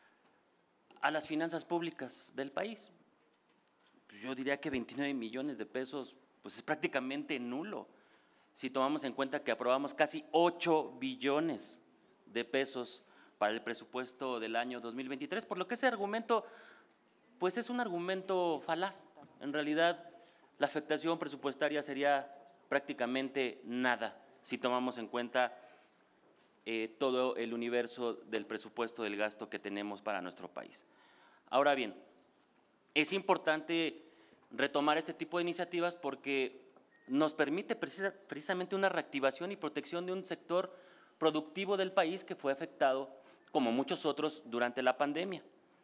a las finanzas públicas del país. Pues yo diría que veintinueve millones de pesos pues es prácticamente nulo, si tomamos en cuenta que aprobamos casi ocho billones de pesos para el presupuesto del año dos mil veintitrés, por lo que ese argumento pues es un argumento falaz. En realidad la afectación presupuestaria sería prácticamente nada. si tomamos en cuenta eh, todo el universo del presupuesto del gasto que tenemos para nuestro país. Ahora bien, es importante retomar este tipo de iniciativas porque nos permite precisa, precisamente una reactivación y protección de un sector productivo del país que fue afectado, como muchos otros, durante la pandemia.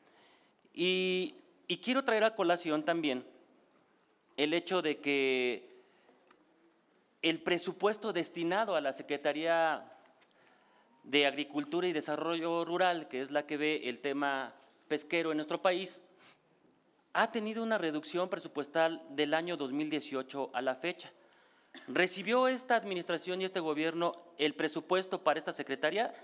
Y, y quiero traer a colación también el hecho de que el presupuesto destinado a la Secretaría de Agricultura y Desarrollo Rural, que es la que ve el tema pesquero en nuestro país, ha tenido una reducción presupuestal del año dos mil dieciocho a la fecha. Recibió esta administración y este gobierno el presupuesto para esta secretaría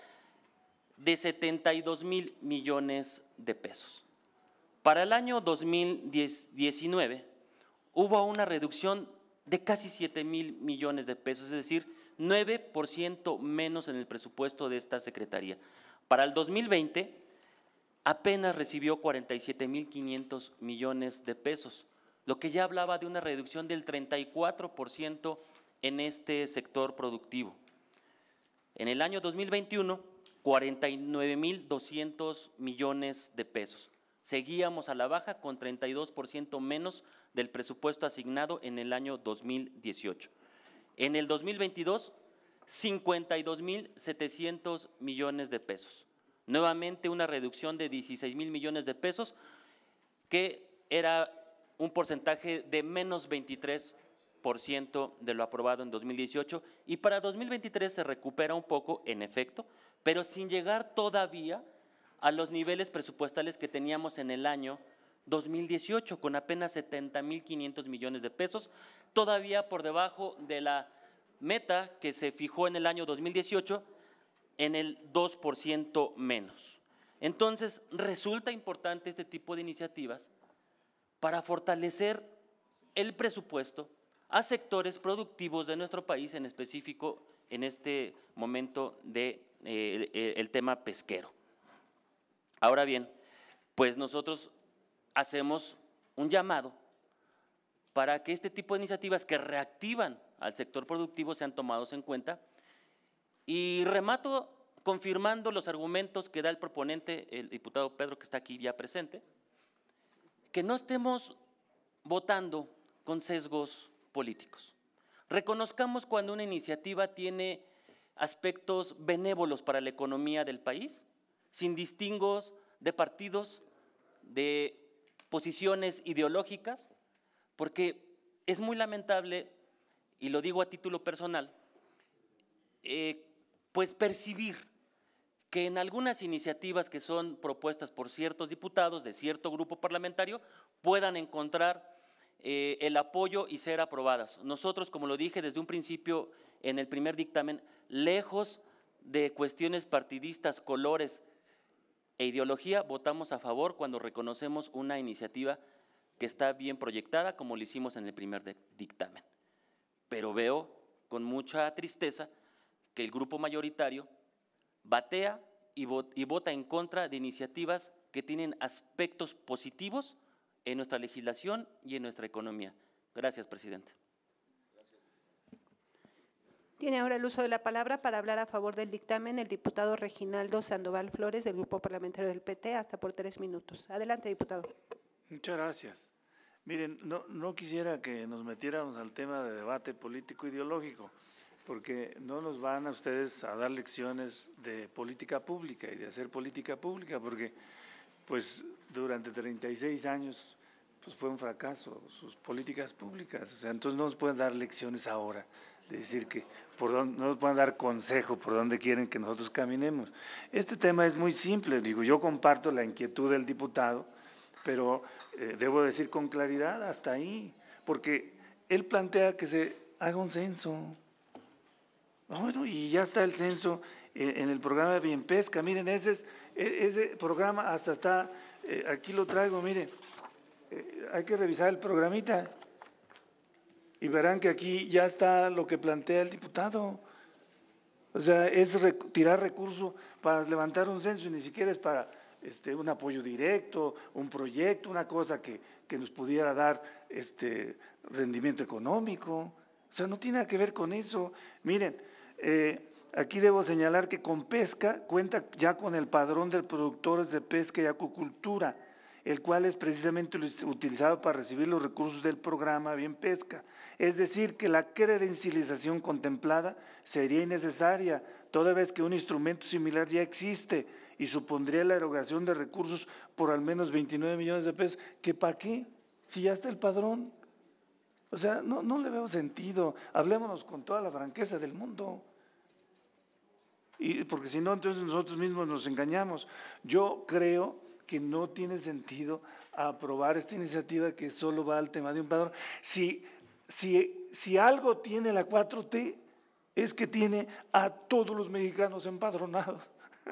de setenta y dos mil millones de pesos. Para el año dos mil diecinueve hubo una reducción de casi siete mil millones de pesos, es decir, nueve por ciento menos en el presupuesto de esta secretaría. Para el dos mil veinte apenas recibió cuarenta y siete mil quinientos millones de pesos, lo que ya hablaba de una reducción del treinta y cuatro por ciento en este sector productivo. En el año dos mil veintiuno, cuarenta y nueve mil doscientos millones de pesos. Seguíamos a la baja con treinta y dos por ciento menos del presupuesto asignado en el año dos mil dieciocho. En el dos mil veintidós, cincuenta y dos mil setecientos millones de pesos. Nuevamente una reducción de dieciséis mil millones de pesos, que era un porcentaje de menos veintitrés por ciento de lo aprobado en dos mil dieciocho, y para dos mil veintitrés se recupera un poco, en efecto, pero sin llegar todavía a los niveles presupuestales que teníamos en el año dos mil dieciocho, con apenas setenta mil quinientos millones de pesos, todavía por debajo de la meta que se fijó en el año dos mil dieciocho, en el dos por ciento menos. Entonces, resulta importante este tipo de iniciativas para fortalecer el presupuesto a sectores productivos de nuestro país, en específico en este momento de eh, el, el tema pesquero. Ahora bien, pues nosotros hacemos un llamado para que este tipo de iniciativas que reactivan al sector productivo sean tomados en cuenta. Y remato confirmando los argumentos que da el proponente, el diputado Pedro, que está aquí ya presente, que no estemos votando con sesgos políticos. Reconozcamos cuando una iniciativa tiene aspectos benévolos para la economía del país, sin distingos de partidos, de posiciones ideológicas, porque es muy lamentable, y lo digo a título personal, eh, pues percibir que en algunas iniciativas que son propuestas por ciertos diputados de cierto grupo parlamentario puedan encontrar eh, el apoyo y ser aprobadas. Nosotros, como lo dije desde un principio en el primer dictamen, lejos de cuestiones partidistas, colores e ideología, votamos a favor cuando reconocemos una iniciativa que está bien proyectada, como lo hicimos en el primer dictamen. Pero veo con mucha tristeza que el grupo mayoritario batea y vota, y vota en contra de iniciativas que tienen aspectos positivos en nuestra legislación y en nuestra economía. Gracias, presidente.
Tiene ahora el uso de la palabra para hablar a favor del dictamen el diputado Reginaldo Sandoval Flores, del Grupo Parlamentario del P T, hasta por tres minutos. Adelante, diputado.
Muchas gracias. Miren, no, no quisiera que nos metiéramos al tema de debate político-ideológico, porque no nos van a ustedes a dar lecciones de política pública y de hacer política pública, porque pues durante treinta y seis años pues fue un fracaso sus políticas públicas. O sea, entonces no nos pueden dar lecciones ahora, de decir que por dónde, no nos pueden dar consejo por dónde quieren que nosotros caminemos. Este tema es muy simple, digo, yo comparto la inquietud del diputado, pero eh, debo decir con claridad hasta ahí, porque él plantea que se haga un censo. Bueno, y ya está el censo eh, en el programa de Bien Pesca. Miren, ese, es, ese programa hasta está, eh, aquí lo traigo, miren, eh, hay que revisar el programita y verán que aquí ya está lo que plantea el diputado. O sea, es rec- tirar recursos para levantar un censo y ni siquiera es para este, un apoyo directo, un proyecto, una cosa que, que nos pudiera dar este, rendimiento económico. O sea, no tiene nada que ver con eso. Miren, Eh, aquí debo señalar que Compesca cuenta ya con el padrón de productores de pesca y acuicultura, el cual es precisamente utilizado para recibir los recursos del programa Bien Pesca. Es decir, que la credencialización contemplada sería innecesaria, toda vez que un instrumento similar ya existe y supondría la erogación de recursos por al menos veintinueve millones de pesos. ¿Que para qué? Si ya está el padrón. O sea, no, no le veo sentido. Hablémonos con toda la franqueza del mundo. Y, porque si no, entonces nosotros mismos nos engañamos. Yo creo que no tiene sentido aprobar esta iniciativa que solo va al tema de un padrón. Si, si, si algo tiene la cuatro T, es que tiene a todos los mexicanos empadronados.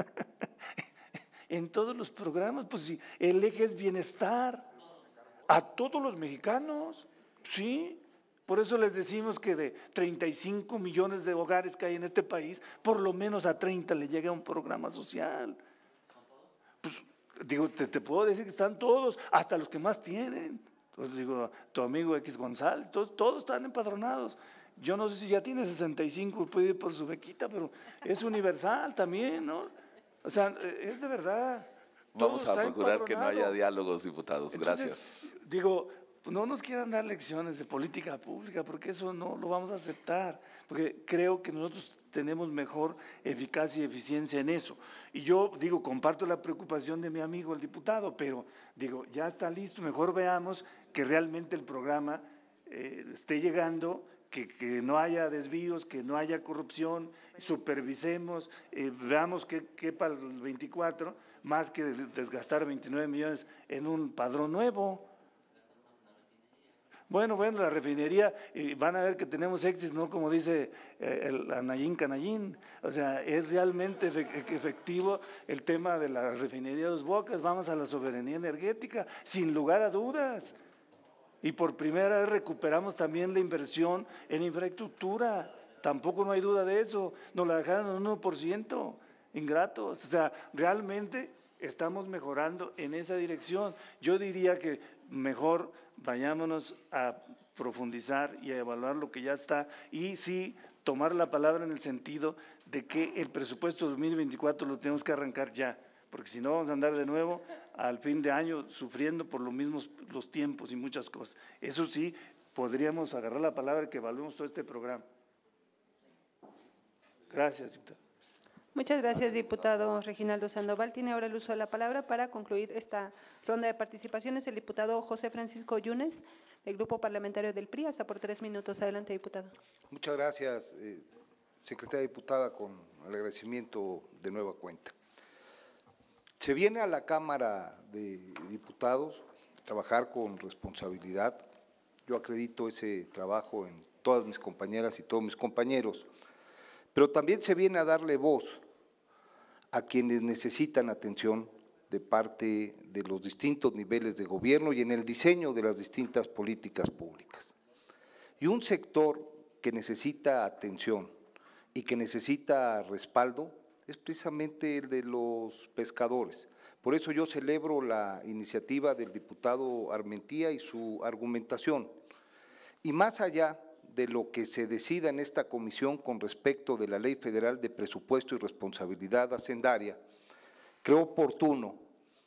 En todos los programas, pues sí, el eje es bienestar. A todos los mexicanos, sí. Por eso les decimos que de treinta y cinco millones de hogares que hay en este país, por lo menos a treinta le llega un programa social. Pues, digo, te, te puedo decir que están todos, hasta los que más tienen. Entonces digo, tu amigo X González, todos, todos están empadronados. Yo no sé si ya tiene sesenta y cinco y puede ir por su bequita, pero es universal también, ¿no? O sea, es de verdad.
Vamos a procurar que no haya diálogos, diputados.
Entonces,
gracias.
Digo, no nos quieran dar lecciones de política pública, porque eso no lo vamos a aceptar, porque creo que nosotros tenemos mejor eficacia y eficiencia en eso. Y yo digo, comparto la preocupación de mi amigo el diputado, pero digo, ya está listo, mejor veamos que realmente el programa eh, esté llegando, que, que no haya desvíos, que no haya corrupción, supervisemos, eh, veamos que, que para el veinticuatro, más que desgastar veintinueve millones en un padrón nuevo. Bueno, bueno, la refinería, y van a ver que tenemos éxito, ¿no? Como dice eh, el Anayín Canayín, o sea, es realmente efectivo el tema de la refinería Dos Bocas, vamos a la soberanía energética, sin lugar a dudas. Y por primera vez recuperamos también la inversión en infraestructura, tampoco no hay duda de eso, nos la dejaron en uno por ciento, ingratos, o sea, realmente estamos mejorando en esa dirección. Yo diría que mejor vayámonos a profundizar y a evaluar lo que ya está y sí tomar la palabra en el sentido de que el presupuesto dos mil veinticuatro lo tenemos que arrancar ya, porque si no vamos a andar de nuevo al fin de año sufriendo por los mismos los tiempos y muchas cosas. Eso sí, podríamos agarrar la palabra y que evaluemos todo este programa. Gracias, diputado.
Muchas gracias, diputado Reginaldo Sandoval. Tiene ahora el uso de la palabra para concluir esta ronda de participaciones el diputado José Francisco Yunes, del Grupo Parlamentario del P R I. Hasta por tres minutos. Adelante, diputado.
Muchas gracias, eh, secretaria diputada, con el agradecimiento de nueva cuenta. Se viene a la Cámara de Diputados a trabajar con responsabilidad. Yo acredito ese trabajo en todas mis compañeras y todos mis compañeros, pero también se viene a darle voz a quienes necesitan atención de parte de los distintos niveles de gobierno y en el diseño de las distintas políticas públicas. Y un sector que necesita atención y que necesita respaldo es precisamente el de los pescadores. Por eso yo celebro la iniciativa del diputado Armentía y su argumentación. Y más allá de lo que se decida en esta comisión con respecto de la Ley Federal de Presupuesto y Responsabilidad Hacendaria, creo oportuno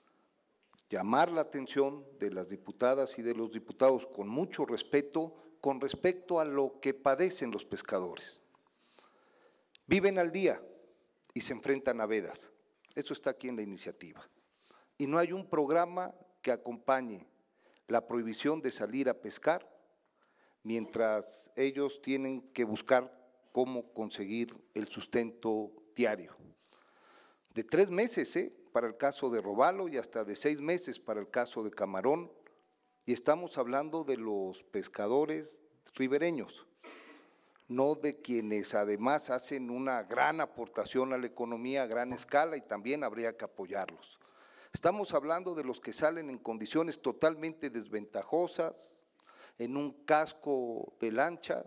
llamar la atención de las diputadas y de los diputados con mucho respeto con respecto a lo que padecen los pescadores. Viven al día y se enfrentan a vedas. Eso está aquí en la iniciativa. Y no hay un programa que acompañe la prohibición de salir a pescar mientras ellos tienen que buscar cómo conseguir el sustento diario. De tres meses, ¿eh? para el caso de robalo y hasta de seis meses para el caso de camarón, y estamos hablando de los pescadores ribereños, no de quienes además hacen una gran aportación a la economía a gran escala y también habría que apoyarlos. Estamos hablando de los que salen en condiciones totalmente desventajosas, en un casco de lancha,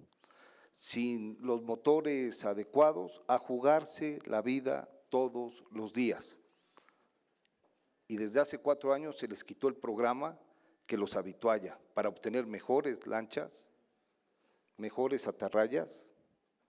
sin los motores adecuados, a jugarse la vida todos los días. Y desde hace cuatro años se les quitó el programa que los habitualla para obtener mejores lanchas, mejores atarrayas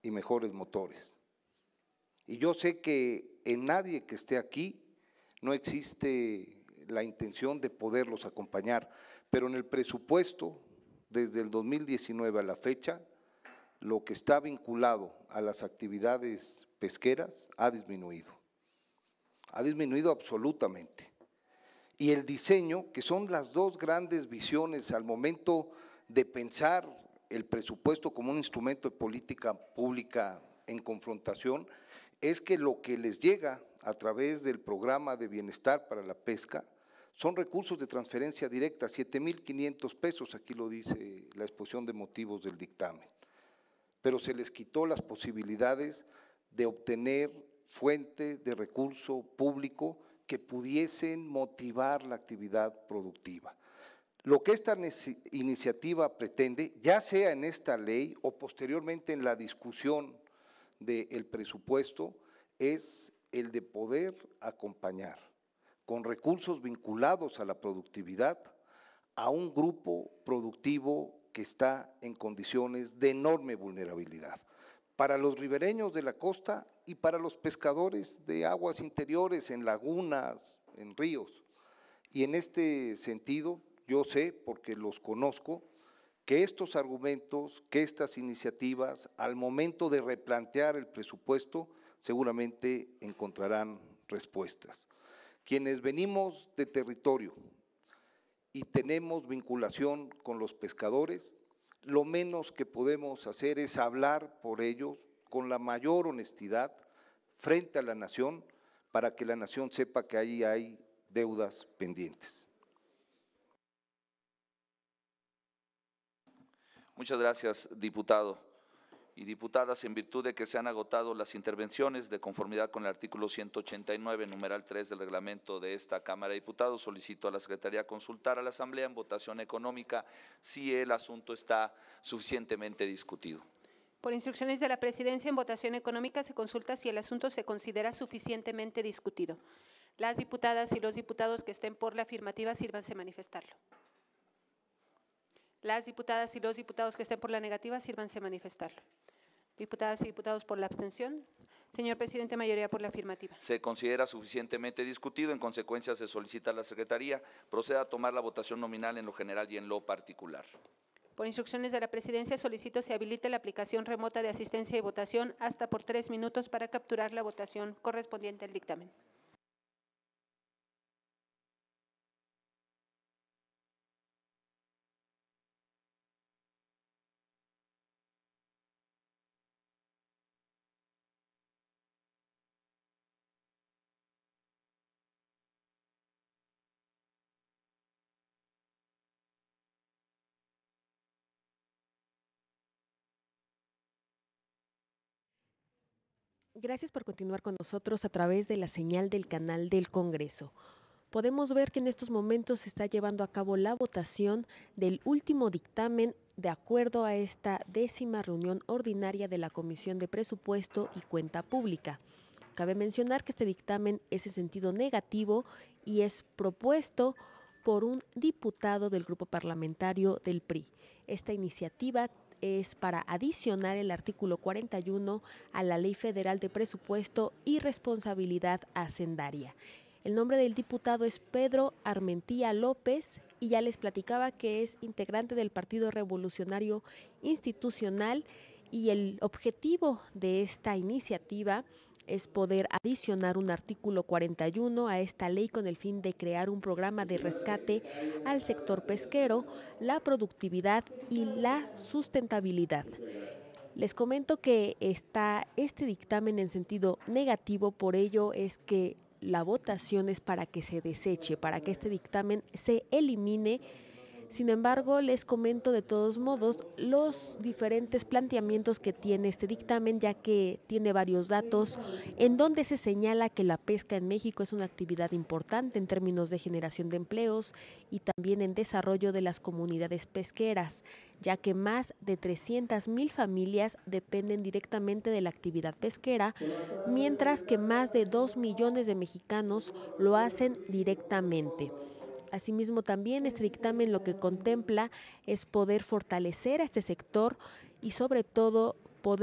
y mejores motores. Y yo sé que en nadie que esté aquí no existe la intención de poderlos acompañar, pero en el presupuesto, desde el dos mil diecinueve a la fecha, lo que está vinculado a las actividades pesqueras ha disminuido, ha disminuido absolutamente. Y el diseño, que son las dos grandes visiones al momento de pensar el presupuesto como un instrumento de política pública en confrontación, es que lo que les llega a través del programa de bienestar para la pesca son recursos de transferencia directa, siete mil quinientos pesos, aquí lo dice la exposición de motivos del dictamen, pero se les quitó las posibilidades de obtener fuente de recurso público que pudiesen motivar la actividad productiva. Lo que esta iniciativa pretende, ya sea en esta ley o posteriormente en la discusión del presupuesto, es el de poder acompañar con recursos vinculados a la productividad a un grupo productivo que está en condiciones de enorme vulnerabilidad. Para los ribereños de la costa y para los pescadores de aguas interiores, en lagunas, en ríos. Y en este sentido, yo sé, porque los conozco, que estos argumentos, que estas iniciativas, al momento de replantear el presupuesto, seguramente encontrarán respuestas. Quienes venimos de territorio y tenemos vinculación con los pescadores, lo menos que podemos hacer es hablar por ellos con la mayor honestidad frente a la nación, para que la nación sepa que ahí hay deudas pendientes.
Muchas gracias, diputado. Y diputadas, en virtud de que se han agotado las intervenciones, de conformidad con el artículo ciento ochenta y nueve, numeral tres del reglamento de esta Cámara de Diputados, solicito a la Secretaría consultar a la Asamblea en votación económica si el asunto está suficientemente discutido.
Por instrucciones de la Presidencia, en votación económica se consulta si el asunto se considera suficientemente discutido. Las diputadas y los diputados que estén por la afirmativa, sírvanse manifestarlo. Las diputadas y los diputados que estén por la negativa, sírvanse manifestarlo. Diputadas y diputados por la abstención. Señor presidente, mayoría por la afirmativa.
Se considera suficientemente discutido, en consecuencia se solicita a la Secretaría proceda a tomar la votación nominal en lo general y en lo particular.
Por instrucciones de la Presidencia, solicito se habilite la aplicación remota de asistencia y votación hasta por tres minutos para capturar la votación correspondiente al dictamen.
Gracias por continuar con nosotros a través de la señal del canal del Congreso. Podemos ver que en estos momentos se está llevando a cabo la votación del último dictamen de acuerdo a esta décima reunión ordinaria de la Comisión de Presupuesto y Cuenta Pública. Cabe mencionar que este dictamen es en sentido negativo y es propuesto por un diputado del grupo parlamentario del P R I. Esta iniciativa es para adicionar el artículo cuarenta y uno a la Ley Federal de Presupuesto y Responsabilidad Hacendaria. El nombre del diputado es Pedro Armentía López y ya les platicaba que es integrante del Partido Revolucionario Institucional, y el objetivo de esta iniciativa es poder adicionar un artículo cuarenta y uno a esta ley con el fin de crear un programa de rescate al sector pesquero, la productividad y la sustentabilidad. Les comento que está este dictamen en sentido negativo, por ello es que la votación es para que se deseche, para que este dictamen se elimine. Sin embargo, les comento de todos modos los diferentes planteamientos que tiene este dictamen, ya que tiene varios datos en donde se señala que la pesca en México es una actividad importante en términos de generación de empleos y también en desarrollo de las comunidades pesqueras, ya que más de trescientas mil familias dependen directamente de la actividad pesquera, mientras que más de dos millones de mexicanos lo hacen directamente. Asimismo, también este dictamen lo que contempla es poder fortalecer a este sector y sobre todo poder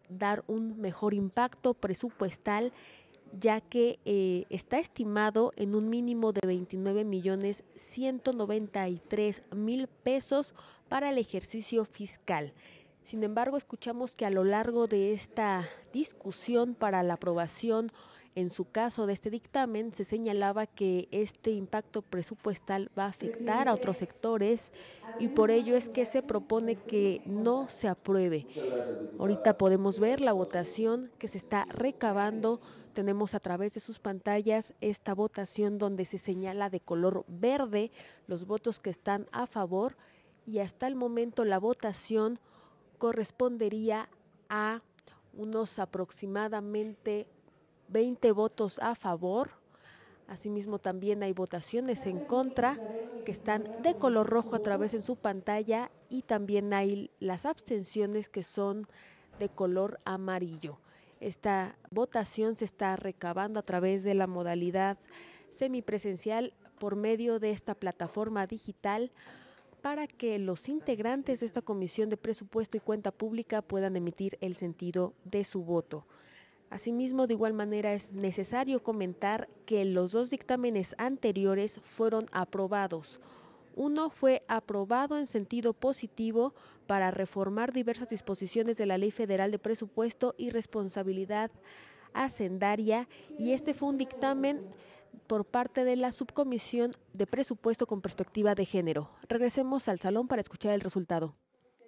dar un mejor impacto presupuestal, ya que eh, está estimado en un mínimo de veintinueve millones ciento noventa y tres mil pesos para el ejercicio fiscal. Sin embargo, escuchamos que a lo largo de esta discusión para la aprobación, en su caso de este dictamen, se señalaba que este impacto presupuestal va a afectar a otros sectores y por ello es que se propone que no se apruebe. Ahorita podemos ver la votación que se está recabando. Tenemos a través de sus pantallas esta votación donde se señala de color verde los votos que están a favor y hasta el momento la votación correspondería a unos aproximadamente veinte votos a favor. Asimismo también hay votaciones en contra que están de color rojo a través de su pantalla y también hay las abstenciones que son de color amarillo. Esta votación se está recabando a través de la modalidad semipresencial por medio de esta plataforma digital para que los integrantes de esta Comisión de Presupuesto y Cuenta Pública puedan emitir el sentido de su voto. Asimismo, de igual manera es necesario comentar que los dos dictámenes anteriores fueron aprobados. Uno fue aprobado en sentido positivo para reformar diversas disposiciones de la Ley Federal de Presupuesto y Responsabilidad Hacendaria y este fue un dictamen por parte de la Subcomisión de Presupuesto con Perspectiva de Género. Regresemos al salón para escuchar el resultado.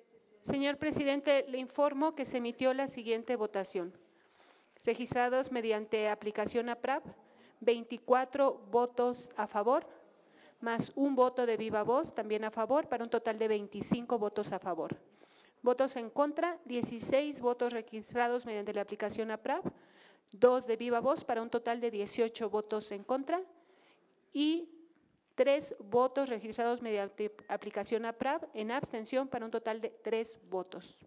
Señor presidente, le informo que se emitió la siguiente votación. Registrados mediante aplicación APRAP, veinticuatro votos a favor, más un voto de viva voz también a favor, para un total de veinticinco votos a favor. Votos en contra, dieciséis votos registrados mediante la aplicación APRAP, dos de viva voz para un total de dieciocho votos en contra y tres votos registrados mediante aplicación APRAP en abstención para un total de tres votos.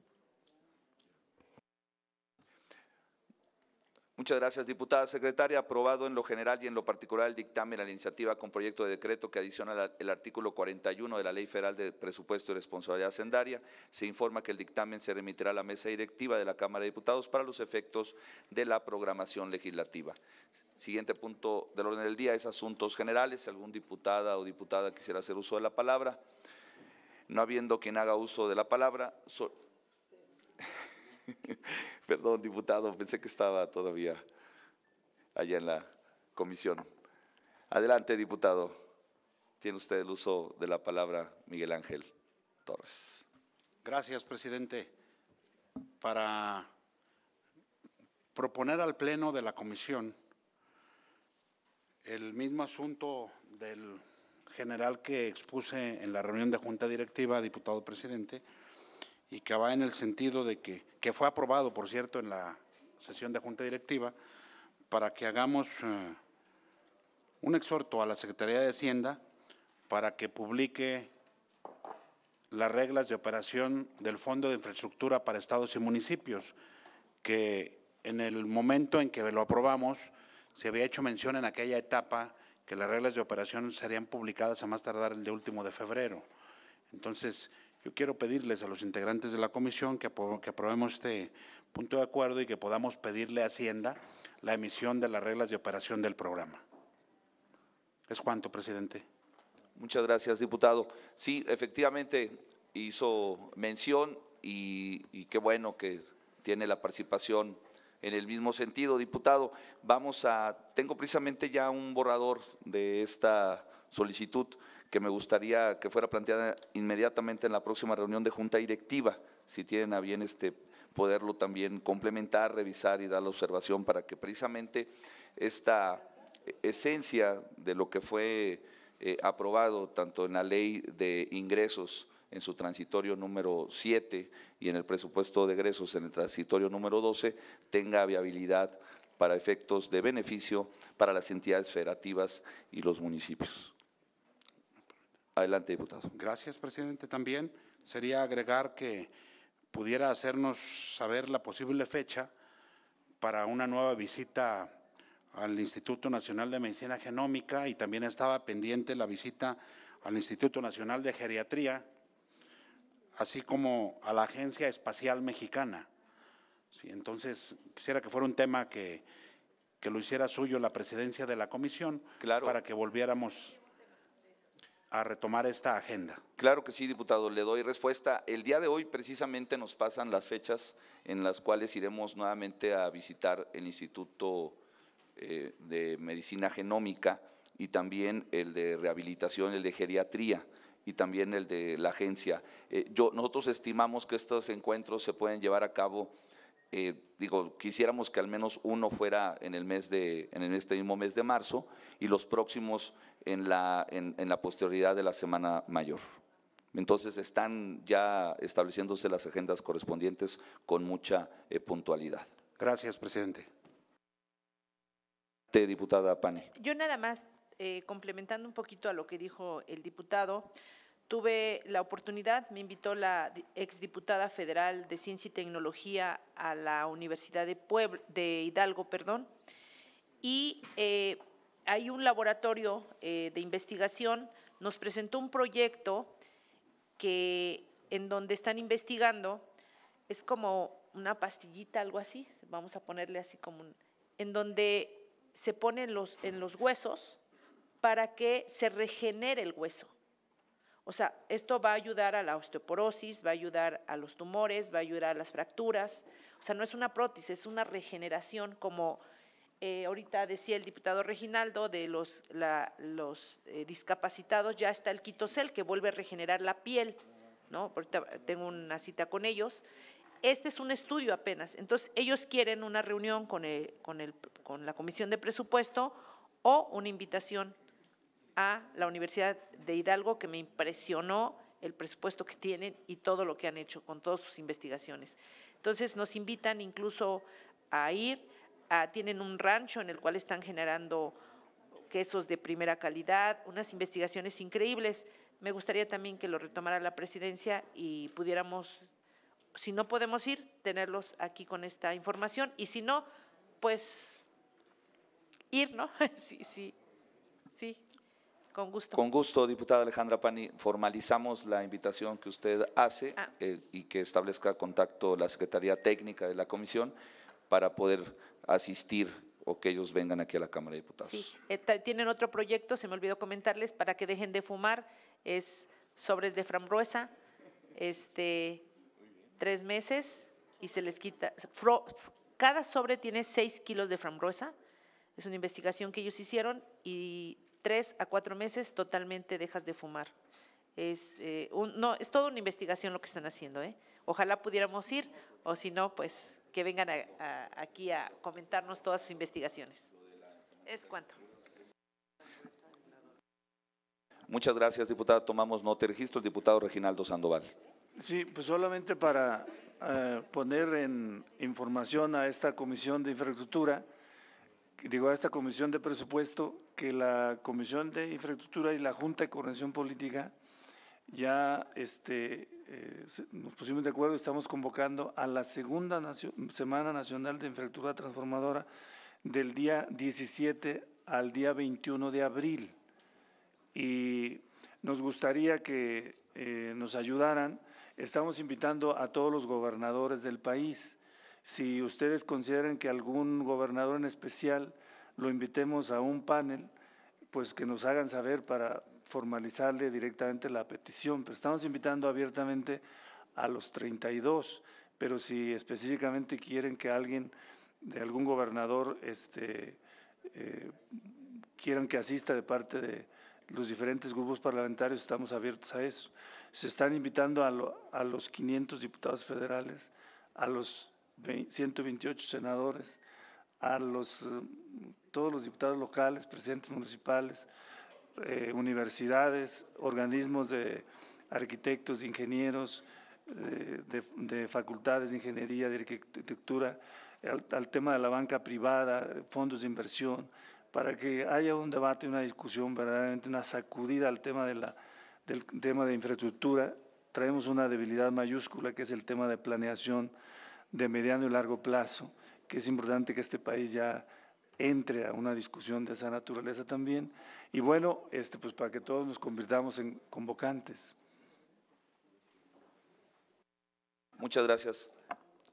Muchas gracias, diputada secretaria. Aprobado en lo general y en lo particular el dictamen a la iniciativa con proyecto de decreto que adiciona el artículo cuarenta y uno de la Ley Federal de Presupuesto y Responsabilidad Hacendaria. Se informa que el dictamen se remitirá a la mesa directiva de la Cámara de Diputados para los efectos de la programación legislativa. Siguiente punto del orden del día es asuntos generales. Si algún diputada o diputada quisiera hacer uso de la palabra. No habiendo quien haga uso de la palabra… So Perdón, diputado, pensé que estaba todavía allá en la comisión. Adelante, diputado. Tiene usted el uso de la palabra, Miguel Ángel Torres.
Gracias, presidente. Para proponer al Pleno de la Comisión el mismo asunto del general que expuse en la reunión de Junta Directiva, diputado presidente, y que va en el sentido de que, que fue aprobado, por cierto, en la sesión de Junta Directiva, para que hagamos eh, un exhorto a la Secretaría de Hacienda para que publique las reglas de operación del Fondo de Infraestructura para Estados y Municipios, que en el momento en que lo aprobamos se había hecho mención en aquella etapa que las reglas de operación serían publicadas a más tardar el de último de febrero. Entonces, yo quiero pedirles a los integrantes de la comisión que, que aprobemos este punto de acuerdo y que podamos pedirle a Hacienda la emisión de las reglas de operación del programa. ¿Es cuánto, presidente?
Muchas gracias, diputado. Sí, efectivamente hizo mención y, y qué bueno que tiene la participación en el mismo sentido, diputado. Vamos a, tengo precisamente ya un borrador de esta solicitud que me gustaría que fuera planteada inmediatamente en la próxima reunión de Junta Directiva, si tienen a bien este, poderlo también complementar, revisar y dar la observación para que precisamente esta esencia de lo que fue eh, aprobado tanto en la Ley de Ingresos en su transitorio número siete y en el presupuesto de egresos en el transitorio número doce tenga viabilidad para efectos de beneficio para las entidades federativas y los municipios. Adelante, diputado.
Gracias, presidente. También sería agregar que pudiera hacernos saber la posible fecha para una nueva visita al Instituto Nacional de Medicina Genómica y también estaba pendiente la visita al Instituto Nacional de Geriatría, así como a la Agencia Espacial Mexicana. Sí, entonces, quisiera que fuera un tema que, que lo hiciera suyo la presidencia de la comisión,
claro,
para que volviéramos a retomar esta agenda.
Claro que sí, diputado, le doy respuesta. El día de hoy precisamente nos pasan las fechas en las cuales iremos nuevamente a visitar el Instituto eh, de Medicina Genómica y también el de Rehabilitación, el de Geriatría y también el de la agencia. Eh, yo, nosotros estimamos que estos encuentros se pueden llevar a cabo, eh, digo, quisiéramos que al menos uno fuera en el mes de, en este mismo mes de marzo y los próximos en la, en, en la posterioridad de la Semana Mayor. Entonces están ya estableciéndose las agendas correspondientes con mucha eh, puntualidad.
Gracias, presidente.
Diputada Pani.
Yo nada más, eh, complementando un poquito a lo que dijo el diputado, tuve la oportunidad, me invitó la exdiputada federal de Ciencia y Tecnología a la Universidad de, Puebla, de Hidalgo, perdón, y eh, hay un laboratorio eh, de investigación, nos presentó un proyecto que en donde están investigando, es como una pastillita, algo así, vamos a ponerle así como un, en donde se pone en los, en los huesos para que se regenere el hueso. O sea, esto va a ayudar a la osteoporosis, va a ayudar a los tumores, va a ayudar a las fracturas. O sea, no es una prótesis, es una regeneración, como eh, ahorita decía el diputado Reginaldo, de los, la, los eh, discapacitados, ya está el Quitocel, que vuelve a regenerar la piel, ¿no? Ahorita tengo una cita con ellos. Este es un estudio apenas, entonces ellos quieren una reunión con, el, con, el, con la Comisión de Presupuesto o una invitación a la Universidad de Hidalgo, que me impresionó el presupuesto que tienen y todo lo que han hecho con todas sus investigaciones. Entonces nos invitan incluso a ir, a, tienen un rancho en el cual están generando quesos de primera calidad, unas investigaciones increíbles. Me gustaría también que lo retomara la presidencia y pudiéramos, si no podemos ir, tenerlos aquí con esta información, y si no, pues ir, ¿no? Sí, sí, sí. Con gusto.
Con gusto, diputada Alejandra Pani, formalizamos la invitación que usted hace
ah.
eh, y que establezca contacto la Secretaría Técnica de la Comisión para poder asistir o que ellos vengan aquí a la Cámara de Diputados.
Sí, eh, tienen otro proyecto, se me olvidó comentarles, para que dejen de fumar, es sobres de frambuesa, este, tres meses y se les quita, fro, cada sobre tiene seis kilos de frambuesa, es una investigación que ellos hicieron y tres a cuatro meses totalmente dejas de fumar. Es, eh, un, no, es toda una investigación lo que están haciendo, ¿eh? Ojalá pudiéramos ir, o si no, pues que vengan a, a, aquí a comentarnos todas sus investigaciones. ¿Es cuánto?
Muchas gracias, diputada. Tomamos nota de registro. El diputado Reginaldo Sandoval.
Sí, pues solamente para eh, poner en información a esta Comisión de Infraestructura, digo a esta Comisión de Presupuesto, que la Comisión de Infraestructura y la Junta de Coordinación Política ya este, eh, nos pusimos de acuerdo, estamos convocando a la segunda nacio, Semana Nacional de Infraestructura Transformadora del día diecisiete al día veintiuno de abril. Y nos gustaría que eh, nos ayudaran. Estamos invitando a todos los gobernadores del país. Si ustedes consideran que algún gobernador en especial lo invitemos a un panel, pues que nos hagan saber para formalizarle directamente la petición. Pero estamos invitando abiertamente a los treinta y dos, pero si específicamente quieren que alguien de algún gobernador este, eh, quieran que asista de parte de los diferentes grupos parlamentarios, estamos abiertos a eso. Se están invitando a, lo, a los quinientos diputados federales, a los ciento veintiocho senadores, a los, todos los diputados locales, presidentes municipales, eh, universidades, organismos de arquitectos, de ingenieros, eh, de, de facultades de ingeniería, de arquitectura, al, al tema de la banca privada, fondos de inversión, para que haya un debate, una discusión, verdaderamente una sacudida al tema de la, del tema de infraestructura. Traemos una debilidad mayúscula, que es el tema de planeación de mediano y largo plazo, que es importante que este país ya entre a una discusión de esa naturaleza también. Y bueno, este, pues para que todos nos convirtamos en convocantes.
Muchas gracias.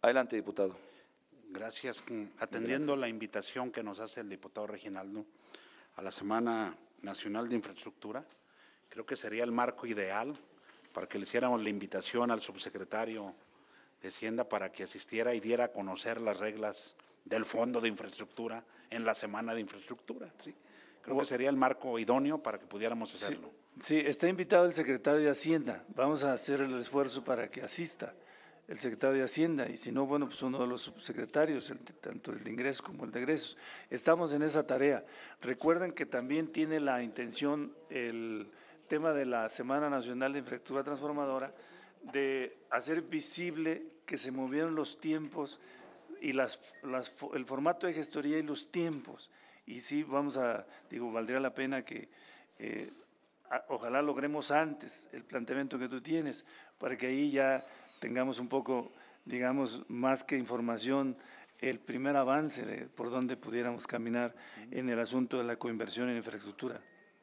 Adelante, diputado.
Gracias. Atendiendo la invitación que nos hace el diputado Reginaldo a la Semana Nacional de Infraestructura, creo que sería el marco ideal para que le hiciéramos la invitación al subsecretario de Hacienda para que asistiera y diera a conocer las reglas del Fondo de Infraestructura en la Semana de Infraestructura. ¿Sí? Creo que sería el marco idóneo para que pudiéramos hacerlo.
Sí, sí, está invitado el secretario de Hacienda. Vamos a hacer el esfuerzo para que asista el secretario de Hacienda, y si no, bueno, pues uno de los subsecretarios, el, tanto el de ingresos como el de egresos. Estamos en esa tarea. Recuerden que también tiene la intención el tema de la Semana Nacional de Infraestructura Transformadora de hacer visible que se movieron los tiempos y las, las, el formato de gestoría y los tiempos. Y sí, vamos a, digo, valdría la pena que eh, a, ojalá logremos antes el planteamiento que tú tienes, para que ahí ya tengamos un poco, digamos, más que información, el primer avance de por dónde pudiéramos caminar en el asunto de la coinversión en infraestructura.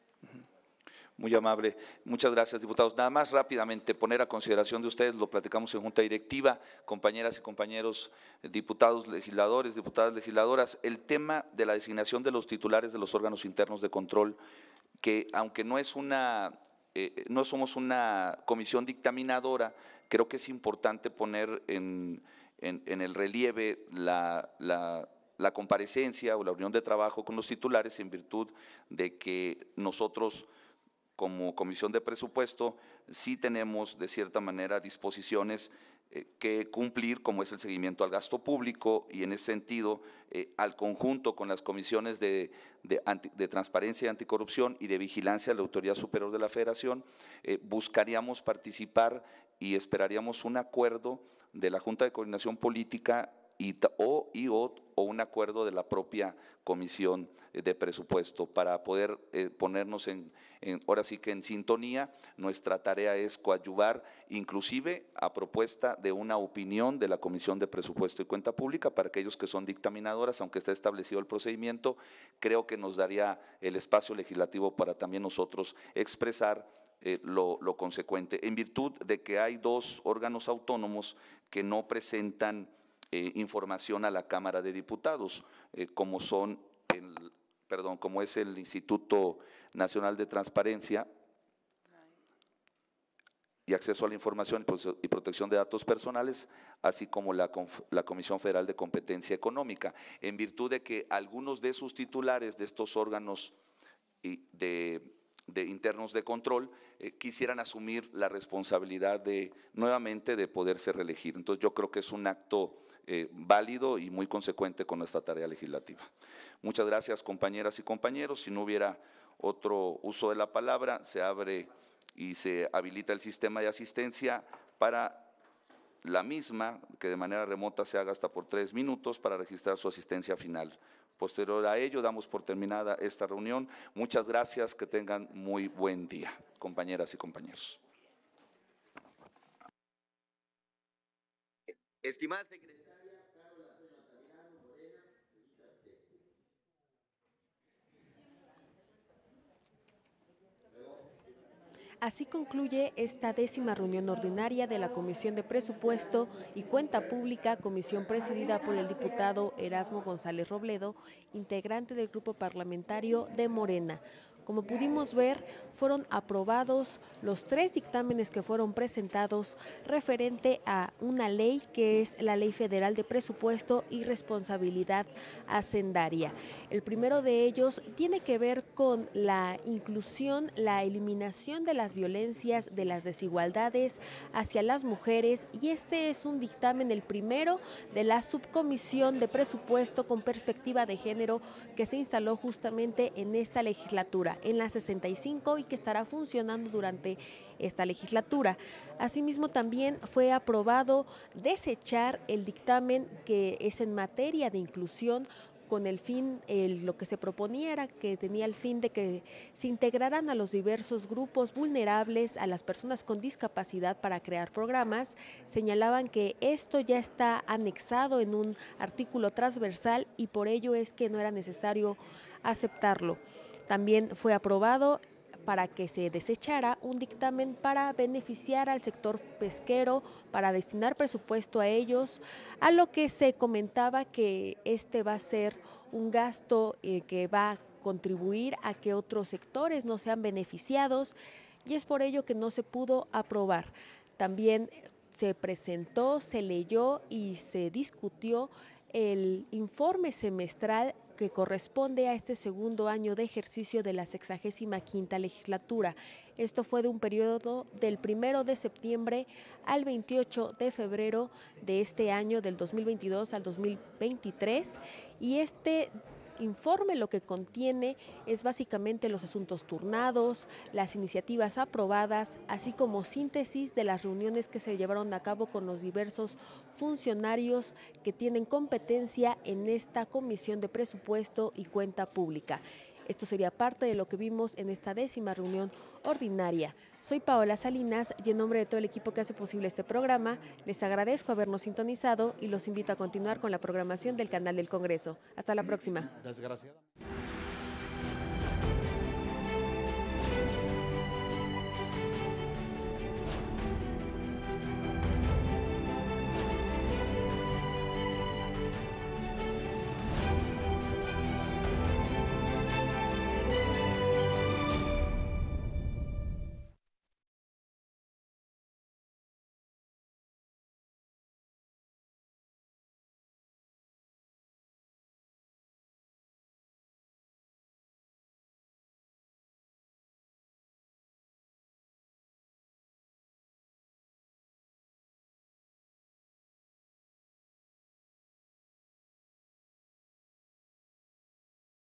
Muy amable. Muchas gracias, diputados. Nada más rápidamente, poner a consideración de ustedes, lo platicamos en Junta Directiva, compañeras y compañeros diputados, legisladores, diputadas legisladoras, el tema de la designación de los titulares de los órganos internos de control, que aunque no es una, eh, no somos una comisión dictaminadora, creo que es importante poner en, en, en el relieve la, la, la comparecencia o la reunión de trabajo con los titulares en virtud de que nosotros, como Comisión de Presupuesto, sí tenemos de cierta manera disposiciones eh, que cumplir, como es el seguimiento al gasto público, y en ese sentido, eh, al conjunto con las comisiones de, de, anti, de Transparencia y Anticorrupción y de Vigilancia de la Autoridad Superior de la Federación, eh, buscaríamos participar y esperaríamos un acuerdo de la Junta de Coordinación Política y o, y o, o un acuerdo de la propia Comisión de Presupuesto para poder eh, ponernos en, en, ahora sí que en sintonía. Nuestra tarea es coadyuvar, inclusive a propuesta de una opinión de la Comisión de Presupuesto y Cuenta Pública para aquellos que son dictaminadoras, aunque está establecido el procedimiento, creo que nos daría el espacio legislativo para también nosotros expresar eh, lo, lo consecuente, en virtud de que hay dos órganos autónomos que no presentan Eh, información a la Cámara de Diputados, eh, como son, el, perdón, como es el Instituto Nacional de Transparencia y Acceso a la Información y Protección de Datos Personales, así como la, la Comisión Federal de Competencia Económica, en virtud de que algunos de sus titulares de estos órganos de, de internos de control eh, quisieran asumir la responsabilidad de, nuevamente, de poderse reelegir. Entonces yo creo que es un acto Eh, válido y muy consecuente con nuestra tarea legislativa. Muchas gracias, compañeras y compañeros. Si no hubiera otro uso de la palabra, se abre y se habilita el sistema de asistencia para la misma, que de manera remota se haga hasta por tres minutos para registrar su asistencia final. Posterior a ello, damos por terminada esta reunión. Muchas gracias, que tengan muy buen día, compañeras y compañeros.
Estimada secretaria.
Así concluye esta décima reunión ordinaria de la Comisión de Presupuesto y Cuenta Pública, comisión presidida por el diputado Erasmo González Robledo, integrante del grupo parlamentario de Morena. Como pudimos ver, fueron aprobados los tres dictámenes que fueron presentados referente a una ley que es la Ley Federal de Presupuesto y Responsabilidad Hacendaria. El primero de ellos tiene que ver con la inclusión, la eliminación de las violencias, de las desigualdades hacia las mujeres, y este es un dictamen, el primero de la Subcomisión de Presupuesto con Perspectiva de Género, que se instaló justamente en esta legislatura, en la sesenta y cinco, y que estará funcionando durante esta legislatura. Asimismo, también fue aprobado desechar el dictamen que es en materia de inclusión, con el fin, el, lo que se proponía era que tenía el fin de que se integraran a los diversos grupos vulnerables, a las personas con discapacidad, para crear programas. Señalaban que esto ya está anexado en un artículo transversal y por ello es que no era necesario aceptarlo. También fue aprobado para que se desechara un dictamen para beneficiar al sector pesquero, para destinar presupuesto a ellos, a lo que se comentaba que este va a ser un gasto eh, que va a contribuir a que otros sectores no sean beneficiados, y es por ello que no se pudo aprobar. También se presentó, se leyó y se discutió el informe semestral que corresponde a este segundo año de ejercicio de la sexagésima quinta legislatura. Esto fue de un periodo del primero de septiembre al veintiocho de febrero de este año, del dos mil veintidós al dos mil veintitrés, y este informe lo que contiene es básicamente los asuntos turnados, las iniciativas aprobadas, así como síntesis de las reuniones que se llevaron a cabo con los diversos funcionarios que tienen competencia en esta Comisión de Presupuesto y Cuenta Pública. Esto sería parte de lo que vimos en esta décima reunión ordinaria. Soy Paola Salinas y en nombre de todo el equipo que hace posible este programa, les agradezco habernos sintonizado y los invito a continuar con la programación del canal del Congreso. Hasta la próxima.
Desgraciadamente.